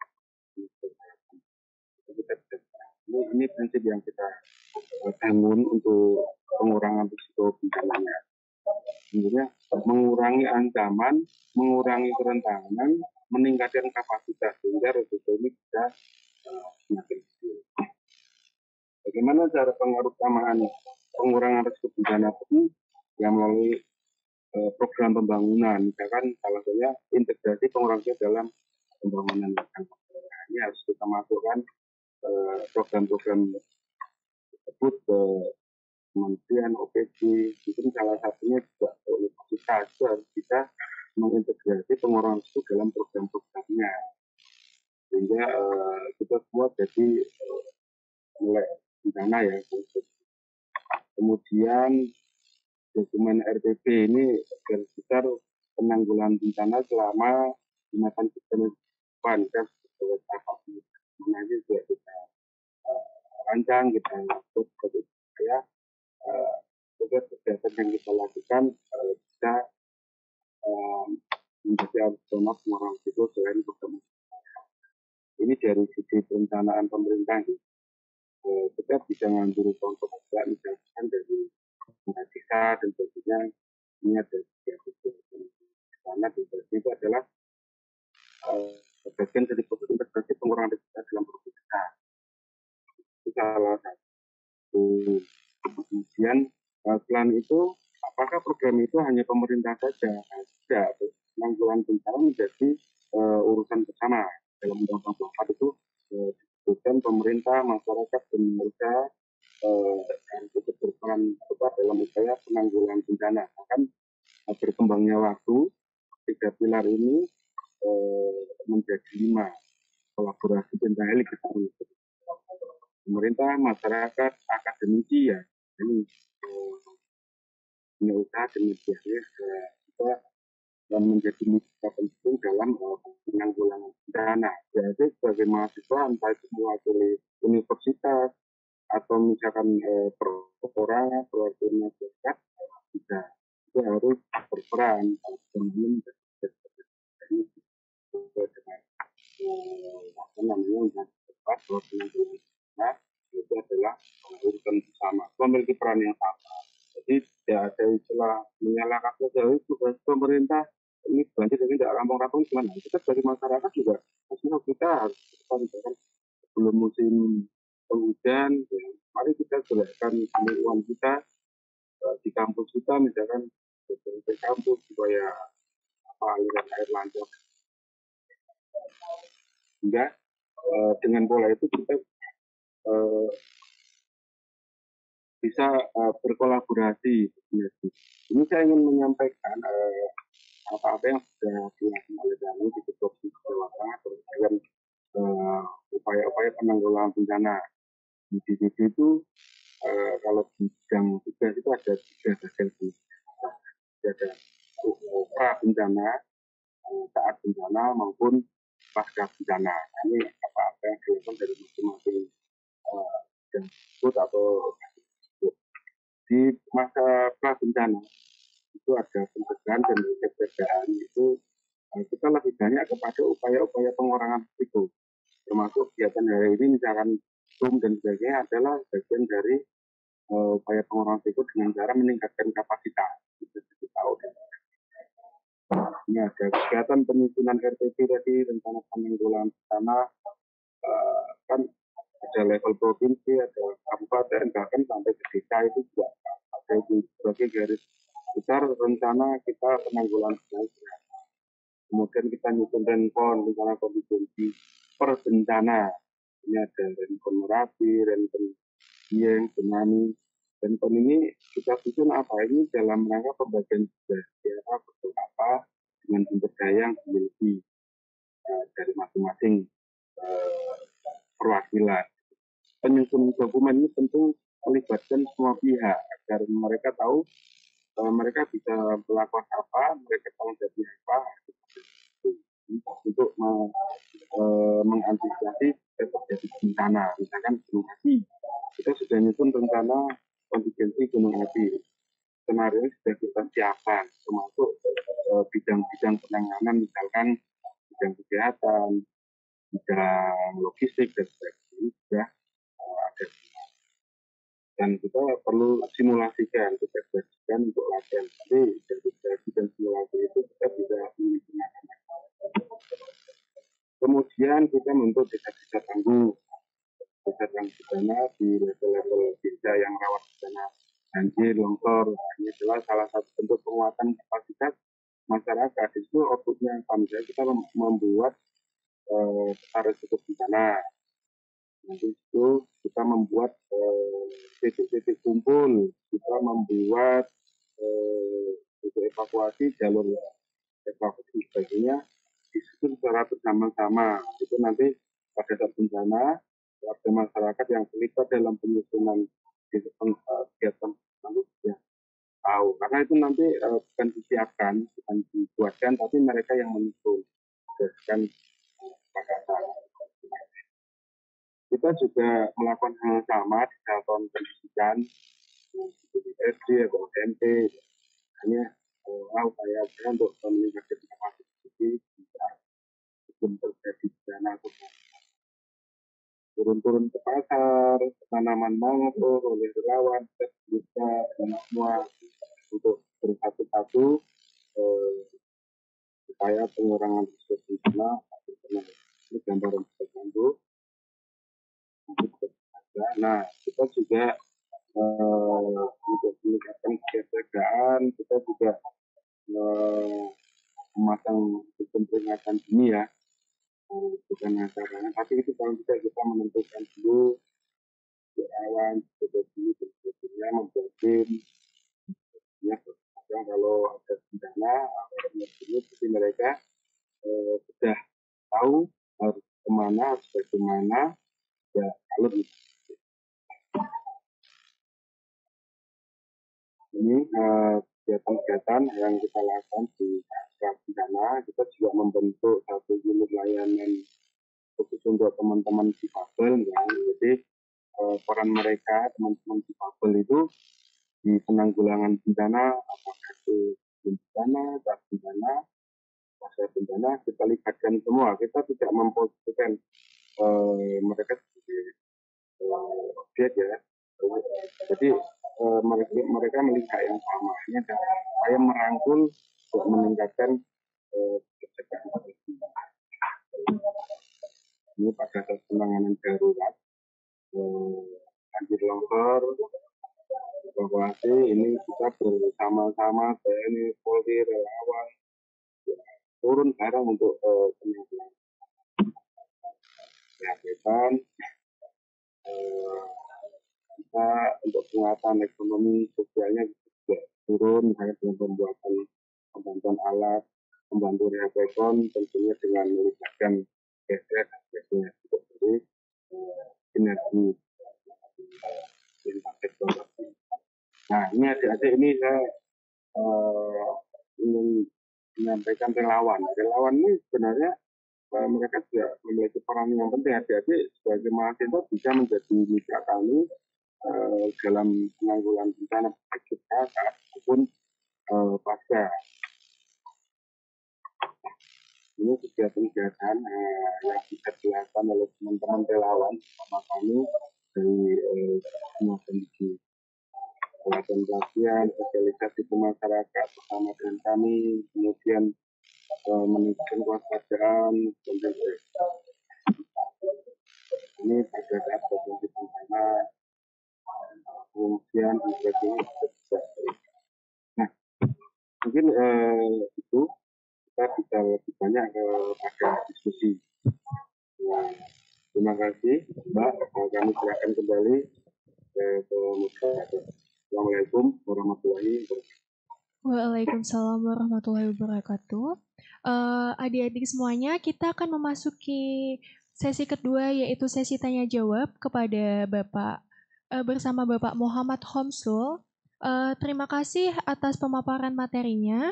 Ini prinsip yang kita bangun untuk pengurangan risiko bencananya. Sebenarnya mengurangi ancaman, mengurangi kerentanan, meningkatkan kapasitas sehingga risiko ini bisa semakin kecil. Bagaimana cara pengutamaan pengurangan risiko bencana ini? Yang melalui program pembangunan, misalkan salah satunya integrasi pengurangan dalam pembangunan. Ini harus kita masukkan program-program tersebut ke Kementerian OPD. Mungkin salah satunya juga universitas itu harus bisa mengintegrasi pengurangan itu dalam program-programnya, sehingga kita semua jadi mulai bencana ya. Kemudian dokumen RPP ini garis besar penanggulangan bencana selama 5 tahun ke depan, kan sebagai tahap mana aja juga kita rancang, kita atur supaya tugas kegiatan yang kita lakukan bisa nasional pengurangan risiko selain program. Ini dari sisi perencanaan pemerintah, kita bisa mengambil contoh juga misalkan dari desa dan sebagainya. Ini ada karena itu adalah bagian dari proses integrasi pengurangan risiko dalam program desa. Itu salah satu. Kemudian selain itu, apakah program itu hanya pemerintah saja? Tidak, penanggulangan bencana menjadi urusan bersama. Dalam Undang-Undang 24 itu disebutkan pemerintah, masyarakat, dan mereka yang ikut berperan dalam upaya penanggulangan bencana. Bahkan berkembangnya waktu, 3 pilar ini menjadi 5 kolaborasi pentahelik pemerintah, masyarakat, akademisi ya. Ini punya usaha demikian ya, kita menjadi mitra penting dalam penanggulangan bencana. Jadi sebagai mahasiswa, entah itu mewakili universitas atau misalkan perorangan, perwakilan masyarakat, kita itu harus berperan dengan bahwa penanggulangan bencana itu adalah urusan bersama, memiliki peran yang sama. Jadi tidak ada istilah menyalahkan saja tugas pemerintah ini banjir ini tidak rampung-rampung gimana. Kita sebagai masyarakat juga maksudnya kita harus sebelum musim penghujan, ya, mari kita gerakkan lingkungan kita di kampus kita misalkan di kampus supaya aliran air lancar. Sehingga dengan pola itu kita bisa berkolaborasi. Ini saya ingin menyampaikan apa-apa yang sudah dilakukan oleh Dani di Provinsi Jawa Tengah terkait upaya-upaya penanggulangan bencana. Di sisi itu kalau di bidang tugas itu ada 3 bagian. Ada pra bencana, saat bencana maupun pasca bencana. Ini apa-apa yang dilakukan dari masing-masing tersebut atau di masa pra bencana itu ada pencegahan dan pencegahan itu kita lebih banyak kepada upaya-upaya pengurangan risiko, termasuk kegiatan hari ini misalkan Zoom dan sebagainya adalah bagian dari upaya pengurangan risiko dengan cara meningkatkan kapasitas. Kita tahu ini ada kegiatan penyusunan RTP tadi, rencana penanggulangan bencana kan ada level provinsi, ada kabupaten, bahkan sampai ke desa itu juga ada itu sebagai garis besar rencana kita penanggulangan bencana. Kemudian kita nyusun rencon, rencana kontingensi per bencana. Ini ada rencon Merapi, rencon Dieng, tsunami. Rencon ini kita susun apa ini dalam rangka pembagian tugas, siapa betul apa dengan sumber daya yang dimiliki dari masing-masing perwakilan. Penyusun dokumen ini tentu melibatkan semua pihak agar mereka tahu mereka bisa melakukan apa, mereka tahu jadi apa untuk mengantisipasi terjadi bencana. Misalkan gunung api, kita sudah nyusun rencana kontingensi gunung api. Skenario sudah kita siapkan, termasuk bidang-bidang penanganan, misalkan bidang kesehatan, bidang logistik dan sebagainya sudah ada. Dan kita perlu simulasikan, kita berikan untuk latihan. Jadi dari dan simulasi itu kita bisa menggunakan. Kemudian kita membentuk desa-desa tangguh. Desa tangguh bencana di level-level desa yang rawan bencana banjir, longsor. Ini adalah salah satu bentuk penguatan kapasitas masyarakat. Itu outputnya misalnya kita membuat resiko bencana. Nanti itu kita membuat titik-titik kumpul, kita membuat evakuasi, jalur evakuasi sebagainya disusun secara bersama-sama. Itu nanti pada saat bencana, warga masyarakat yang terlibat dalam penyusunan kegiatan nanti ya tahu. Karena itu nanti bukan disiapkan, bukan dibuatkan, tapi mereka yang menyusun. Berdasarkan kesepakatan. Kita juga melakukan hal sama di satuan pendidikan, di SD atau SMP, hanya upaya untuk meningkatkan kapasitas. tapi belum terjadi bencana turun-turun ke pasar, tanaman mangrove oleh relawan, bisa dan semua untuk bersatu-satu supaya pengurangan risiko bencana. Ini gambaran tertentu. Nah, kita juga untuk meningkatkan kesiapsiagaan, kita juga memasang sistem peringatan dini ya, bukan acaranya, tapi itu kalau kita menentukan dulu awan, sebetulnya membuatkan ya, kalau ada bencana atau ini, jadi mereka sudah tahu harus kemana, harus bagaimana, ya kalau ini kegiatan-kegiatan yang kita lakukan di bencana, kita juga membentuk satu unit layanan khusus untuk teman-teman difabel ya. Jadi peran mereka teman-teman difabel itu di penanggulangan bencana, apakah itu bencana, pasca bencana, kita libatkan semua. Kita tidak memposisikan mereka sebagai objek ya. Jadi mereka melihat yang sama. Ini saya merangkul untuk meningkatkan pencegahan. Ini pada saat penanganan darurat, banjir longsor, evakuasi, ini kita bersama-sama TNI, Polri, relawan turun sekarang untuk penanggulangan. Kesehatan, kita untuk penguatan ekonomi sosialnya juga turun, misalnya dengan pembantuan alat, membantu rehabilitation, tentunya dengan melibatkan geser aspeknya seperti sinergi lintas sektor. Nah, ini adik-adik ini saya ingin menyampaikan relawan. Relawan ini sebenarnya mereka juga memiliki peran yang penting. Adik-adik sebagai mahasiswa bisa menjadi mitra kami dalam penanggulangan bencana kita ataupun pasca. Ini kegiatan-kegiatan yang bisa dilakukan oleh teman-teman relawan sama kami dari semua kondisi pelatihan, sosialisasi ke masyarakat bersama dengan kami, kemudian meningkatkan kewaspadaan, ini pada saat potensi bencana, pengungsian, dan sebagainya. Nah, mungkin itu kita bisa lebih banyak pada diskusi. Nah, terima kasih, Mbak. Kami silakan kembali ke Mustafa. Assalamualaikum warahmatullahi wabarakatuh. Waalaikumsalam warahmatullahi wabarakatuh. Adik-adik semuanya, kita akan memasuki sesi kedua, yaitu sesi tanya jawab kepada Bapak bersama Bapak Muhammad Homsul. Terima kasih atas pemaparan materinya.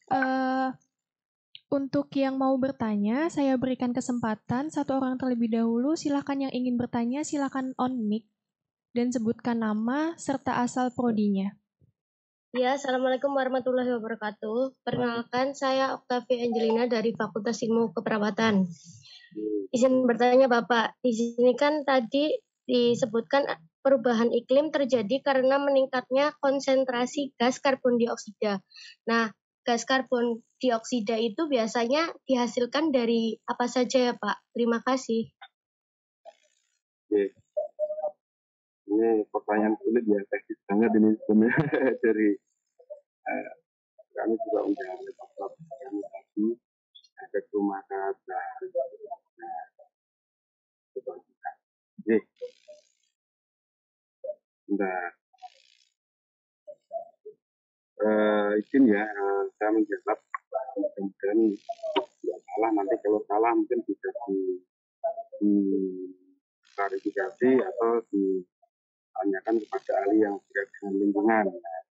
Untuk yang mau bertanya, saya berikan kesempatan satu orang terlebih dahulu. Silakan yang ingin bertanya, silakan on mic dan sebutkan nama serta asal prodinya. Ya, Assalamualaikum warahmatullahi wabarakatuh. Perkenalkan, saya Octavia Angelina dari Fakultas Ilmu Keperawatan. Izin bertanya Bapak, di sini kan tadi disebutkan perubahan iklim terjadi karena meningkatnya konsentrasi gas karbon dioksida. Nah, gas karbon dioksida itu biasanya dihasilkan dari apa saja ya Pak? Terima kasih. Ini pertanyaan sulit ya, teknis banget ini sebenarnya dari kami juga udah kami tadi ada rumah kaca. Nah, izin ya, saya menjawab mudah-mudahan tidak salah, nanti kalau salah mungkin bisa diklarifikasi atau ditanyakan kepada ahli yang berkaitan dengan lingkungan.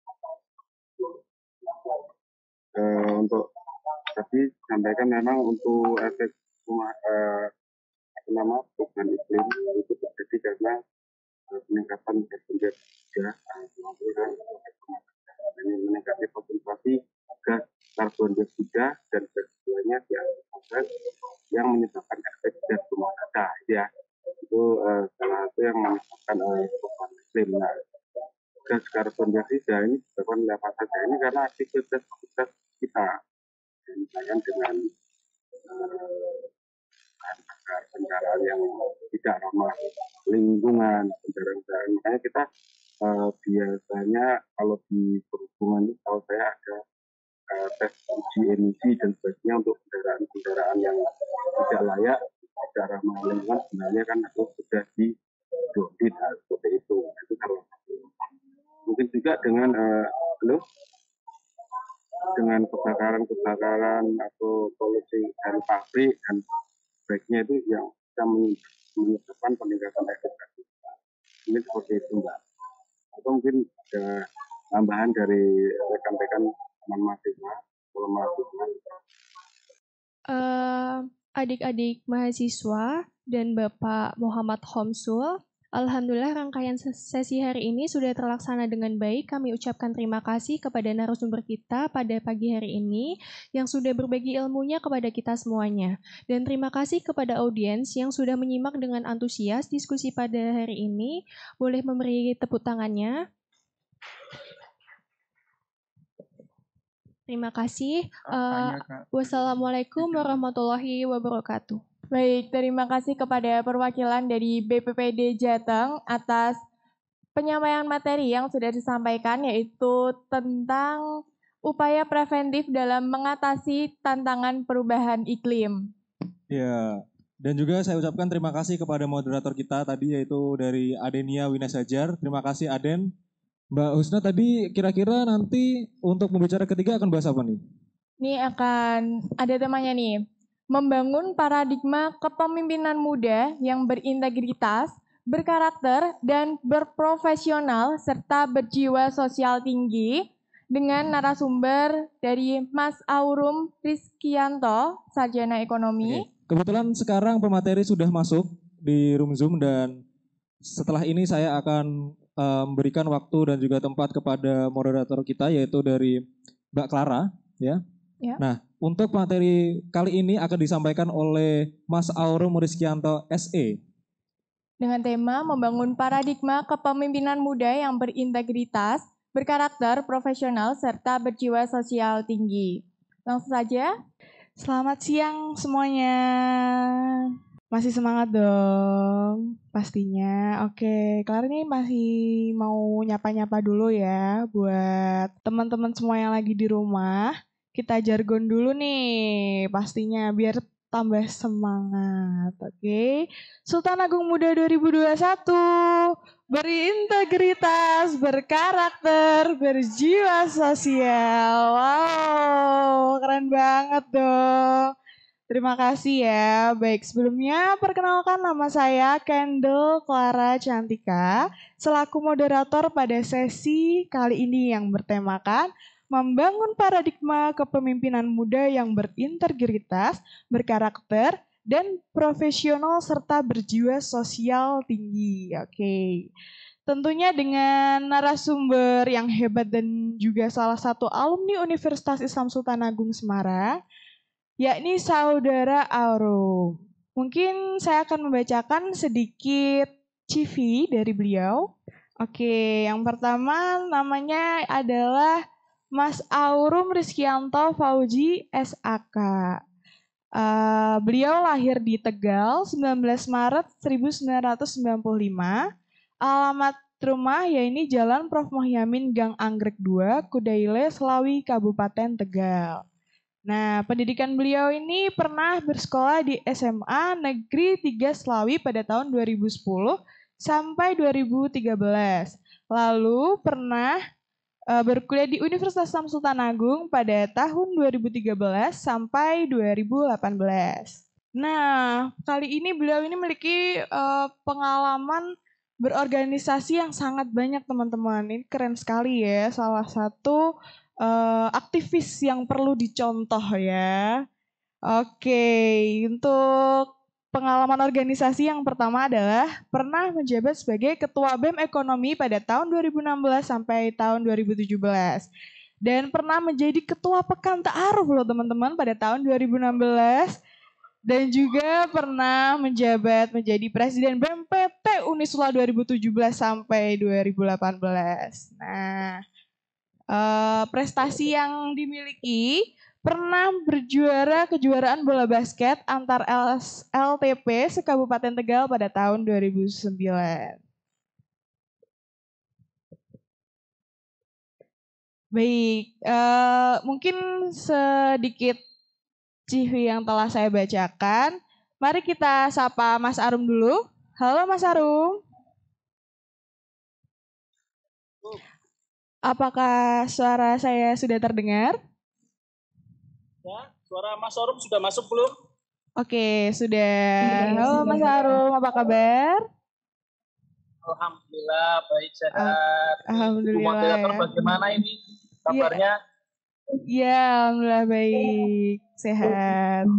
Untuk tadi sampaikan memang untuk efek perubahan iklim itu terjadi karena peningkatan gas sudah meningkatkan konsentrasi gas karbon dioksida dan gas buahnya di atmosfer yang menyebabkan efek gas rumah kaca ya. Itu salah satu yang menyebabkan perubahan iklim. Nah, gas karbon dioksida ini disebabkan oleh apa saja? Ini karena aktivitas kita, misalkan dengan kendaraan yang tidak ramah lingkungan, kendaraan. Makanya kita biasanya kalau di perhubungan itu kalau saya ada tes uji emisi dan sebagainya untuk kendaraan yang tidak layak, tidak ramah lingkungan, sebenarnya kan itu sudah diaudit seperti itu. Itu salah satu. Mungkin juga dengan dengan kebakaran atau polusi dari pabrik dan sebagainya itu yang bisa menyebabkan peningkatan efek gas. Ini seperti itu, Mbak. Atau mungkin ada tambahan dari rekan-rekan teman mahasiswa, adik-adik mahasiswa dan Bapak Muhammad Homsul, alhamdulillah rangkaian sesi hari ini sudah terlaksana dengan baik. Kami ucapkan terima kasih kepada narasumber kita pada pagi hari ini yang sudah berbagi ilmunya kepada kita semuanya. Dan terima kasih kepada audiens yang sudah menyimak dengan antusias diskusi pada hari ini. Boleh memberi tepuk tangannya. Terima kasih. Wassalamualaikum warahmatullahi wabarakatuh. Baik, terima kasih kepada perwakilan dari BPPD Jateng atas penyampaian materi yang sudah disampaikan, yaitu tentang upaya preventif dalam mengatasi tantangan perubahan iklim. Ya, dan juga saya ucapkan terima kasih kepada moderator kita tadi, yaitu dari Adenia Winasajar. Terima kasih Aden. Mbak Husna tadi kira-kira nanti untuk pembicara ketiga akan bahas apa nih? Ini akan ada temanya nih. Membangun paradigma kepemimpinan muda yang berintegritas, berkarakter, dan berprofesional serta berjiwa sosial tinggi dengan narasumber dari Mas Aurum Rizkianto, Sarjana Ekonomi. Kebetulan sekarang pemateri sudah masuk di room Zoom dan setelah ini saya akan memberikan waktu dan juga tempat kepada moderator kita yaitu dari Mbak Clara ya. Ya. Nah, untuk materi kali ini akan disampaikan oleh Mas Aurum Rizkianto SE. Dengan tema membangun paradigma kepemimpinan muda yang berintegritas, berkarakter, profesional, serta berjiwa sosial tinggi. Langsung saja. Selamat siang semuanya. Masih semangat dong pastinya. Oke, Clara ini masih mau nyapa-nyapa dulu ya buat teman-teman semua yang lagi di rumah. Kita jargon dulu nih pastinya biar tambah semangat. Oke. Sultan Agung Muda 2021 berintegritas, berkarakter, berjiwa sosial. Wow, keren banget dong. Terima kasih ya. Baik, sebelumnya perkenalkan nama saya Kendall Clara Cantika selaku moderator pada sesi kali ini yang bertemakan membangun paradigma kepemimpinan muda yang berintegritas, berkarakter, dan profesional serta berjiwa sosial tinggi. Oke. Tentunya dengan narasumber yang hebat dan juga salah satu alumni Universitas Islam Sultan Agung Semarang, yakni Saudara Aurum. Mungkin saya akan membacakan sedikit CV dari beliau. Oke, yang pertama namanya adalah Mas Aurum Rizkianto Fauji SAK. Beliau lahir di Tegal 19 Maret 1995. Alamat rumah yaitu Jalan Prof. Mohyamin Gang Anggrek 2, Kudaile, Selawi, Kabupaten Tegal. Nah, pendidikan beliau ini pernah bersekolah di SMA Negeri 3 Selawi pada tahun 2010 sampai 2013. Lalu pernah berkuliah di Universitas Islam Sultan Agung pada tahun 2013 sampai 2018. Nah, kali ini beliau ini memiliki pengalaman berorganisasi yang sangat banyak teman-teman. Ini keren sekali ya, salah satu aktivis yang perlu dicontoh ya. Oke, untuk pengalaman organisasi yang pertama adalah pernah menjabat sebagai Ketua BEM Ekonomi pada tahun 2016 sampai tahun 2017. Dan pernah menjadi Ketua Pekan Ta'aruf loh teman-teman pada tahun 2016. Dan juga pernah menjabat menjadi Presiden BEM-PT Unisula 2017 sampai 2018. Nah, prestasi yang dimiliki pernah berjuara kejuaraan bola basket antar LTP se-Kabupaten Tegal pada tahun 2009. Baik, mungkin sedikit CV yang telah saya bacakan. Mari kita sapa Mas Arum dulu. Halo Mas Arum. Apakah suara saya sudah terdengar? Ya, suara Mas Arum sudah masuk belum? Oke, sudah. Halo Mas Arum, apa kabar? Alhamdulillah, baik sehat. Alhamdulillah. Ibu moderator bagaimana ini kabarnya? Ya, alhamdulillah baik, sehat.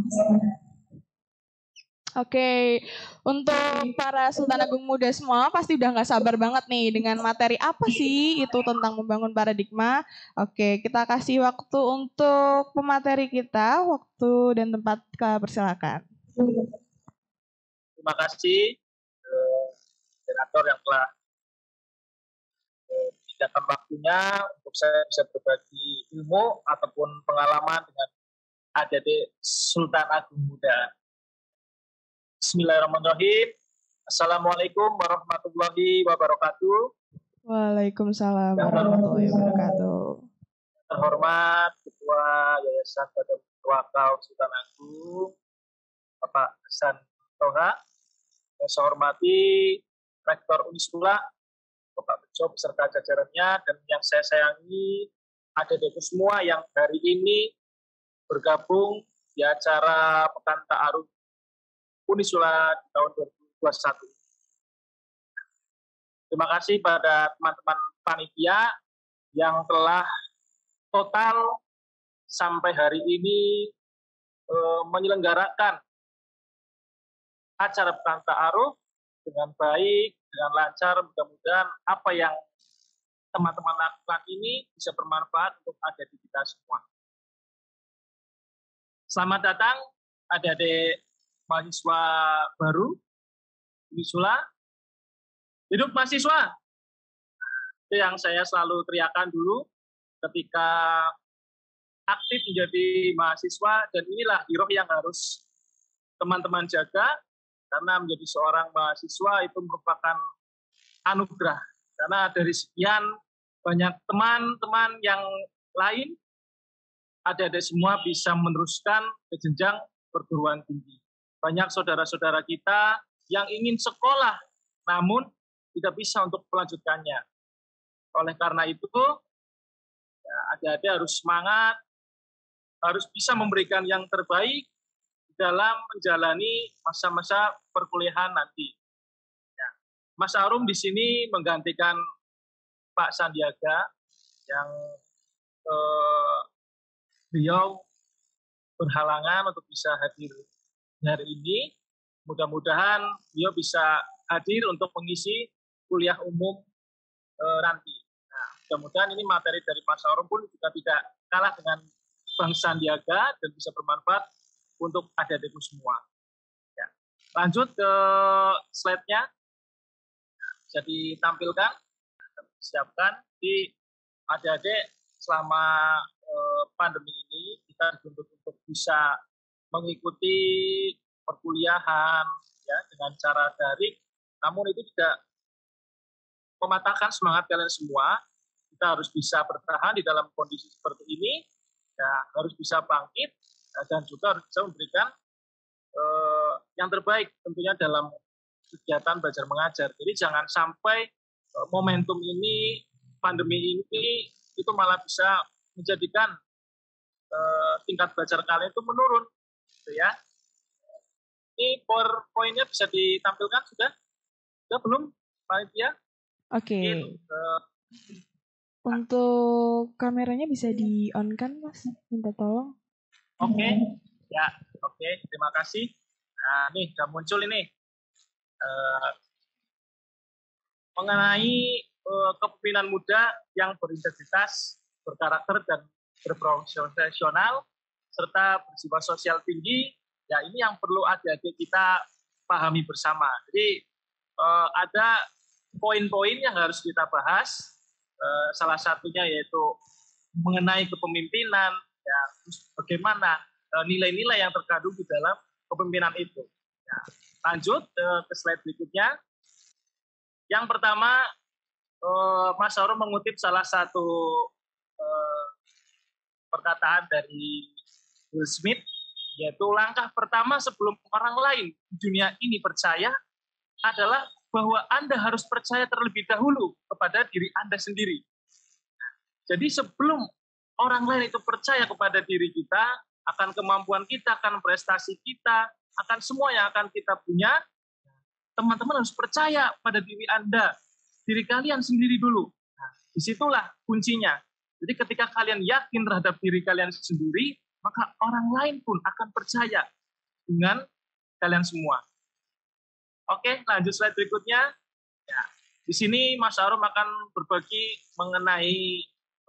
Oke, untuk para Sultan Agung muda semua pasti udah nggak sabar banget nih dengan materi apa sih itu tentang membangun paradigma. Oke, kita kasih waktu untuk pemateri kita, waktu dan tempat persilakan. Terima kasih moderator yang telah menyediakan waktunya untuk saya bisa berbagi ilmu ataupun pengalaman dengan adik-adik Sultan Agung Muda. Bismillahirrahmanirrahim. Assalamualaikum warahmatullahi wabarakatuh. Waalaikumsalam warahmatullahi wabarakatuh. Terhormat Ketua Yayasan Badan Wakaf Sultan Agung, Bapak Hasan Toha. Yang saya hormati Rektor Unisula, Bapak Bejo beserta jajarannya, dan yang saya sayangi adik-adikku semua yang hari ini bergabung di acara Pekan Ta'aruf Unisula di tahun 2021. Terima kasih pada teman-teman panitia yang telah total sampai hari ini menyelenggarakan acara Pekan Ta'aruf dengan baik, dengan lancar. Mudah-mudahan apa yang teman-teman lakukan ini bisa bermanfaat untuk adik-adik kita semua. Selamat datang adik-adik mahasiswa baru Unisula. Hidup mahasiswa. Itu yang saya selalu teriakan dulu ketika aktif menjadi mahasiswa, dan inilah giroh yang harus teman-teman jaga, karena menjadi seorang mahasiswa itu merupakan anugerah. Karena dari sekian banyak teman-teman yang lain, adik-adik semua bisa meneruskan ke jenjang perguruan tinggi. Banyak saudara-saudara kita yang ingin sekolah, namun tidak bisa untuk melanjutkannya. Oleh karena itu, ya, adik-adik harus semangat, harus bisa memberikan yang terbaik dalam menjalani masa-masa perkuliahan nanti. Ya. Mas Arum di sini menggantikan Pak Sandiaga yang beliau berhalangan untuk bisa hadir hari ini. Mudah-mudahan beliau bisa hadir untuk mengisi kuliah umum nanti. Nah, mudah-mudahan ini materi dari Mas Arum pun juga tidak kalah dengan Bang Sandiaga dan bisa bermanfaat untuk adik-adikku semua. Ya. Lanjut ke slide-nya. Bisa ditampilkan, siapkan di adik-adik selama pandemi ini kita dituntut untuk bisa mengikuti perkuliahan ya dengan cara daring, namun itu tidak mematahkan semangat kalian semua. Kita harus bisa bertahan di dalam kondisi seperti ini, ya, harus bisa bangkit dan juga harus bisa memberikan yang terbaik tentunya dalam kegiatan belajar mengajar. Jadi jangan sampai momentum ini, pandemi ini itu malah bisa menjadikan tingkat belajar kalian itu menurun, gitu ya. Ini PowerPoint-nya bisa ditampilkan sudah? Sudah belum, panitia? Oke. Untuk kameranya bisa di-on kan, Mas? Minta tolong. Oke. Ya, oke. Terima kasih. Nah, nih sudah muncul ini mengenai kepemimpinan muda yang berintegritas, berkarakter dan berprofesional serta berjiwa sosial tinggi. Ya, ini yang perlu adik-adik kita pahami bersama. Jadi ada poin-poin yang harus kita bahas. Salah satunya yaitu mengenai kepemimpinan, ya, bagaimana nilai-nilai yang terkandung di dalam kepemimpinan itu. Ya, lanjut ke slide berikutnya. Yang pertama, Mas Sauro mengutip salah satu perkataan dari Will Smith, yaitu langkah pertama sebelum orang lain di dunia ini percaya adalah bahwa Anda harus percaya terlebih dahulu kepada diri Anda sendiri. Jadi sebelum orang lain itu percaya kepada diri kita, akan kemampuan kita, akan prestasi kita, akan semua yang akan kita punya, teman-teman harus percaya pada diri Anda, diri kalian sendiri dulu. Nah, disitulah kuncinya. Jadi ketika kalian yakin terhadap diri kalian sendiri, maka orang lain pun akan percaya dengan kalian semua. Oke, lanjut slide berikutnya. Ya, di sini Mas Arum akan berbagi mengenai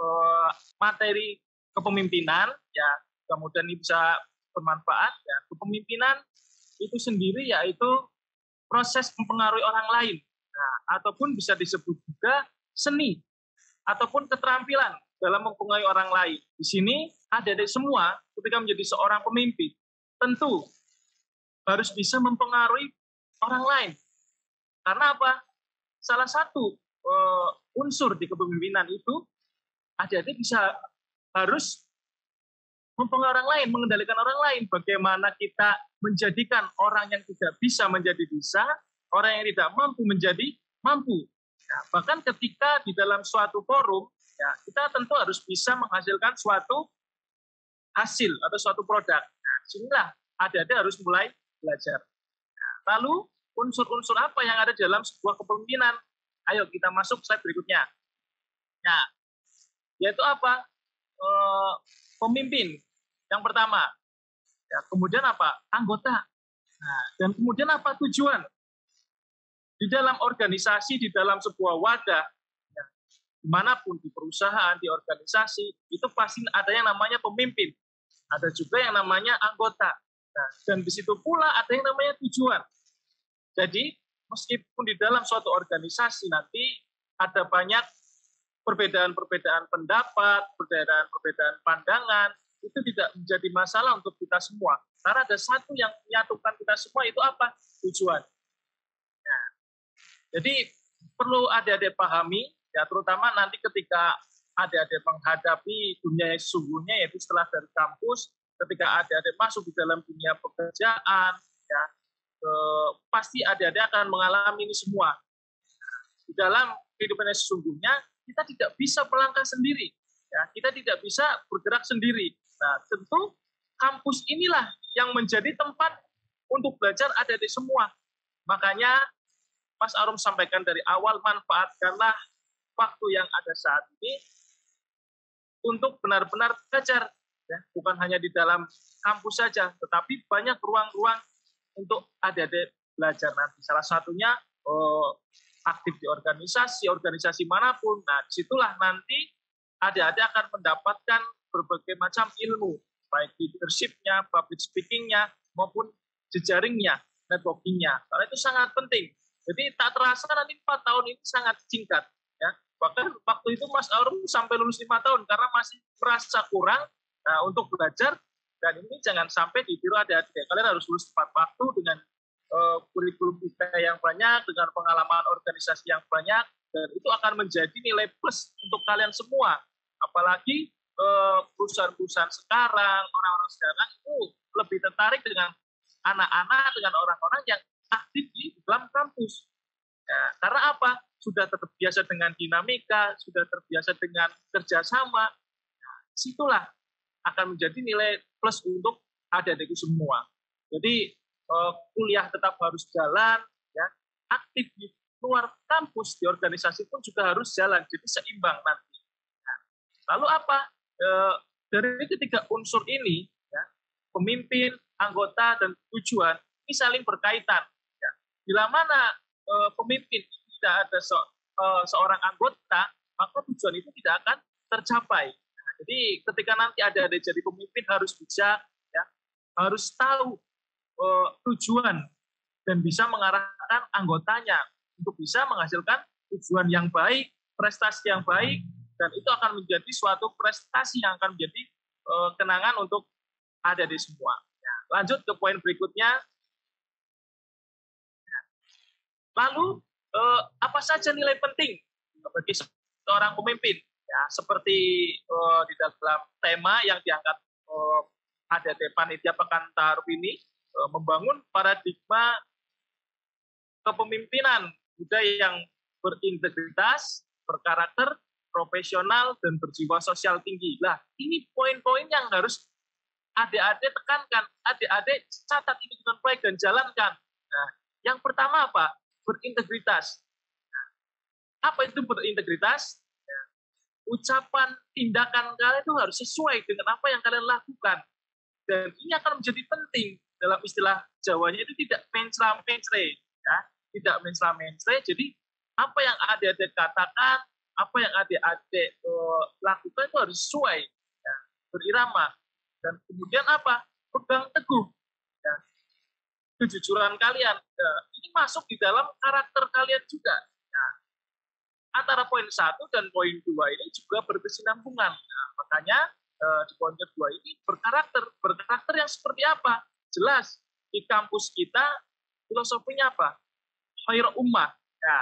materi kepemimpinan. Ya, kemudian ini bisa bermanfaat. Ya, kepemimpinan itu sendiri yaitu proses mempengaruhi orang lain. Nah, ataupun bisa disebut juga seni ataupun keterampilan dalam mempengaruhi orang lain. Di sini adik-adik semua ketika menjadi seorang pemimpin tentu harus bisa mempengaruhi orang lain. Karena apa? Salah satu unsur di kepemimpinan itu adik-adik bisa harus mempengaruhi orang lain, mengendalikan orang lain. Bagaimana kita menjadikan orang yang tidak bisa menjadi bisa, orang yang tidak mampu menjadi mampu. Nah, bahkan ketika di dalam suatu forum, ya, kita tentu harus bisa menghasilkan suatu hasil atau suatu produk. Nah, disinilah adik-adik harus mulai belajar. Nah, lalu unsur-unsur apa yang ada dalam sebuah kepemimpinan? Ayo kita masuk slide berikutnya. Nah, yaitu apa? Pemimpin. Yang pertama. Ya, kemudian apa? Anggota. Nah, dan kemudian apa tujuan? Di dalam organisasi, di dalam sebuah wadah, ya, dimanapun, di perusahaan, di organisasi, itu pasti ada yang namanya pemimpin. Ada juga yang namanya anggota. Nah, dan di situ pula ada yang namanya tujuan. Jadi, meskipun di dalam suatu organisasi nanti ada banyak perbedaan-perbedaan pendapat, perbedaan-perbedaan pandangan, itu tidak menjadi masalah untuk kita semua. Karena ada satu yang menyatukan kita semua, itu apa? Tujuan. Nah, jadi perlu adik-adik pahami, ya terutama nanti ketika adik-adik menghadapi dunia yang sesungguhnya, yaitu setelah dari kampus, ketika adik-adik masuk di dalam dunia pekerjaan, ya, pasti adik-adik akan mengalami ini semua. Di dalam kehidupan yang sesungguhnya, kita tidak bisa melangkah sendiri. Ya, kita tidak bisa bergerak sendiri. Nah, tentu kampus inilah yang menjadi tempat untuk belajar adik-adik semua. Makanya Mas Arum sampaikan dari awal, manfaatkanlah waktu yang ada saat ini untuk benar-benar belajar. Ya, bukan hanya di dalam kampus saja, tetapi banyak ruang-ruang untuk adik-adik belajar nanti. Salah satunya aktif di organisasi manapun. Nah, disitulah nanti adik-adik akan mendapatkan berbagai macam ilmu, baik leadership-nya, public speaking-nya, maupun jejaringnya, networking-nya. Karena itu sangat penting. Jadi tak terasa nanti 4 tahun ini sangat singkat. Ya. Bahkan waktu itu Mas Arum sampai lulus 5 tahun karena masih merasa kurang untuk belajar. Dan ini jangan sampai ditiru adik-adik. Kalian harus lulus tepat waktu dengan kurikulum kita yang banyak, dengan pengalaman organisasi yang banyak, dan itu akan menjadi nilai plus untuk kalian semua. Apalagi perusahaan-perusahaan sekarang, orang-orang sekarang itu lebih tertarik dengan anak-anak, dengan orang-orang yang aktif di dalam kampus. Ya, karena apa? Sudah terbiasa dengan dinamika, sudah terbiasa dengan kerjasama. Nah, situlah akan menjadi nilai plus untuk adik-adikku semua. Jadi kuliah tetap harus jalan, ya, aktif di luar kampus, di organisasi pun juga harus jalan, jadi seimbang nanti. Nah, lalu apa? Dari ketiga unsur ini, ya, pemimpin, anggota, dan tujuan, ini saling berkaitan. Ya. Bila mana pemimpin tidak ada seorang anggota, maka tujuan itu tidak akan tercapai. Nah, jadi ketika nanti ada jadi pemimpin harus bisa, ya, harus tahu tujuan dan bisa mengarahkan anggotanya untuk bisa menghasilkan tujuan yang baik, prestasi yang baik, dan itu akan menjadi suatu prestasi yang akan menjadi kenangan untuk adik-adik semua. Ya, lanjut ke poin berikutnya. Lalu apa saja nilai penting bagi seorang pemimpin? Ya, seperti di dalam tema yang diangkat adik-adik panitia Pekan Ta'aruf ini, membangun paradigma kepemimpinan budaya yang berintegritas, berkarakter, profesional, dan berjiwa sosial tinggi. Nah, ini poin-poin yang harus adik-adik tekankan, adik-adik catat ini dengan baik dan jalankan. Nah, yang pertama apa? Berintegritas. Nah, apa itu berintegritas? Ya, ucapan, tindakan kalian itu harus sesuai dengan apa yang kalian lakukan. Dan ini akan menjadi penting dalam istilah Jawanya itu tidak mencela-mencela, ya, tidak mencela-mencela. Jadi apa yang adik-adik katakan, apa yang adik-adik lakukan itu harus sesuai, ya, berirama. Dan kemudian apa? Pegang teguh, ya, kejujuran kalian. Ya, ini masuk di dalam karakter kalian juga. Ya. Antara poin 1 dan poin 2 ini juga berkesinambungan. Nah, makanya di poin kedua ini berkarakter yang seperti apa? Jelas di kampus kita filosofinya apa? Khairul ummah, ya,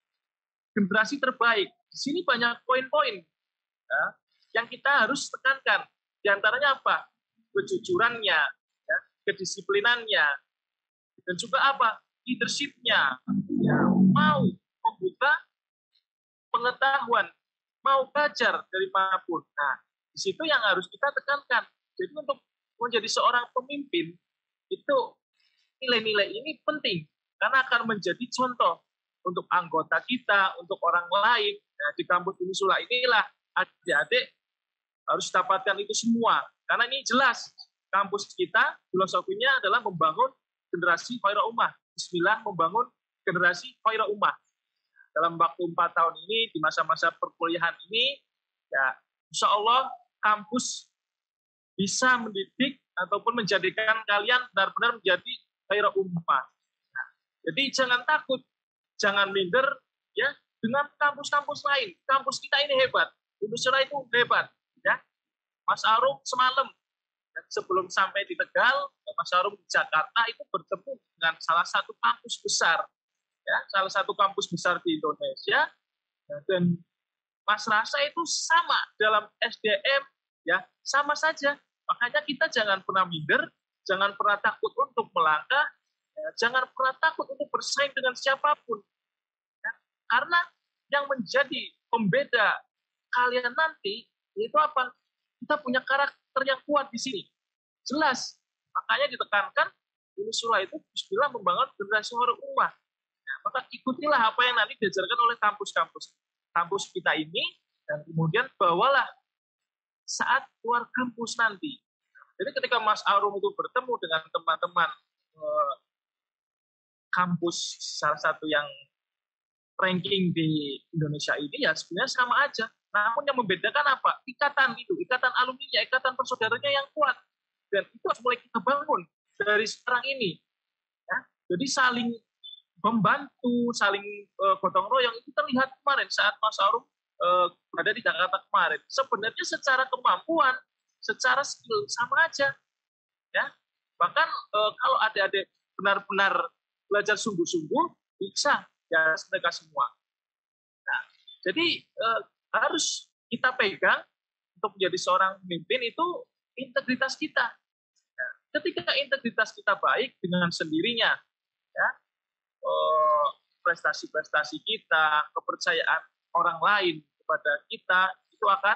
generasi terbaik. Di sini banyak poin-poin, ya, yang kita harus tekankan. Di antaranya apa? Kejujurannya, ya, kedisiplinannya, dan juga apa? Leadership-nya, ya, mau membuka pengetahuan, mau belajar dari manapun. Nah, di situ yang harus kita tekankan. Jadi untuk menjadi seorang pemimpin itu nilai-nilai ini penting karena akan menjadi contoh untuk anggota kita, untuk orang lain. Nah, di kampus Unisula inilah adik-adik harus dapatkan itu semua. Karena ini jelas kampus kita filosofinya adalah membangun generasi khairul ummah. Bismillah, membangun generasi khairul ummah. Dalam waktu 4 tahun ini, di masa-masa perkuliahan ini, ya, insya Allah kampus bisa mendidik ataupun menjadikan kalian benar-benar menjadi khairul ummah. Nah, jadi jangan takut, jangan minder, ya, dengan kampus-kampus lain. Kampus kita ini hebat, Unisula itu hebat, ya. Mas Arum semalam sebelum sampai di Tegal, Mas Arum di Jakarta itu bertemu dengan salah satu kampus besar, ya, salah satu kampus besar di Indonesia, dan Mas Rasa itu sama dalam SDM, ya, sama saja. Makanya kita jangan pernah minder, jangan pernah takut untuk melangkah, ya, jangan pernah takut untuk bersaing dengan siapapun. Ya, karena yang menjadi pembeda kalian nanti itu apa? Kita punya karakter yang kuat di sini. Jelas. Makanya ditekankan Unisula itu bismillah membangun generasi khairul ummah. Ya, maka ikutilah apa yang nanti diajarkan oleh kampus-kampus kita ini, dan kemudian bawalah saat keluar kampus nanti. Jadi ketika Mas Arum itu bertemu dengan teman-teman kampus salah satu yang ranking di Indonesia ini, ya sebenarnya sama aja. Namun yang membedakan apa? Ikatan alumni, ikatan persaudaranya yang kuat. Dan itu harus mulai kita bangun dari sekarang ini. Ya. Jadi saling membantu, saling gotong royong itu terlihat kemarin saat Mas Arum berada di Jakarta kemarin. Sebenarnya secara kemampuan, secara skill sama aja, ya. Bahkan kalau adik-adik benar-benar belajar sungguh-sungguh bisa ya mereka semua. Nah, jadi harus kita pegang untuk menjadi seorang pemimpin itu integritas kita. Nah, ketika integritas kita baik dengan sendirinya, ya, prestasi-prestasi kita, kepercayaan orang lain kepada kita itu akan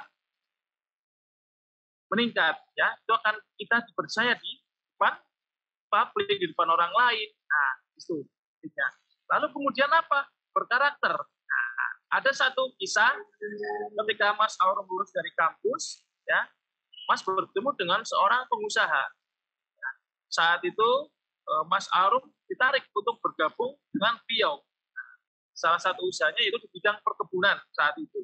meningkat, ya. Itu akan kita dipercaya di depan publik, di depan orang lain. Nah, itu. Lalu kemudian apa? Berkarakter. Nah, ada satu kisah ketika Mas Arum lulus dari kampus, ya, Mas bertemu dengan seorang pengusaha. Nah, saat itu Mas Arum ditarik untuk bergabung dengan beliau. Salah satu usahanya itu di bidang perkebunan saat itu.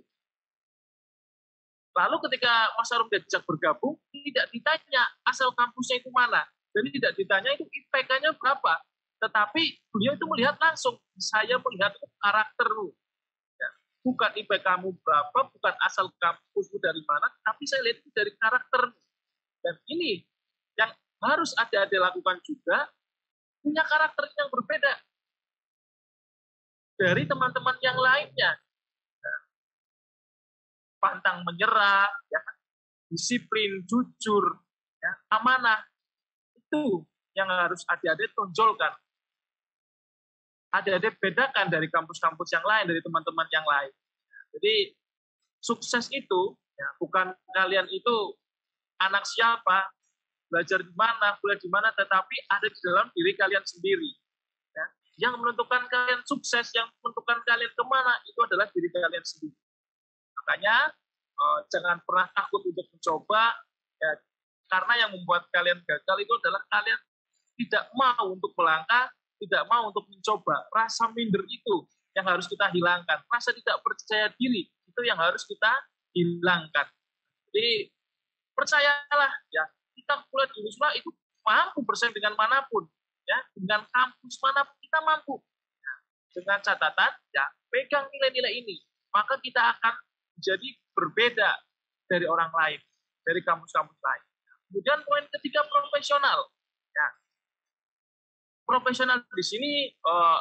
Lalu ketika Mas Arum diajak bergabung, tidak ditanya asal kampusnya itu mana. Dan tidak ditanya itu IPK-nya berapa. Tetapi beliau itu melihat langsung, saya melihat itu karaktermu. Ya. Bukan IPK-mu berapa, bukan asal kampusmu dari mana, tapi saya lihat itu dari karaktermu. Dan ini yang harus adik-adik lakukan juga, punya karakter yang berbeda dari teman-teman yang lainnya. Pantang menyerah, ya, disiplin, jujur, ya, amanah. Itu yang harus adik-adik tonjolkan. Adik-adik bedakan dari kampus-kampus yang lain, dari teman-teman yang lain. Jadi sukses itu ya, bukan kalian itu anak siapa, belajar di mana, kuliah di mana, tetapi ada di dalam diri kalian sendiri. Ya. Yang menentukan kalian sukses, yang menentukan kalian kemana, itu adalah diri kalian sendiri. Makanya jangan pernah takut untuk mencoba, ya, karena yang membuat kalian gagal itu adalah kalian tidak mau untuk melangkah, tidak mau untuk mencoba. Rasa minder itu yang harus kita hilangkan. Rasa tidak percaya diri itu yang harus kita hilangkan. Jadi percayalah, ya, kita kuliah di Unisula itu mampu bersaing dengan manapun, ya, dengan kampus manapun kita mampu. Ya, dengan catatan, ya, pegang nilai-nilai ini, maka kita akan jadi berbeda dari orang lain, dari kampus-kampus lain. Kemudian poin ketiga, profesional. Ya. Profesional di sini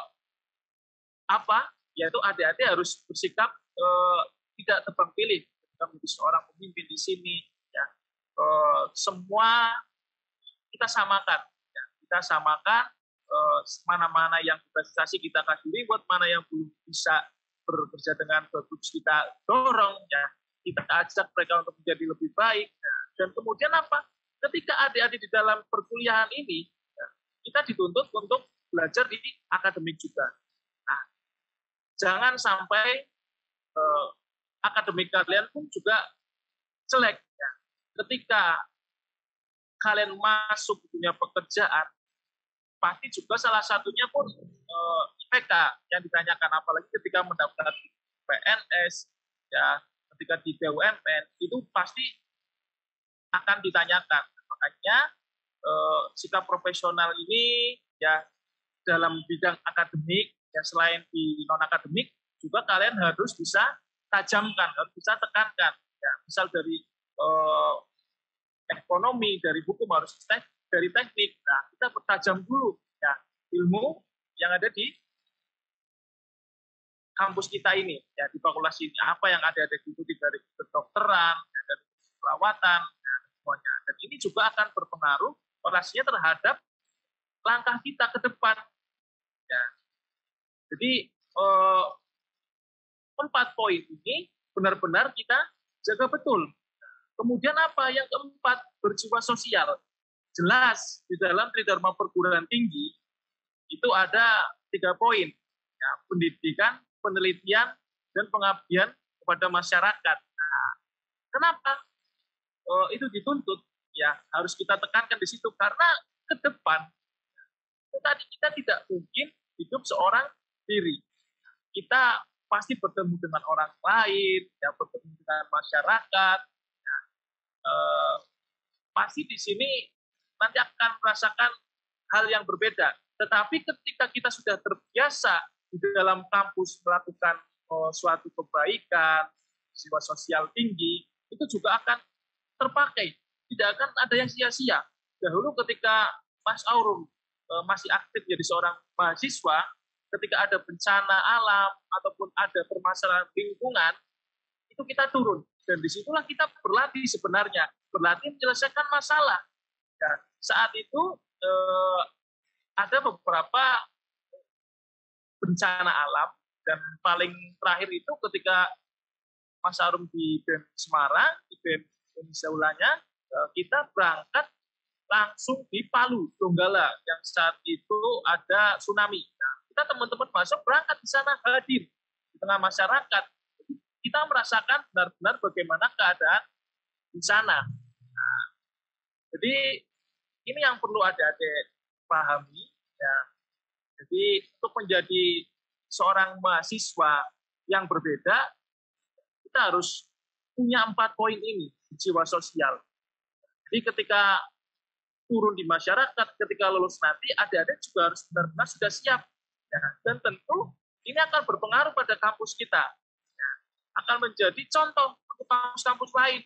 apa? Yaitu adik-adik harus bersikap tidak tebang pilih ketika menjadi seorang pemimpin di sini. Ya. Semua kita samakan. Ya. Kita samakan mana-mana yang berprestasi kita kasih buat, mana yang belum bisa bekerja dengan bagus kita dorong, ya, kita ajak mereka untuk menjadi lebih baik. Ya. Dan kemudian apa? Ketika adik-adik di dalam perkuliahan ini, ya, kita dituntut untuk belajar di akademik juga. Nah, jangan sampai akademik kalian pun juga jelek. Ya. Ketika kalian masuk di dunia pekerjaan, pasti juga salah satunya pun IPK yang ditanyakan, apalagi ketika mendaftar PNS, ya, ketika di BUMN itu pasti akan ditanyakan. Makanya sikap profesional ini ya dalam bidang akademik, ya, selain di non akademik juga kalian harus bisa tajamkan, harus bisa tekankan. Ya, misal dari ekonomi, dari hukum harus dari teknik. Nah, kita pertajam dulu, ya, ilmu yang ada di kampus kita ini, ya, di fakultas ini. Apa yang ada diikuti dari kedokteran, ya, dari perawatan, ya, semuanya. Dan ini juga akan berpengaruh pastinya terhadap langkah kita ke depan. Ya. Jadi 4 poin ini benar-benar kita jaga betul. Kemudian apa? Yang keempat, berjiwa sosial. Jelas di dalam Tridharma Perguruan Tinggi itu ada 3 poin, ya, pendidikan, penelitian, dan pengabdian kepada masyarakat. Nah, kenapa itu dituntut? Ya, harus kita tekankan di situ karena ke depan tadi kita tidak mungkin hidup seorang diri. Kita pasti bertemu dengan orang lain, ya, bertemu dengan masyarakat. Ya, pasti di sini nanti akan merasakan hal yang berbeda. Tetapi ketika kita sudah terbiasa di dalam kampus melakukan suatu kebaikan, jiwa sosial tinggi, itu juga akan terpakai. Tidak akan ada yang sia-sia. Dahulu ketika Mas Aurum masih aktif jadi seorang mahasiswa, ketika ada bencana alam ataupun ada permasalahan lingkungan, itu kita turun. Dan disitulah kita berlatih sebenarnya. Berlatih menyelesaikan masalah. Ya, saat itu ada beberapa bencana alam, dan paling terakhir itu ketika Mas Arum di BEM Semarang, di BEM Unisulanya, kita berangkat langsung di Palu, Donggala, yang saat itu ada tsunami. Nah, kita teman-teman masuk berangkat di sana, hadir di tengah masyarakat. Kita merasakan benar-benar bagaimana keadaan di sana. Nah, jadi ini yang perlu adik-adik pahami, Ya. Jadi untuk menjadi seorang mahasiswa yang berbeda, kita harus punya 4 poin ini, jiwa sosial. Jadi ketika turun di masyarakat, ketika lulus nanti, adik-adik juga harus benar-benar sudah siap. Ya. Dan tentu ini akan berpengaruh pada kampus kita. Ya. Akan menjadi contoh untuk kampus-kampus lain.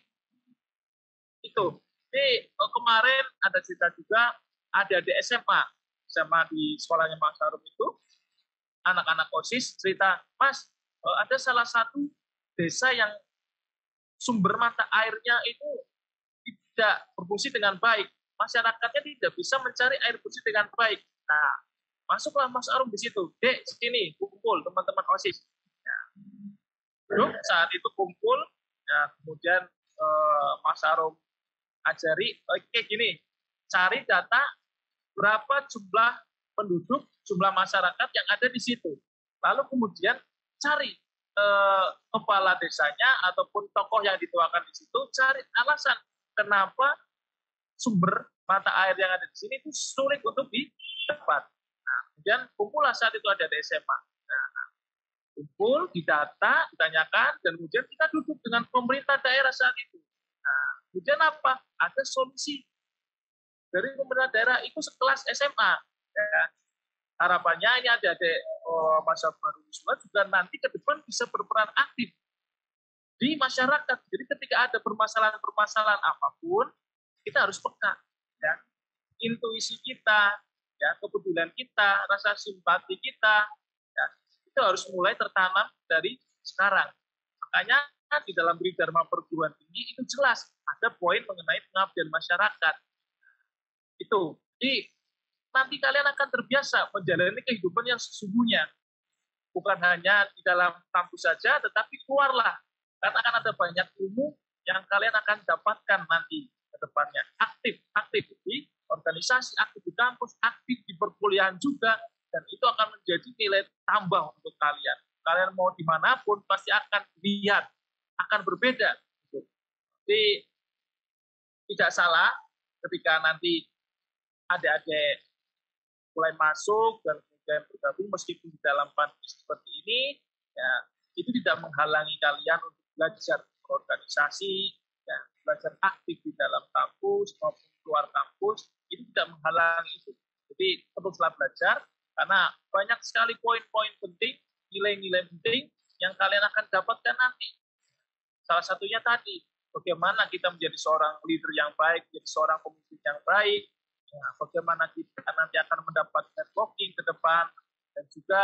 Itu. Jadi kemarin ada cerita juga, adik-adik SMA di sekolahnya Mas Arum itu, anak-anak OSIS cerita, Mas, ada salah satu desa yang sumber mata airnya itu tidak berfungsi dengan baik. Masyarakatnya tidak bisa mencari air bersih dengan baik. Nah, masuklah Mas Arum di situ. Dek, sini, kumpul teman-teman OSIS. Ya. Saat itu kumpul, ya, kemudian Mas Arum ajari, oke gini, cari data berapa jumlah penduduk, jumlah masyarakat yang ada di situ. Lalu kemudian cari kepala desanya ataupun tokoh yang dituakan di situ, cari alasan kenapa sumber mata air yang ada di sini itu sulit untuk didapat. Nah, kemudian kumpullah saat itu ada di SMA. Nah, kumpul, didata, ditanyakan, dan kemudian kita duduk dengan pemerintah daerah saat itu. Nah, kemudian apa? Ada solusi dari pemerintah daerah itu sekelas SMA. Ya. Harapannya ini adik-adik masa baru juga nanti ke depan bisa berperan aktif di masyarakat. Jadi ketika ada permasalahan-permasalahan apapun, kita harus peka. Ya. Intuisi kita, ya, kepedulian kita, rasa simpati kita, ya, itu harus mulai tertanam dari sekarang. Makanya di dalam Budi Dharma perguruan tinggi itu jelas ada poin mengenai pengabdian masyarakat. Itu. Jadi nanti kalian akan terbiasa menjalani kehidupan yang sesungguhnya. Bukan hanya di dalam kampus saja, tetapi keluarlah. Karena akan ada banyak ilmu yang kalian akan dapatkan nanti ke depannya. Aktif di organisasi, aktif di kampus, aktif di perkuliahan juga, dan itu akan menjadi nilai tambah untuk kalian. Kalian mau dimanapun pasti akan lihat, akan berbeda. Jadi tidak salah ketika nanti adik-adik mulai masuk dan kemudian bergabung meskipun di dalam pandemi seperti ini, ya itu tidak menghalangi kalian untuk belajar berorganisasi, ya, belajar aktif di dalam kampus maupun keluar kampus, itu tidak menghalangi itu. Jadi teruslah belajar karena banyak sekali poin-poin penting, nilai-nilai penting yang kalian akan dapatkan nanti. Salah satunya tadi, bagaimana kita menjadi seorang leader yang baik, menjadi seorang pemimpin yang baik, ya, bagaimana kita nanti akan mendapat networking ke depan, dan juga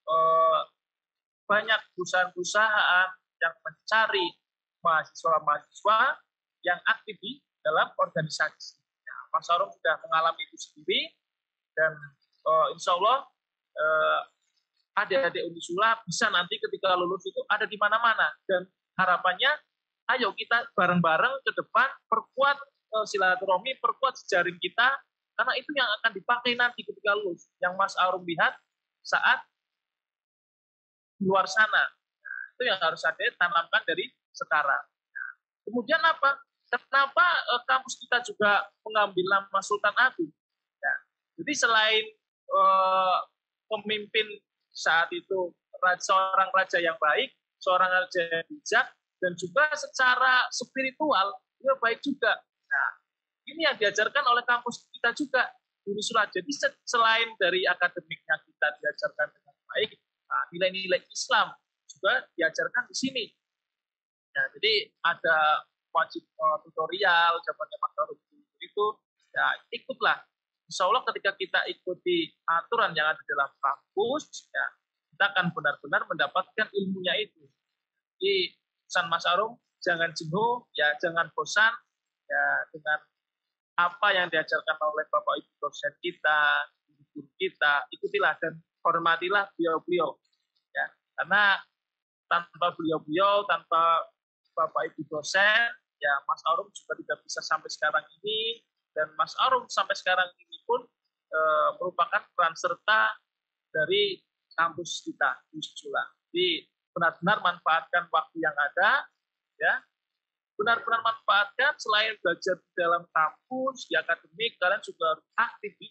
banyak perusahaan-perusahaan yang mencari mahasiswa-mahasiswa yang aktif di dalam organisasi. Ya, Mas Arum sudah mengalami itu sendiri, dan insya Allah adik-adik Unisula bisa nanti ketika lulus itu ada di mana-mana, dan harapannya ayo kita bareng-bareng ke depan perkuat silaturahmi, perkuat jejaring kita, karena itu yang akan dipakai nanti ketika lulus, yang Mas Arum lihat saat di luar sana. Nah, itu yang harus ada tanamkan dari sekarang. Nah, kemudian apa? Kenapa kampus kita juga mengambil nama Sultan Agung? Ya, jadi selain pemimpin saat itu seorang raja yang baik, seorang raja yang bijak, dan juga secara spiritual dia baik juga. Nah, ini yang diajarkan oleh kampus kita juga, Unisula. Jadi selain dari akademiknya kita diajarkan dengan baik, nah, nilai-nilai Islam juga diajarkan di sini. Ya, jadi ada wajib tutorial zamannya Mas Arum itu, ya ikutlah. Insya Allah ketika kita ikuti aturan yang ada dalam kampus, ya, kita akan benar-benar mendapatkan ilmunya itu. Jadi pesan Mas Arum, jangan jenuh, ya jangan bosan, ya dengan apa yang diajarkan oleh Bapak Ibu dosen kita, guru kita, ikutilah dan hormatilah beliau-beliau. Ya, karena tanpa beliau-beliau, tanpa Bapak Ibu dosen, ya Mas Arum juga tidak bisa sampai sekarang ini, dan Mas Arum sampai sekarang ini pun merupakan peran serta dari kampus kita, Unisula. Jadi benar-benar manfaatkan waktu yang ada, ya, benar-benar manfaatkan selain belajar di dalam kampus, di akademik, kalian juga harus aktif di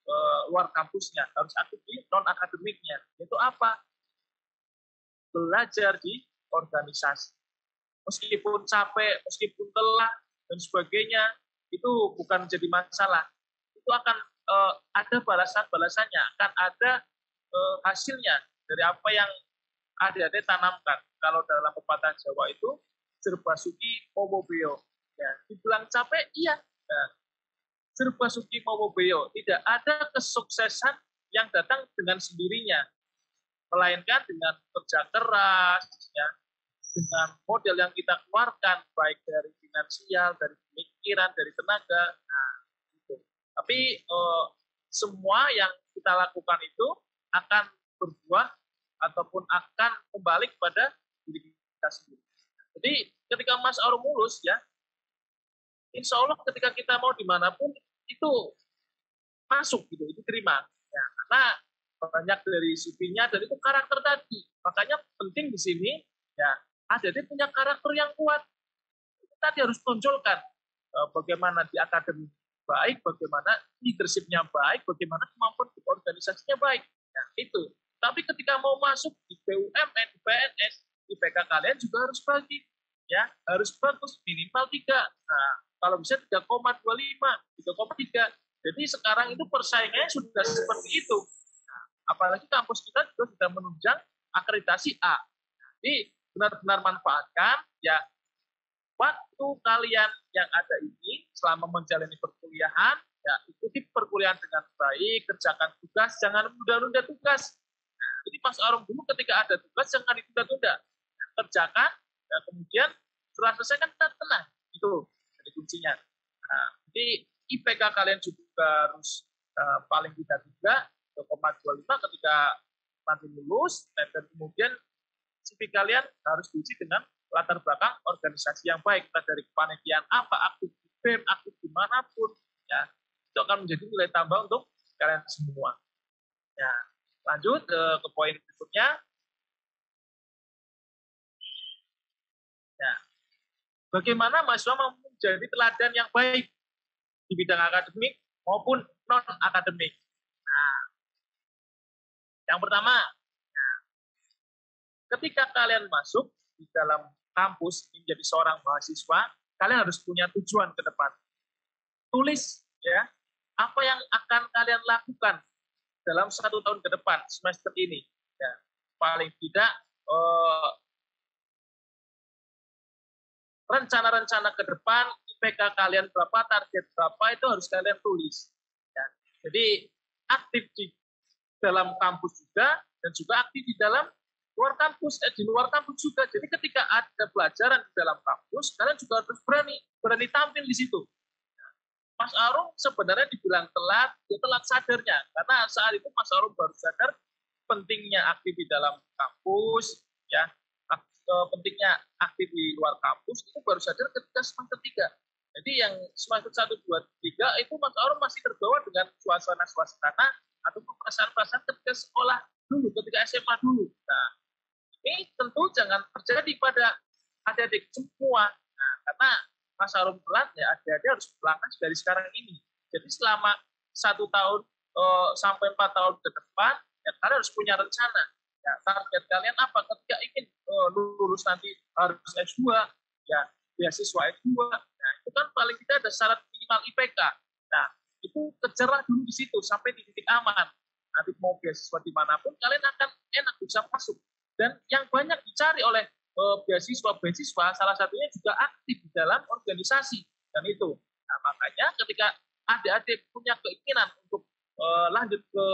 luar kampusnya, harus aktif di non akademiknya. Itu apa? Belajar di organisasi. Meskipun capek, meskipun lelah dan sebagainya, itu bukan menjadi masalah. Itu akan ada balasan-balasannya, akan ada hasilnya dari apa yang adik-adik tanamkan. Kalau dalam pepatah Jawa itu Jerbasuki Momobeo. Ya, dibilang capek, iya. Nah, Jerbasuki Momobeo. Tidak ada kesuksesan yang datang dengan sendirinya, melainkan dengan kerja keras, ya, dengan model yang kita keluarkan, baik dari finansial, dari pemikiran, dari tenaga. Nah, gitu. Tapi semua yang kita lakukan itu akan berbuah ataupun akan kembali kepada diri kita sendiri. Jadi ketika Mas Arum lulus, ya, insya Allah ketika kita mau dimanapun itu masuk gitu, itu terima. Ya, karena banyak dari CV-nya dan itu karakter tadi. Makanya penting di sini, ya, adik-adik punya karakter yang kuat. Tadi harus tonjolkan bagaimana di akademik baik, bagaimana leadership-nya baik, bagaimana kemampuan organisasinya baik. Nah, itu. Tapi ketika mau masuk di BUMN, di PNS, di IPK kalian juga harus bagi. Ya, harus bagus, minimal 3. Nah, kalau bisa 3,25, 3,3. Jadi sekarang itu persaingannya sudah seperti itu. Apalagi kampus kita juga sudah menunjang akreditasi A. Jadi benar-benar manfaatkan ya waktu kalian yang ada ini selama menjalani perkuliahan, ya ikuti perkuliahan dengan baik, kerjakan tugas, jangan menunda-nunda tugas. Nah, jadi Mas Arum dulu ketika ada tugas jangan ditunda-tunda, kerjakan dan kemudian setelah selesai kan tenang, itu jadi kuncinya. Nah, jadi IPK kalian juga harus paling tidak 3,25 ketika nanti lulus, dan kemudian CV kalian harus diisi dengan latar belakang organisasi yang baik, kita dari kepanitiaan apa, aktif di BEM, aktif dimanapun, ya itu akan menjadi nilai tambah untuk kalian semua. Ya, lanjut ke poin berikutnya. Ya, bagaimana mahasiswa menjadi teladan yang baik di bidang akademik maupun non akademik. Nah, yang pertama, nah, ketika kalian masuk di dalam kampus menjadi seorang mahasiswa, kalian harus punya tujuan ke depan. Tulis ya apa yang akan kalian lakukan dalam 1 tahun ke depan semester ini. Ya, paling tidak rencana-rencana ke depan, IPK kalian berapa, target berapa itu harus kalian tulis. Ya, jadi aktif di dalam kampus juga dan juga aktif di dalam luar kampus, di luar kampus juga. Jadi ketika ada pelajaran di dalam kampus, kalian juga harus berani tampil di situ. Mas Arum sebenarnya dibilang telat, ya telat sadarnya. Karena saat itu Mas Arum baru sadar pentingnya aktif di dalam kampus, ya, pentingnya aktif di luar kampus, itu baru sadar ketika semester 3. Jadi yang semester 1, 2, 3 itu Mas Arum masih terbawa dengan suasana-suasana atau perasaan-perasaan ketika sekolah dulu, ketika SMA dulu. Nah, ini tentu jangan terjadi pada adik-adik semua. Nah, karena Mas Arum telat, ya adik-adik harus berlangkah dari sekarang ini. Jadi selama 1 tahun sampai 4 tahun ke depan, ya kalian harus punya rencana. Ya, target kalian apa? Ketika ingin lulus nanti harus S2, ya beasiswa S2. Nah, itu kan paling tidak ada syarat minimal IPK. Nah, itu kejarlah dulu di situ sampai di titik aman. Nanti mau beasiswa dimanapun, kalian akan enak bisa masuk. Dan yang banyak dicari oleh beasiswa salah satunya juga aktif di dalam organisasi. Dan itu. Nah, makanya ketika adik-adik punya keinginan untuk lanjut ke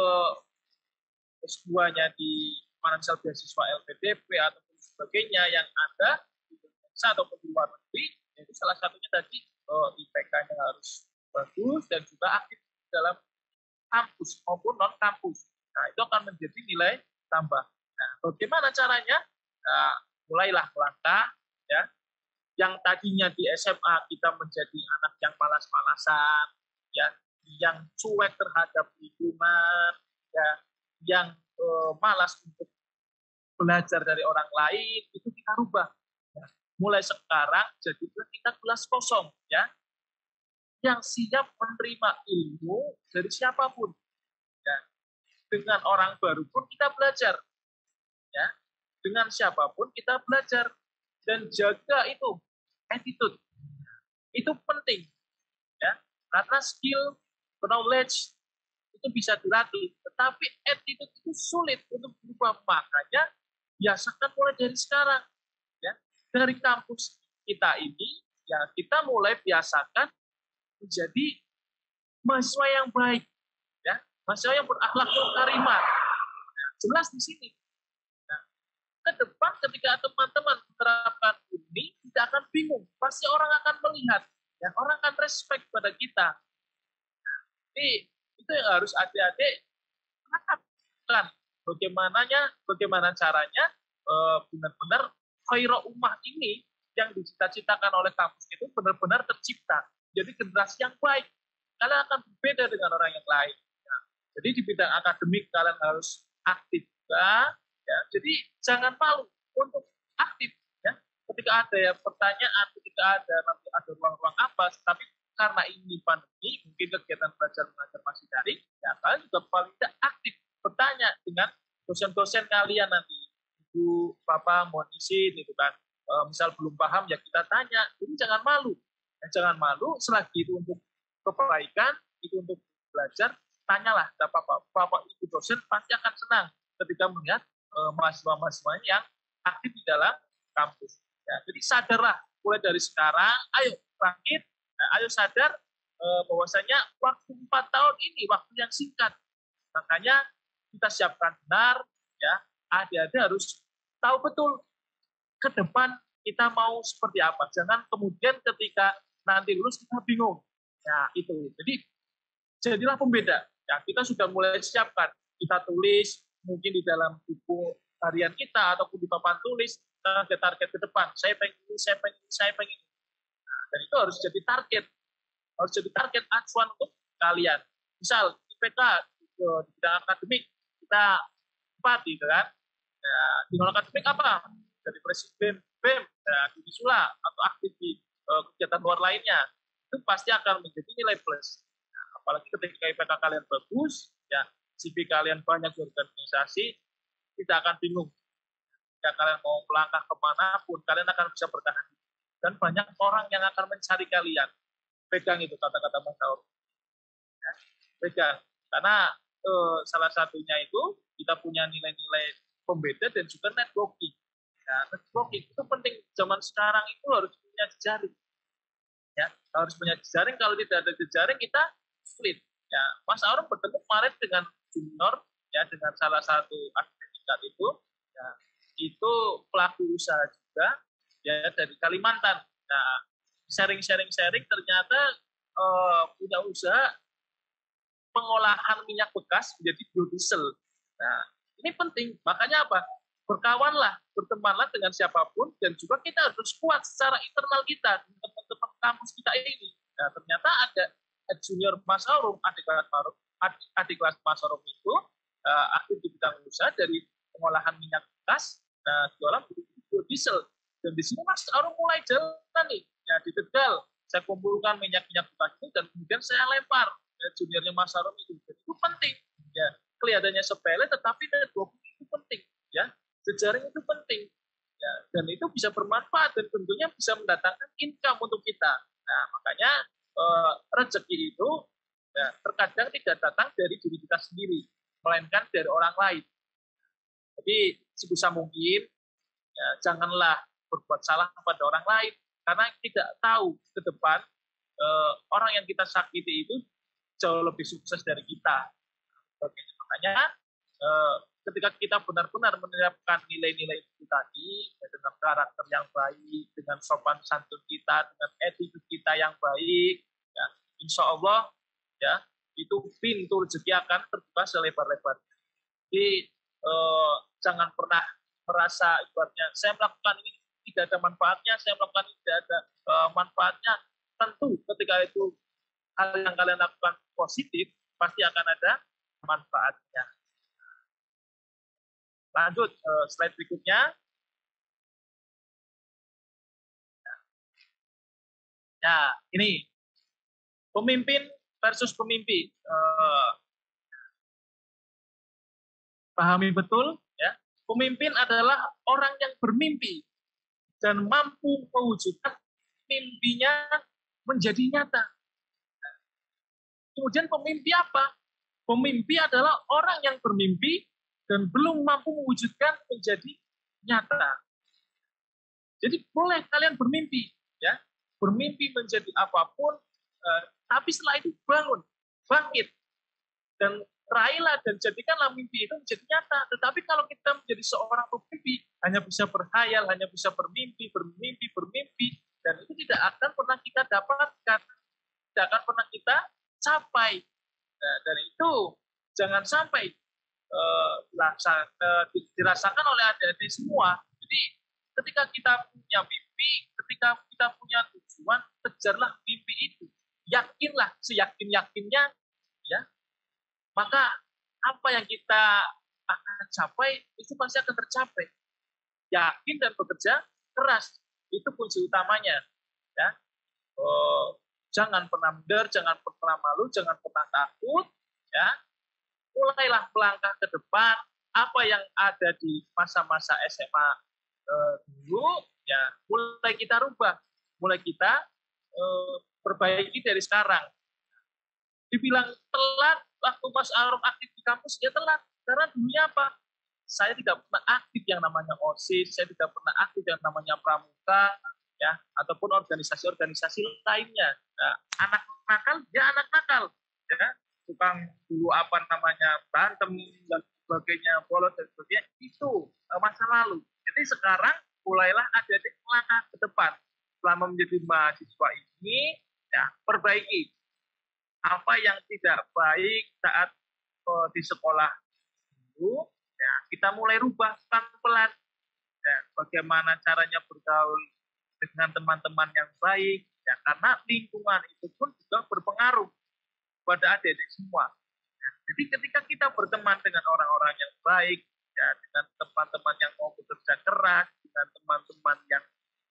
S2-nya di mana misal beasiswa LPDP ataupun sebagainya yang ada di Indonesia ataupun di luar negeri, itu salah satunya tadi IPK-nya harus bagus dan juga aktif dalam kampus maupun non kampus. Nah, itu akan menjadi nilai tambah. Nah, bagaimana caranya? Nah, mulailah melangkah, ya. Yang tadinya di SMA kita menjadi anak yang malas-malasan, ya, yang cuek terhadap lingkungan, ya, yang malas untuk belajar dari orang lain, itu kita rubah. Ya. Mulai sekarang jadilah kita gelas kosong, ya, yang siap menerima ilmu dari siapapun. Ya. Dengan orang baru pun kita belajar. Ya. Dengan siapapun kita belajar. Dan jaga itu, attitude. Itu penting. Ya. Karena skill, knowledge, itu bisa dilatih. Tetapi attitude itu sulit untuk berubah. Makanya biasakan mulai dari sekarang. Ya. Dari kampus kita ini, ya kita mulai biasakan menjadi mahasiswa yang baik, ya, mahasiswa yang berakhlak karimah. Ya, jelas di sini. Nah, ke depan ketika teman-teman menerapkan ini, tidak akan bingung. Pasti orang akan melihat, ya, orang akan respect pada kita. Jadi itu yang harus adik-adik lakukan. Bagaimana caranya benar-benar khairul ummah ini yang dicita-citakan oleh kampus itu benar-benar tercipta. Jadi generasi yang baik. Kalian akan berbeda dengan orang yang lain. Ya. Jadi di bidang akademik kalian harus aktif juga. Ya. Jadi jangan malu untuk aktif. Ya. Ketika ada yang pertanyaan, ketika ada ruang-ruang apa, tapi karena ini pandemi, mungkin kegiatan belajar mengajar masih daring, ya kalian juga paling tidak aktif bertanya dengan dosen-dosen kalian nanti. Ibu, Bapak, mohon izin, gitu kan. Misal belum paham, ya kita tanya. Jadi jangan malu. Ya, jangan malu, selagi itu untuk kebaikan, itu untuk belajar, tanyalah. Bapak Ibu dosen pasti akan senang ketika melihat mahasiswa-mahasiswanya yang aktif di dalam kampus. Ya, jadi sadarlah, mulai dari sekarang, ayo bangkit, ayo sadar bahwasanya waktu 4 tahun ini waktu yang singkat. Makanya kita siapkan benar, ya, adik-adik harus tahu betul ke depan kita mau seperti apa. Jangan kemudian ketika nanti lulus kita bingung. Ya, itu. Jadi jadilah pembeda. Ya, kita sudah mulai siapkan. Kita tulis mungkin di dalam buku harian kita ataupun di papan tulis target-target ke depan. Saya pengen ini, saya pengen ini, saya pengen ini. Nah, dan itu harus jadi target. Harus jadi target acuan untuk kalian. Misal IPK di bidang akademik kita 4 gitu kan. Ya, di non akademik apa? Dari presiden BEM, ya, di Unisula atau aktif di kegiatan luar lainnya, itu pasti akan menjadi nilai plus. Nah, apalagi ketika IPK kalian bagus, ya CV kalian banyak di organisasi, tidak akan bingung. Jika kalian mau melangkah kemanapun, kalian akan bisa bertahan. Dan banyak orang yang akan mencari kalian. Pegang itu kata-kata Mas Saur. Ya, pegang. Karena salah satunya itu kita punya nilai-nilai pembeda dan juga networking. Ya, networking itu penting. Zaman sekarang itu harus punya jejaring. Ya, harus punya jejaring. Kalau tidak ada jejaring kita sulit. Ya, Mas Aurum bertemu kemarin dengan junior, ya, dengan salah satu akademik itu, ya, itu pelaku usaha juga, ya, dari Kalimantan. Nah, sharing ternyata punya usaha pengolahan minyak bekas menjadi biodiesel. Nah, ini penting. Makanya apa? Berkawanlah, bertemanlah dengan siapapun, dan juga kita harus kuat secara internal kita, teman-teman kampus kita ini. Nah, ternyata ada junior Mas Aurum, adik kelas Mas Aurum itu aktif di bidang usaha dari pengolahan minyak bekas, jualan biodiesel. Dan di sini Mas Aurum mulai jalan nih, ya, di Tegal. Saya kumpulkan minyak-minyak bekas itu dan kemudian saya lempar juniornya Mas Aurum itu. Jadi itu penting, ya. Kelihatannya sepele, tetapi networking itu penting, ya. Jejaring itu penting, ya, dan itu bisa bermanfaat dan tentunya bisa mendatangkan income untuk kita. Nah, makanya rezeki itu, ya, terkadang tidak datang dari diri kita sendiri, melainkan dari orang lain. Jadi sebisa mungkin, ya, janganlah berbuat salah kepada orang lain, karena tidak tahu ke depan orang yang kita sakiti itu jauh lebih sukses dari kita. Makanya ketika kita benar-benar menerapkan nilai-nilai itu tadi, ya, dengan karakter yang baik, dengan sopan santun kita, dengan attitude kita yang baik, ya, insya Allah, ya, itu pintu rezeki akan terbuka selebar-lebarnya. Jadi jangan pernah merasa ibaratnya saya melakukan ini tidak ada manfaatnya, saya melakukan ini tidak ada manfaatnya. Tentu ketika itu hal yang kalian lakukan positif, pasti akan ada manfaatnya. Lanjut, slide berikutnya. Ya, ini pemimpin versus pemimpin. pahami betul ya. Pemimpin adalah orang yang bermimpi dan mampu mewujudkan mimpinya menjadi nyata. Kemudian pemimpi apa? Pemimpi adalah orang yang bermimpi dan belum mampu mewujudkan menjadi nyata. Jadi boleh kalian bermimpi, ya, bermimpi menjadi apapun, tapi setelah itu bangun, bangkit, dan raihlah dan jadikanlah mimpi itu menjadi nyata. Tetapi kalau kita menjadi seorang pemimpi, hanya bisa berkhayal, hanya bisa bermimpi, dan itu tidak akan pernah kita dapatkan, tidak akan pernah kita capai. Nah, dari itu jangan sampai dirasakan oleh adik-adik semua. Jadi ketika kita punya mimpi, ketika kita punya tujuan, kejarlah mimpi itu. Yakinlah seyakin-yakinnya, ya. Maka apa yang kita akan capai itu pasti akan tercapai. Yakin dan bekerja keras itu kunci utamanya, ya. Jangan pernah minder, jangan pernah malu, jangan pernah takut, ya. Mulailah melangkah ke depan. Apa yang ada di masa-masa SMA dulu, ya, mulai kita rubah, mulai kita perbaiki dari sekarang. Dibilang telat waktu Mas Arum aktif di kampus, ya telat. Karena dulunya apa? Saya tidak pernah aktif yang namanya OSIS, saya tidak pernah aktif yang namanya pramuka, ya, ataupun organisasi-organisasi lainnya. Nah, anak nakal, ya anak nakal, ya, tukang dulu apa namanya berantem dan sebagainya, bolos dan sebagainya, itu masa lalu. Jadi sekarang mulailah adik-adik melangkah ke depan. Selama menjadi mahasiswa ini, ya, perbaiki apa yang tidak baik saat di sekolah dulu, ya, kita mulai rubah pelan-pelan. Ya, bagaimana caranya bergaul dengan teman-teman yang baik, ya, karena lingkungan itu pun juga berpengaruh pada adik-adik semua. Ya, jadi ketika kita berteman dengan orang-orang yang baik, ya, dengan teman-teman yang mau bekerja keras, dengan teman-teman yang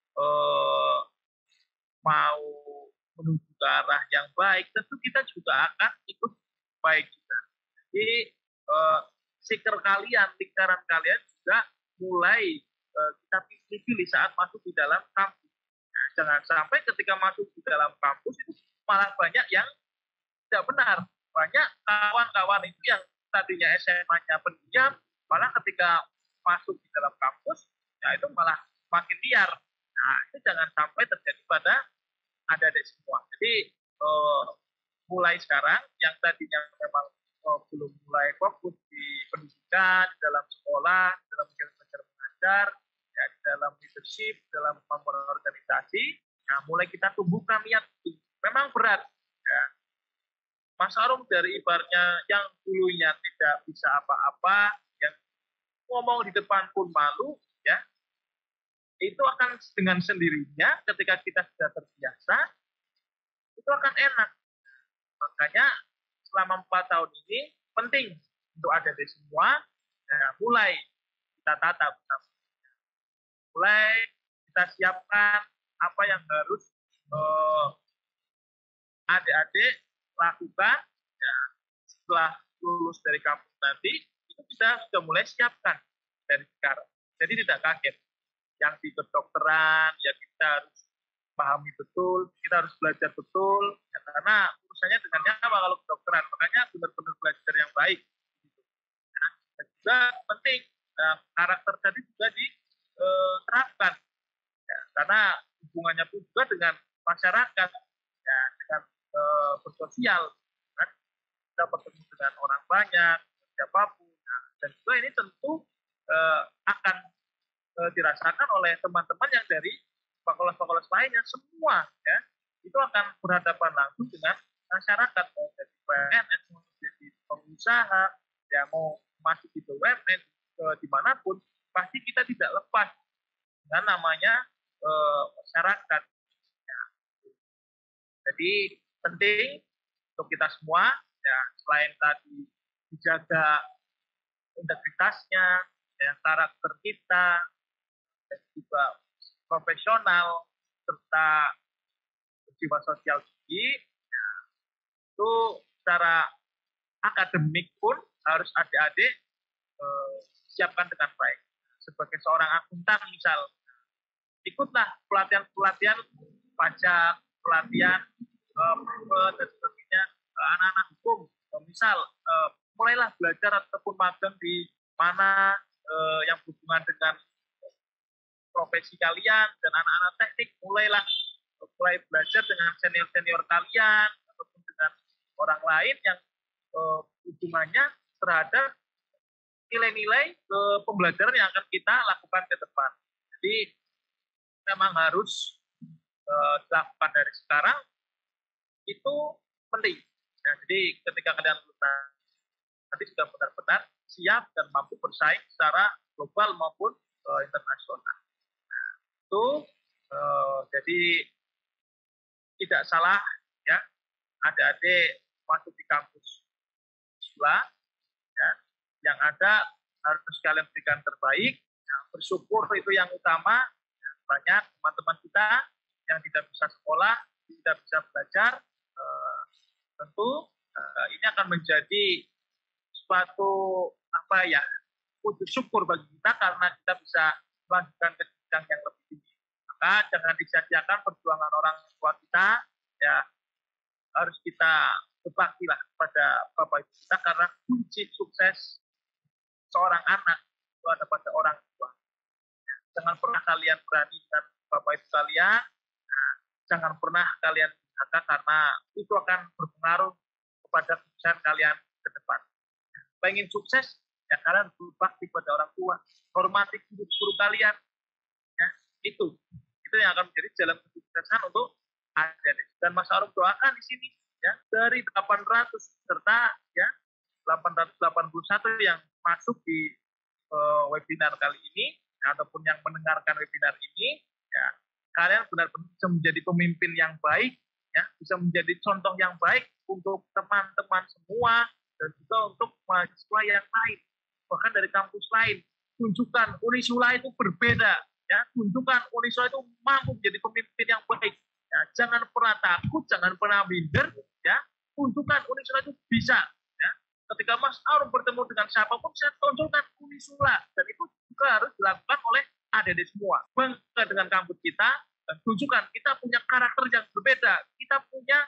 mau menuju ke arah yang baik, tentu kita juga akan ikut baik juga. Jadi sikir kalian, lingkaran kalian juga mulai kita pilih saat masuk di dalam kampus. Nah, jangan sampai ketika masuk di dalam kampus itu malah banyak yang tidak benar. Banyak kawan-kawan itu yang tadinya SMA-nya pendiam, malah ketika masuk di dalam kampus, ya itu malah makin liar. Nah, itu jangan sampai terjadi pada adik-adik semua. Jadi mulai sekarang yang tadinya memang belum mulai fokus di pendidikan, di dalam sekolah, di dalam belajar mengajar, ya, di dalam leadership, dalam membangun organisasi, nah mulai kita tumbuhkan niat itu. Memang berat, ya. Mas Arum dari ibaratnya yang dulunya tidak bisa apa-apa, yang ngomong di depan pun malu, ya, itu akan dengan sendirinya ketika kita sudah terbiasa, itu akan enak. Makanya selama 4 tahun ini penting untuk adik-adik semua, ya, mulai kita tata bersama. Mulai kita siapkan apa yang harus adik-adik lakukan, ya, setelah lulus dari kampus nanti, itu kita sudah mulai siapkan dari sekarang. Jadi tidak kaget. Yang di kedokteran, ya kita harus pahami betul, kita harus belajar betul, ya, karena urusannya dengan nyawa kalau kedokteran, makanya benar-benar belajar yang baik. Nah, dan juga penting, karakter tadi juga diterapkan, ya, karena hubungannya pun juga dengan masyarakat, ya, dengan bersosial, kan? Kita bertemu dengan orang banyak, siapapun, nah, dan juga ini tentu akan dirasakan oleh teman-teman yang dari fakultas-fakultas lainnya semua, ya, itu akan berhadapan langsung dengan masyarakat, mau jadi PNS, mau jadi pengusaha, ya mau masuk di BUMN, dimanapun, pasti kita tidak lepas dengan namanya masyarakat. Ya. Jadi penting untuk kita semua, ya, selain tadi dijaga integritasnya, ya, karakter kita, dan juga profesional serta jiwa sosial tinggi, ya, itu secara akademik pun harus adik-adik siapkan dengan baik. Sebagai seorang akuntan misal, ikutlah pelatihan-pelatihan pajak, pelatihan dan sebagainya, anak-anak hukum. Misal, mulailah belajar ataupun magang di mana yang berhubungan dengan profesi kalian, dan anak-anak teknik mulai belajar dengan senior-senior kalian ataupun dengan orang lain yang hubungannya terhadap nilai-nilai pembelajaran yang akan kita lakukan ke depan. Jadi memang harus dilakukan dari sekarang, itu penting. Nah, jadi ketika kalian nanti sudah benar-benar siap dan mampu bersaing secara global maupun internasional. Itu jadi tidak salah ya, adik-adik masuk di kampus Unisula, ya, yang ada harus kalian berikan terbaik, ya, bersyukur itu yang utama. Ya, banyak teman-teman kita yang tidak bisa sekolah, tidak bisa belajar, tentu ini akan menjadi suatu wujud syukur bagi kita karena kita bisa melanjutkan ke jenjang yang lebih tinggi. Maka jangan disia-siakan perjuangan orang tua kita, ya harus kita berbaktilah kepada bapak ibu kita, karena kunci sukses seorang anak itu ada pada orang tua. Ya, jangan pernah kalian berani dengan bapak ibu kalian, nah, jangan pernah kalian berkata, karena itu akan berpengaruh kepada kesuksesan kalian ke depan. Pengen sukses, ya kalian berbakti pada orang tua, hormati guru-guru kalian, ya itu yang akan menjadi jalan kesuksesan untuk adik-adik. Dan Mas Arum doakan di sini, ya dari 800 peserta, ya 881 yang masuk di webinar kali ini, ataupun yang mendengarkan webinar ini, ya kalian benar-benar bisa menjadi pemimpin yang baik, ya bisa menjadi contoh yang baik untuk teman-teman semua, dan juga untuk mahasiswa yang lain, bahkan dari kampus lain. Tunjukkan Unisula itu berbeda, ya. Tunjukkan Unisula itu mampu menjadi pemimpin yang baik. Ya. Jangan pernah takut, jangan pernah minder, ya. Tunjukkan Unisula itu bisa. Ya. Ketika Mas Arum bertemu dengan siapapun, saya tonjolkan Unisula, dan itu juga harus dilakukan oleh adik-adik semua. Bangga dengan kampus kita, dan tunjukkan kita punya karakter yang berbeda, kita punya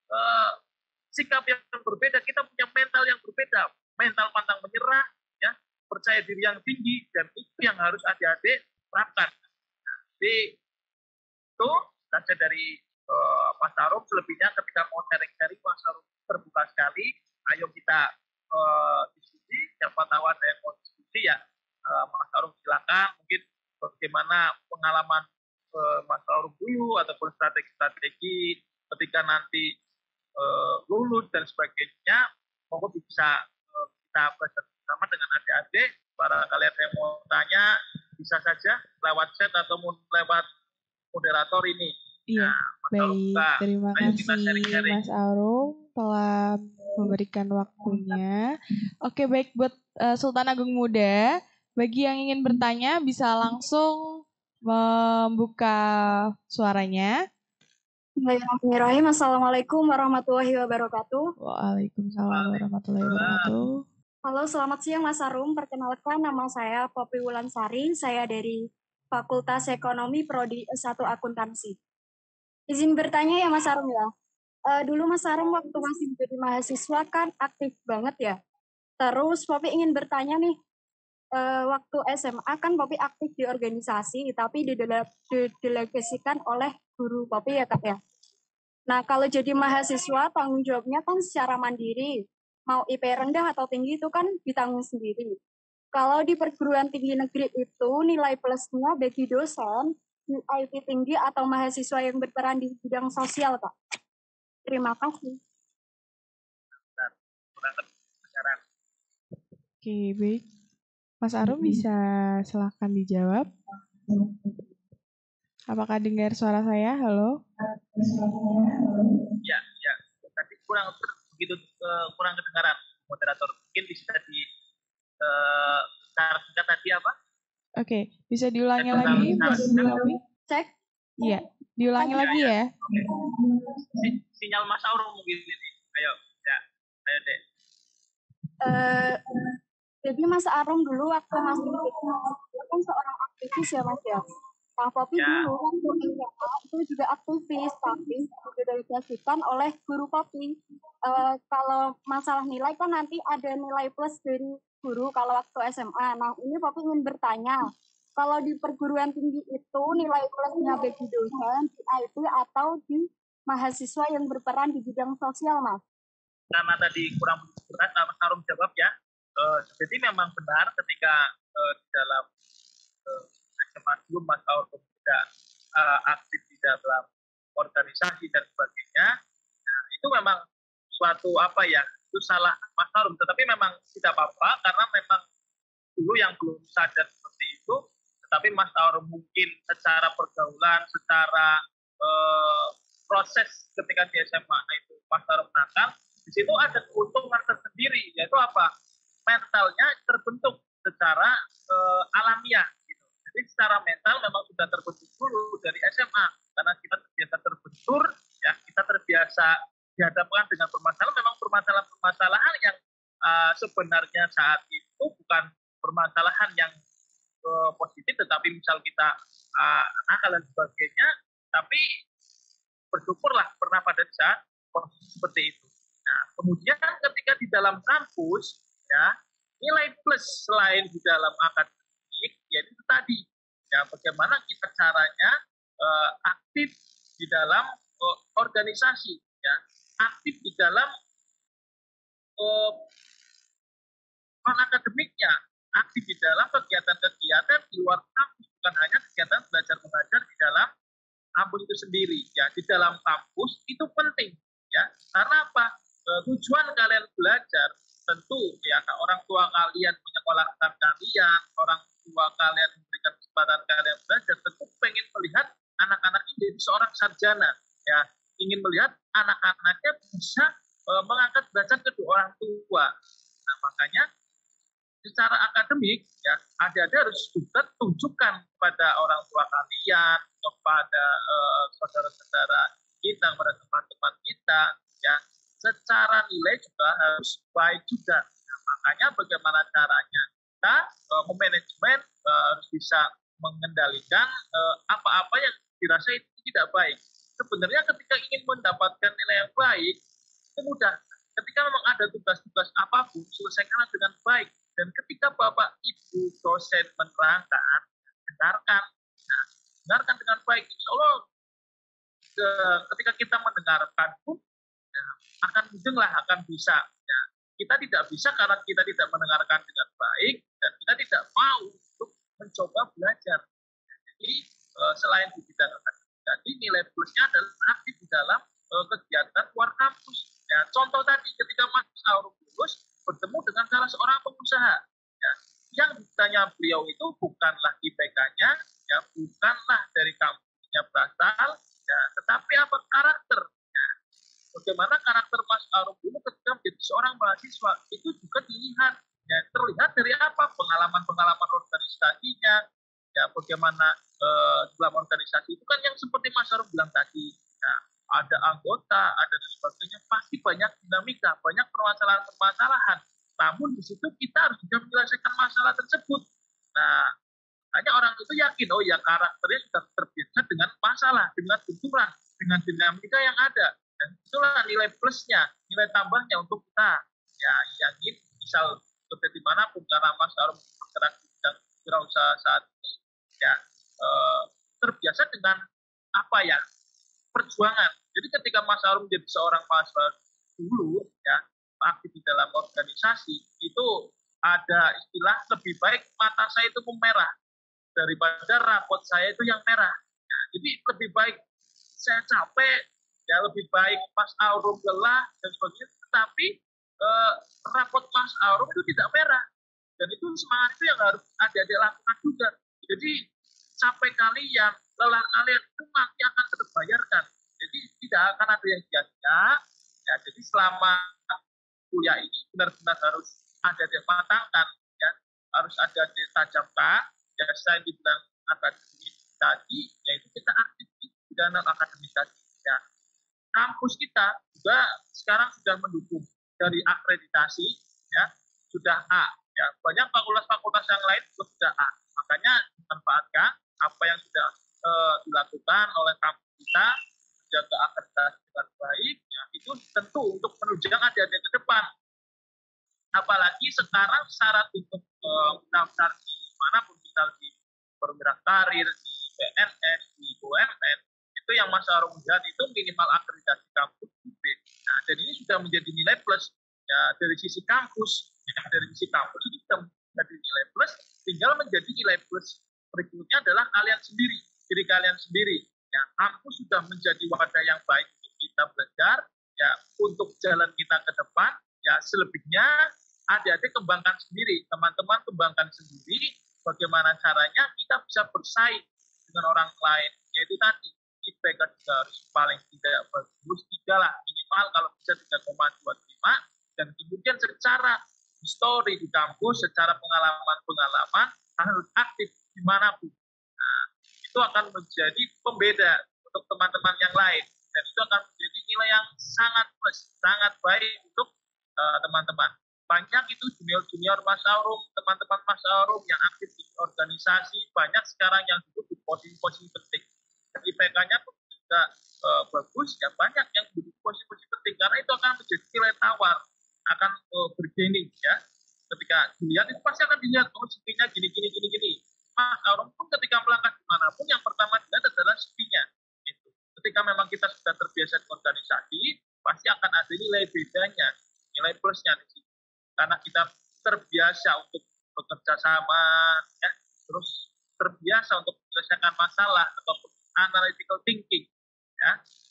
sikap yang berbeda, kita punya mental yang berbeda, mental pantang menyerah, ya, percaya diri yang tinggi, dan itu yang harus adik-adik terapkan. Jadi itu saja dari Mas Arum. Selebihnya ketika mau sharing-sharing, Mas Arum terbuka sekali. Ayo kita diskusi. Siapa tahu ada yang mau diskusi, ya Mas Arum silakan. Mungkin bagaimana pengalaman Mas Arum dulu, ataupun strategi-strategi ketika nanti lulus dan sebagainya, monggo bisa kita belajar bersama dengan adik-adik. Para kalian yang mau tanya bisa saja lewat chat ataupun lewat moderator ini. Iya, nah, baik. Terima kasih Mas Arum telah memberikan waktunya. Oke, baik, buat Sultan Agung Muda, bagi yang ingin bertanya bisa langsung membuka suaranya. Bismillahirrahmanirrahim. Assalamualaikum warahmatullahi wabarakatuh. Waalaikumsalam warahmatullahi wabarakatuh. Halo, selamat siang Mas Arum. Perkenalkan, nama saya Poppy Wulansari. Saya dari Fakultas Ekonomi Prodi S1 Akuntansi. Izin bertanya ya Mas Arum ya. Dulu Mas Arum waktu masih jadi mahasiswa kan aktif banget ya. Terus Poppy ingin bertanya nih, waktu SMA kan Poppy aktif di organisasi, tapi didelegasikan oleh guru Poppy ya Kak ya. Nah kalau jadi mahasiswa tanggung jawabnya kan secara mandiri, mau IP rendah atau tinggi itu kan ditanggung sendiri. Kalau di perguruan tinggi negeri itu nilai plusnya bagi dosen, IP tinggi atau mahasiswa yang berperan di bidang sosial Kak. Terima kasih. Oke, baik. Mas Arum bisa silakan dijawab. Apakah dengar suara saya? Halo? Ya. Tadi kurang kedengaran moderator. Mungkin bisa secara singkat tadi apa? Oke, bisa diulangi lagi buat Poppy? Cek. Iya, diulangi lagi ya. Oke. Sinyal Mas Arum mungkin ini. Ayo deh. Jadi Mas Arum dulu waktu masih kan seorang aktivis ya Mas ya. Nah, Poppy dulu kan itu juga aktivis, tapi didelegasikan oleh guru Poppy. Kalau masalah nilai kan nanti ada nilai plus dari guru kalau waktu SMA. Nah, ini Poppy ingin bertanya, kalau di perguruan tinggi itu nilai plusnya baik di dosen, di IT, atau di mahasiswa yang berperan di bidang sosial, Mas? Karena tadi kurang berat, Mas Arum jawab ya. Jadi memang benar ketika di dalam SMA dulu Mas Arum tidak aktif di dalam organisasi dan sebagainya, nah, itu memang suatu itu salah Mas Arum, tetapi memang tidak apa-apa karena memang dulu yang belum sadar seperti itu, tetapi Mas Arum mungkin secara pergaulan, secara proses ketika di SMA itu Mas Arum nakal, di situ ada keuntungan tersendiri, yaitu apa? Mentalnya terbentuk secara alamiah. Gitu. Jadi secara mental memang sudah terbentuk dulu dari SMA, karena kita terbiasa terbentur, ya kita terbiasa dihadapkan dengan permasalahan, memang permasalahan yang sebenarnya saat itu bukan permasalahan yang positif, tetapi misal kita nakal dan sebagainya, tapi bersyukurlah pernah pada saat posisi seperti itu. Nah, kemudian ketika di dalam kampus, ya nilai plus selain di dalam akademik, yaitu tadi, ya bagaimana kita caranya aktif di dalam organisasi, ya aktif di dalam non-akademiknya, aktif di dalam kegiatan-kegiatan di luar kampus, bukan hanya kegiatan belajar mengajar di dalam kampus itu sendiri. Ya, di dalam kampus itu penting, ya karena apa? Tujuan kalian belajar tentu ya orang tua kalian menyekolahkan kalian, orang tua kalian memberikan kesempatan kalian belajar, tentu pengen melihat anak-anak ini jadi seorang sarjana, ya ingin melihat anak-anaknya bisa mengangkat derajat kedua orang tua. Nah, makanya secara akademik ya adik-adik harus juga tunjukkan kepada orang tua kalian, kepada saudara-saudara kita, kepada teman-teman kita, ya secara nilai juga harus baik juga. Nah, makanya bagaimana caranya kita memanajemen harus bisa mengendalikan apa-apa yang dirasa itu tidak baik. Sebenarnya ketika ingin mendapatkan nilai yang baik itu mudah. Ketika memang ada tugas-tugas apapun, selesaikan dengan baik. Dan ketika Bapak Ibu dosen menerangkan, dengarkan. Nah, dengarkan dengan baik. Insya Allah ketika kita mendengarkan pun ya, akan mudahlah, akan bisa. Ya. Kita tidak bisa karena kita tidak mendengarkan dengan baik dan kita tidak mau untuk mencoba belajar. Jadi selain di bidang akademik, jadi nilai plusnya adalah aktif di dalam kegiatan luar kampus. Ya, contoh tadi ketika Mas Arum lulus bertemu dengan salah seorang pengusaha. Ya, yang ditanya beliau itu bukanlah IPK-nya, ya, bukanlah dari kampusnya berasal, ya, tetapi apa karakter. Ya. Bagaimana karakter Mas Arum dulu ketika menjadi seorang mahasiswa itu juga dilihat. Ya, terlihat dari apa? Pengalaman-pengalaman organisasinya, ya, bagaimana dalam organisasi itu kan yang seperti Mas Arum bilang tadi, ya, ada anggota, ada dan sebagainya, pasti banyak dinamika, banyak permasalahan-permasalahan. Namun di situ kita harus bisa menyelesaikan masalah tersebut. Nah, hanya orang itu yakin, oh ya karakternya sudah terbiasa dengan masalah, dengan benturan, dengan dinamika yang ada. Dan itulah nilai plusnya, nilai tambahnya untuk kita. Ya, yakin, misal seperti dimanapun, karena Mas Arum bergerak di bidang wirausaha saat ini, ya terbiasa dengan apa ya, perjuangan. Jadi ketika Mas Arum menjadi seorang mahasiswa dulu, ya aktif di dalam organisasi, itu ada istilah lebih baik mata saya itu merah daripada rapot saya itu yang merah. Ya, jadi lebih baik saya capek, ya lebih baik Mas Arum lelah dan sebagainya, tetapi rapot Mas Arum itu tidak merah. Dan itu semangat itu yang harus adik-adik lakukan juga. Jadi capek kalian, lelah kalian itu nanti akan terbayarkan. Jadi tidak akan ada yang sia-sia. Ya, jadi selama kuliah ini benar-benar harus ada yang matangkan, ya harus ada yang tajamkan. Ya saya dibilang akademik tadi, yaitu kita aktif di dalam akademik tadi. Ya, kampus kita juga sekarang sudah mendukung dari akreditasi, ya sudah A. Ya banyak fakultas yang lain juga tidak A. Makanya dimanfaatkan apa yang sudah dilakukan oleh kampus kita, menjaga akreditasi dengan baik, ya, itu tentu untuk menunjang adik-adik ke depan. Apalagi sekarang syarat untuk mendaftar di manapun, misal di perwira karir, di PNS, di BUMN, itu yang Mas Arum lihat itu minimal akreditasi kampus UB. Nah, dan ini sudah menjadi nilai plus ya dari sisi kampus. Ya, dari sisi kampus itu sudah menjadi nilai plus, tinggal menjadi nilai plus berikutnya adalah kalian sendiri, diri kalian sendiri. Ya, kampus sudah menjadi wadah yang baik untuk kita belajar, ya untuk jalan kita ke depan. Ya, selebihnya adik-adik kembangkan sendiri, teman-teman kembangkan sendiri bagaimana caranya kita bisa bersaing dengan orang lain. Yaitu tadi, IPK juga harus paling tidak bagus 3 lah, minimal kalau bisa 3,25, dan kemudian secara histori di kampus, secara pengalaman-pengalaman harus aktif dimanapun. Nah, itu akan menjadi pembeda untuk teman-teman yang lain, dan itu akan menjadi nilai yang sangat plus, sangat baik untuk teman-teman. Banyak itu junior-junior Mas Aurum, teman-teman Mas Aurum yang aktif di organisasi, banyak sekarang yang duduk di posisi-posisi penting. IPK-nya juga bagus, ya banyak yang duduk di posisi-posisi penting, karena itu akan menjadi nilai tawar, akan bergaining, ya. Ketika dilihat, itu pasti akan dilihat, oh CV-nya gini. Mas Aurum pun ketika melangkah dimanapun, yang pertama dilihat adalah CV-nya. Gitu. Ketika memang kita sudah terbiasa di organisasi, pasti akan ada nilai bedanya, nilai plusnya di sini. Karena kita terbiasa untuk bekerja sama, ya, terus terbiasa untuk menyelesaikan masalah ataupun analytical thinking, ya.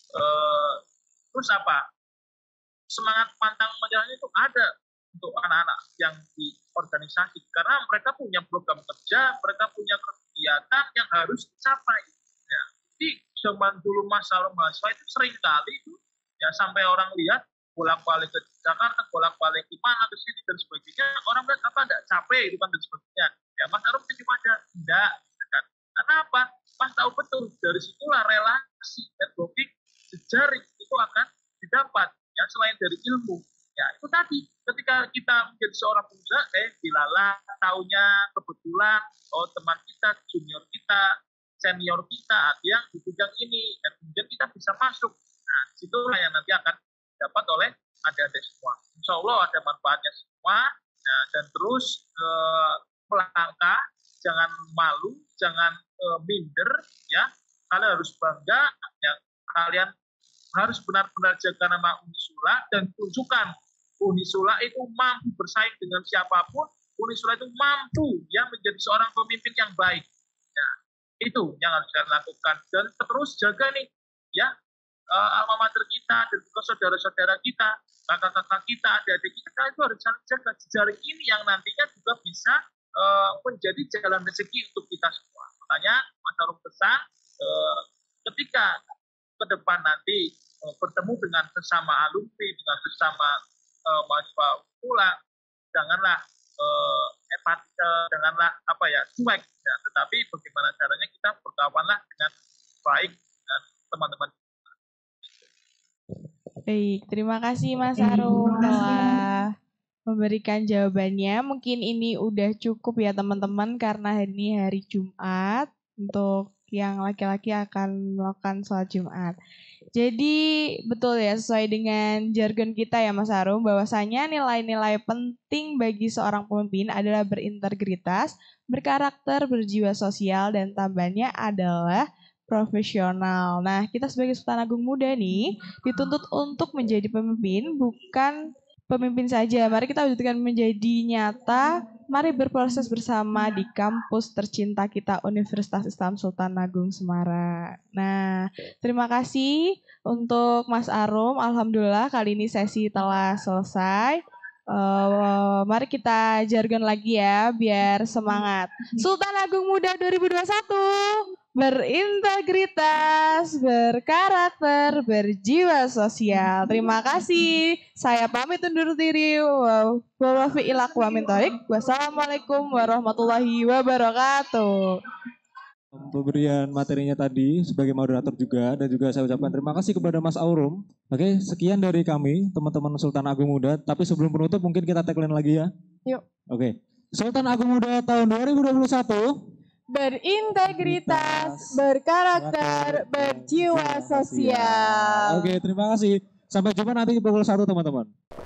Terus apa? Semangat pantang menyerah itu ada untuk anak-anak yang di organisasi, karena mereka punya program kerja, mereka punya kegiatan yang harus dicapai. Ya. Jadi zaman dulu masa mahasiswa itu sering kali itu, ya sampai orang lihat bolak-balik ke Jakarta, bolak-balik ke mana, ke sini, dan sebagainya. Orang lihat apa, enggak capek, itu kan, dan sebagainya. Ya, Mas Arum cuma aja, enggak. Kan? Karena apa? Mas tahu betul, dari situlah relasi, networking, jejaring, itu akan didapat. Ya, selain dari ilmu. Ya, itu tadi, ketika kita menjadi seorang pengusaha, dilalah, taunya, kebetulan, oh teman kita, junior kita, senior kita, ada yang di bidang ini, dan kemudian kita bisa masuk. Nah, situlah yang nanti akan dapat oleh adik-adik semua. Insya Allah ada manfaatnya semua, ya, dan terus melangkah, jangan malu, jangan minder, ya. Kalian harus bangga, ya. Kalian harus benar-benar jaga nama Unisula dan tunjukkan Unisula itu mampu bersaing dengan siapapun. Unisula itu mampu ya menjadi seorang pemimpin yang baik. Ya, itu yang harus kalian lakukan, dan terus jaga nih, ya. Alma mater kita dan juga saudara-saudara kita, kakak-kakak kita, adik-adik kita itu harus jaga jejaring ini yang nantinya juga bisa menjadi jalan rezeki untuk kita semua. Makanya Mas Arum pesan, ketika ke depan nanti bertemu dengan sesama alumni, dengan sesama mahasiswa pula, janganlah janganlah cuek, ya, tetapi bagaimana caranya kita berkawanlah dengan baik dengan teman-teman. Baik, terima kasih Mas Arum telah memberikan jawabannya. Mungkin ini udah cukup ya teman-teman, karena hari ini hari Jumat. Untuk yang laki-laki akan melakukan sholat Jumat. Jadi betul ya, sesuai dengan jargon kita ya Mas Arum, bahwasanya nilai-nilai penting bagi seorang pemimpin adalah berintegritas, berkarakter, berjiwa sosial, dan tambahannya adalah profesional. Nah, kita sebagai Sultan Agung Muda nih dituntut untuk menjadi pemimpin, bukan pemimpin saja. Mari kita wujudkan menjadi nyata. Mari berproses bersama di kampus tercinta kita, Universitas Islam Sultan Agung Semarang. Nah, terima kasih untuk Mas Arum. Alhamdulillah kali ini sesi telah selesai. Mari kita jargon lagi ya, biar semangat. Sultan Agung Muda 2021. Berintegritas, berkarakter, berjiwa sosial. Terima kasih. Saya pamit undur diri. Wassalamualaikum warahmatullahi wabarakatuh. Pemberian materinya tadi sebagai moderator juga, dan juga saya ucapkan terima kasih kepada Mas Aurum. Oke, sekian dari kami teman-teman Sultan Agung Muda. Tapi sebelum penutup mungkin kita tagline lagi ya. Yuk. Oke. Sultan Agung Muda tahun 2021. Berintegritas, berkarakter, berjiwa sosial. Oke, terima kasih. Sampai jumpa nanti pukul 1 teman-teman.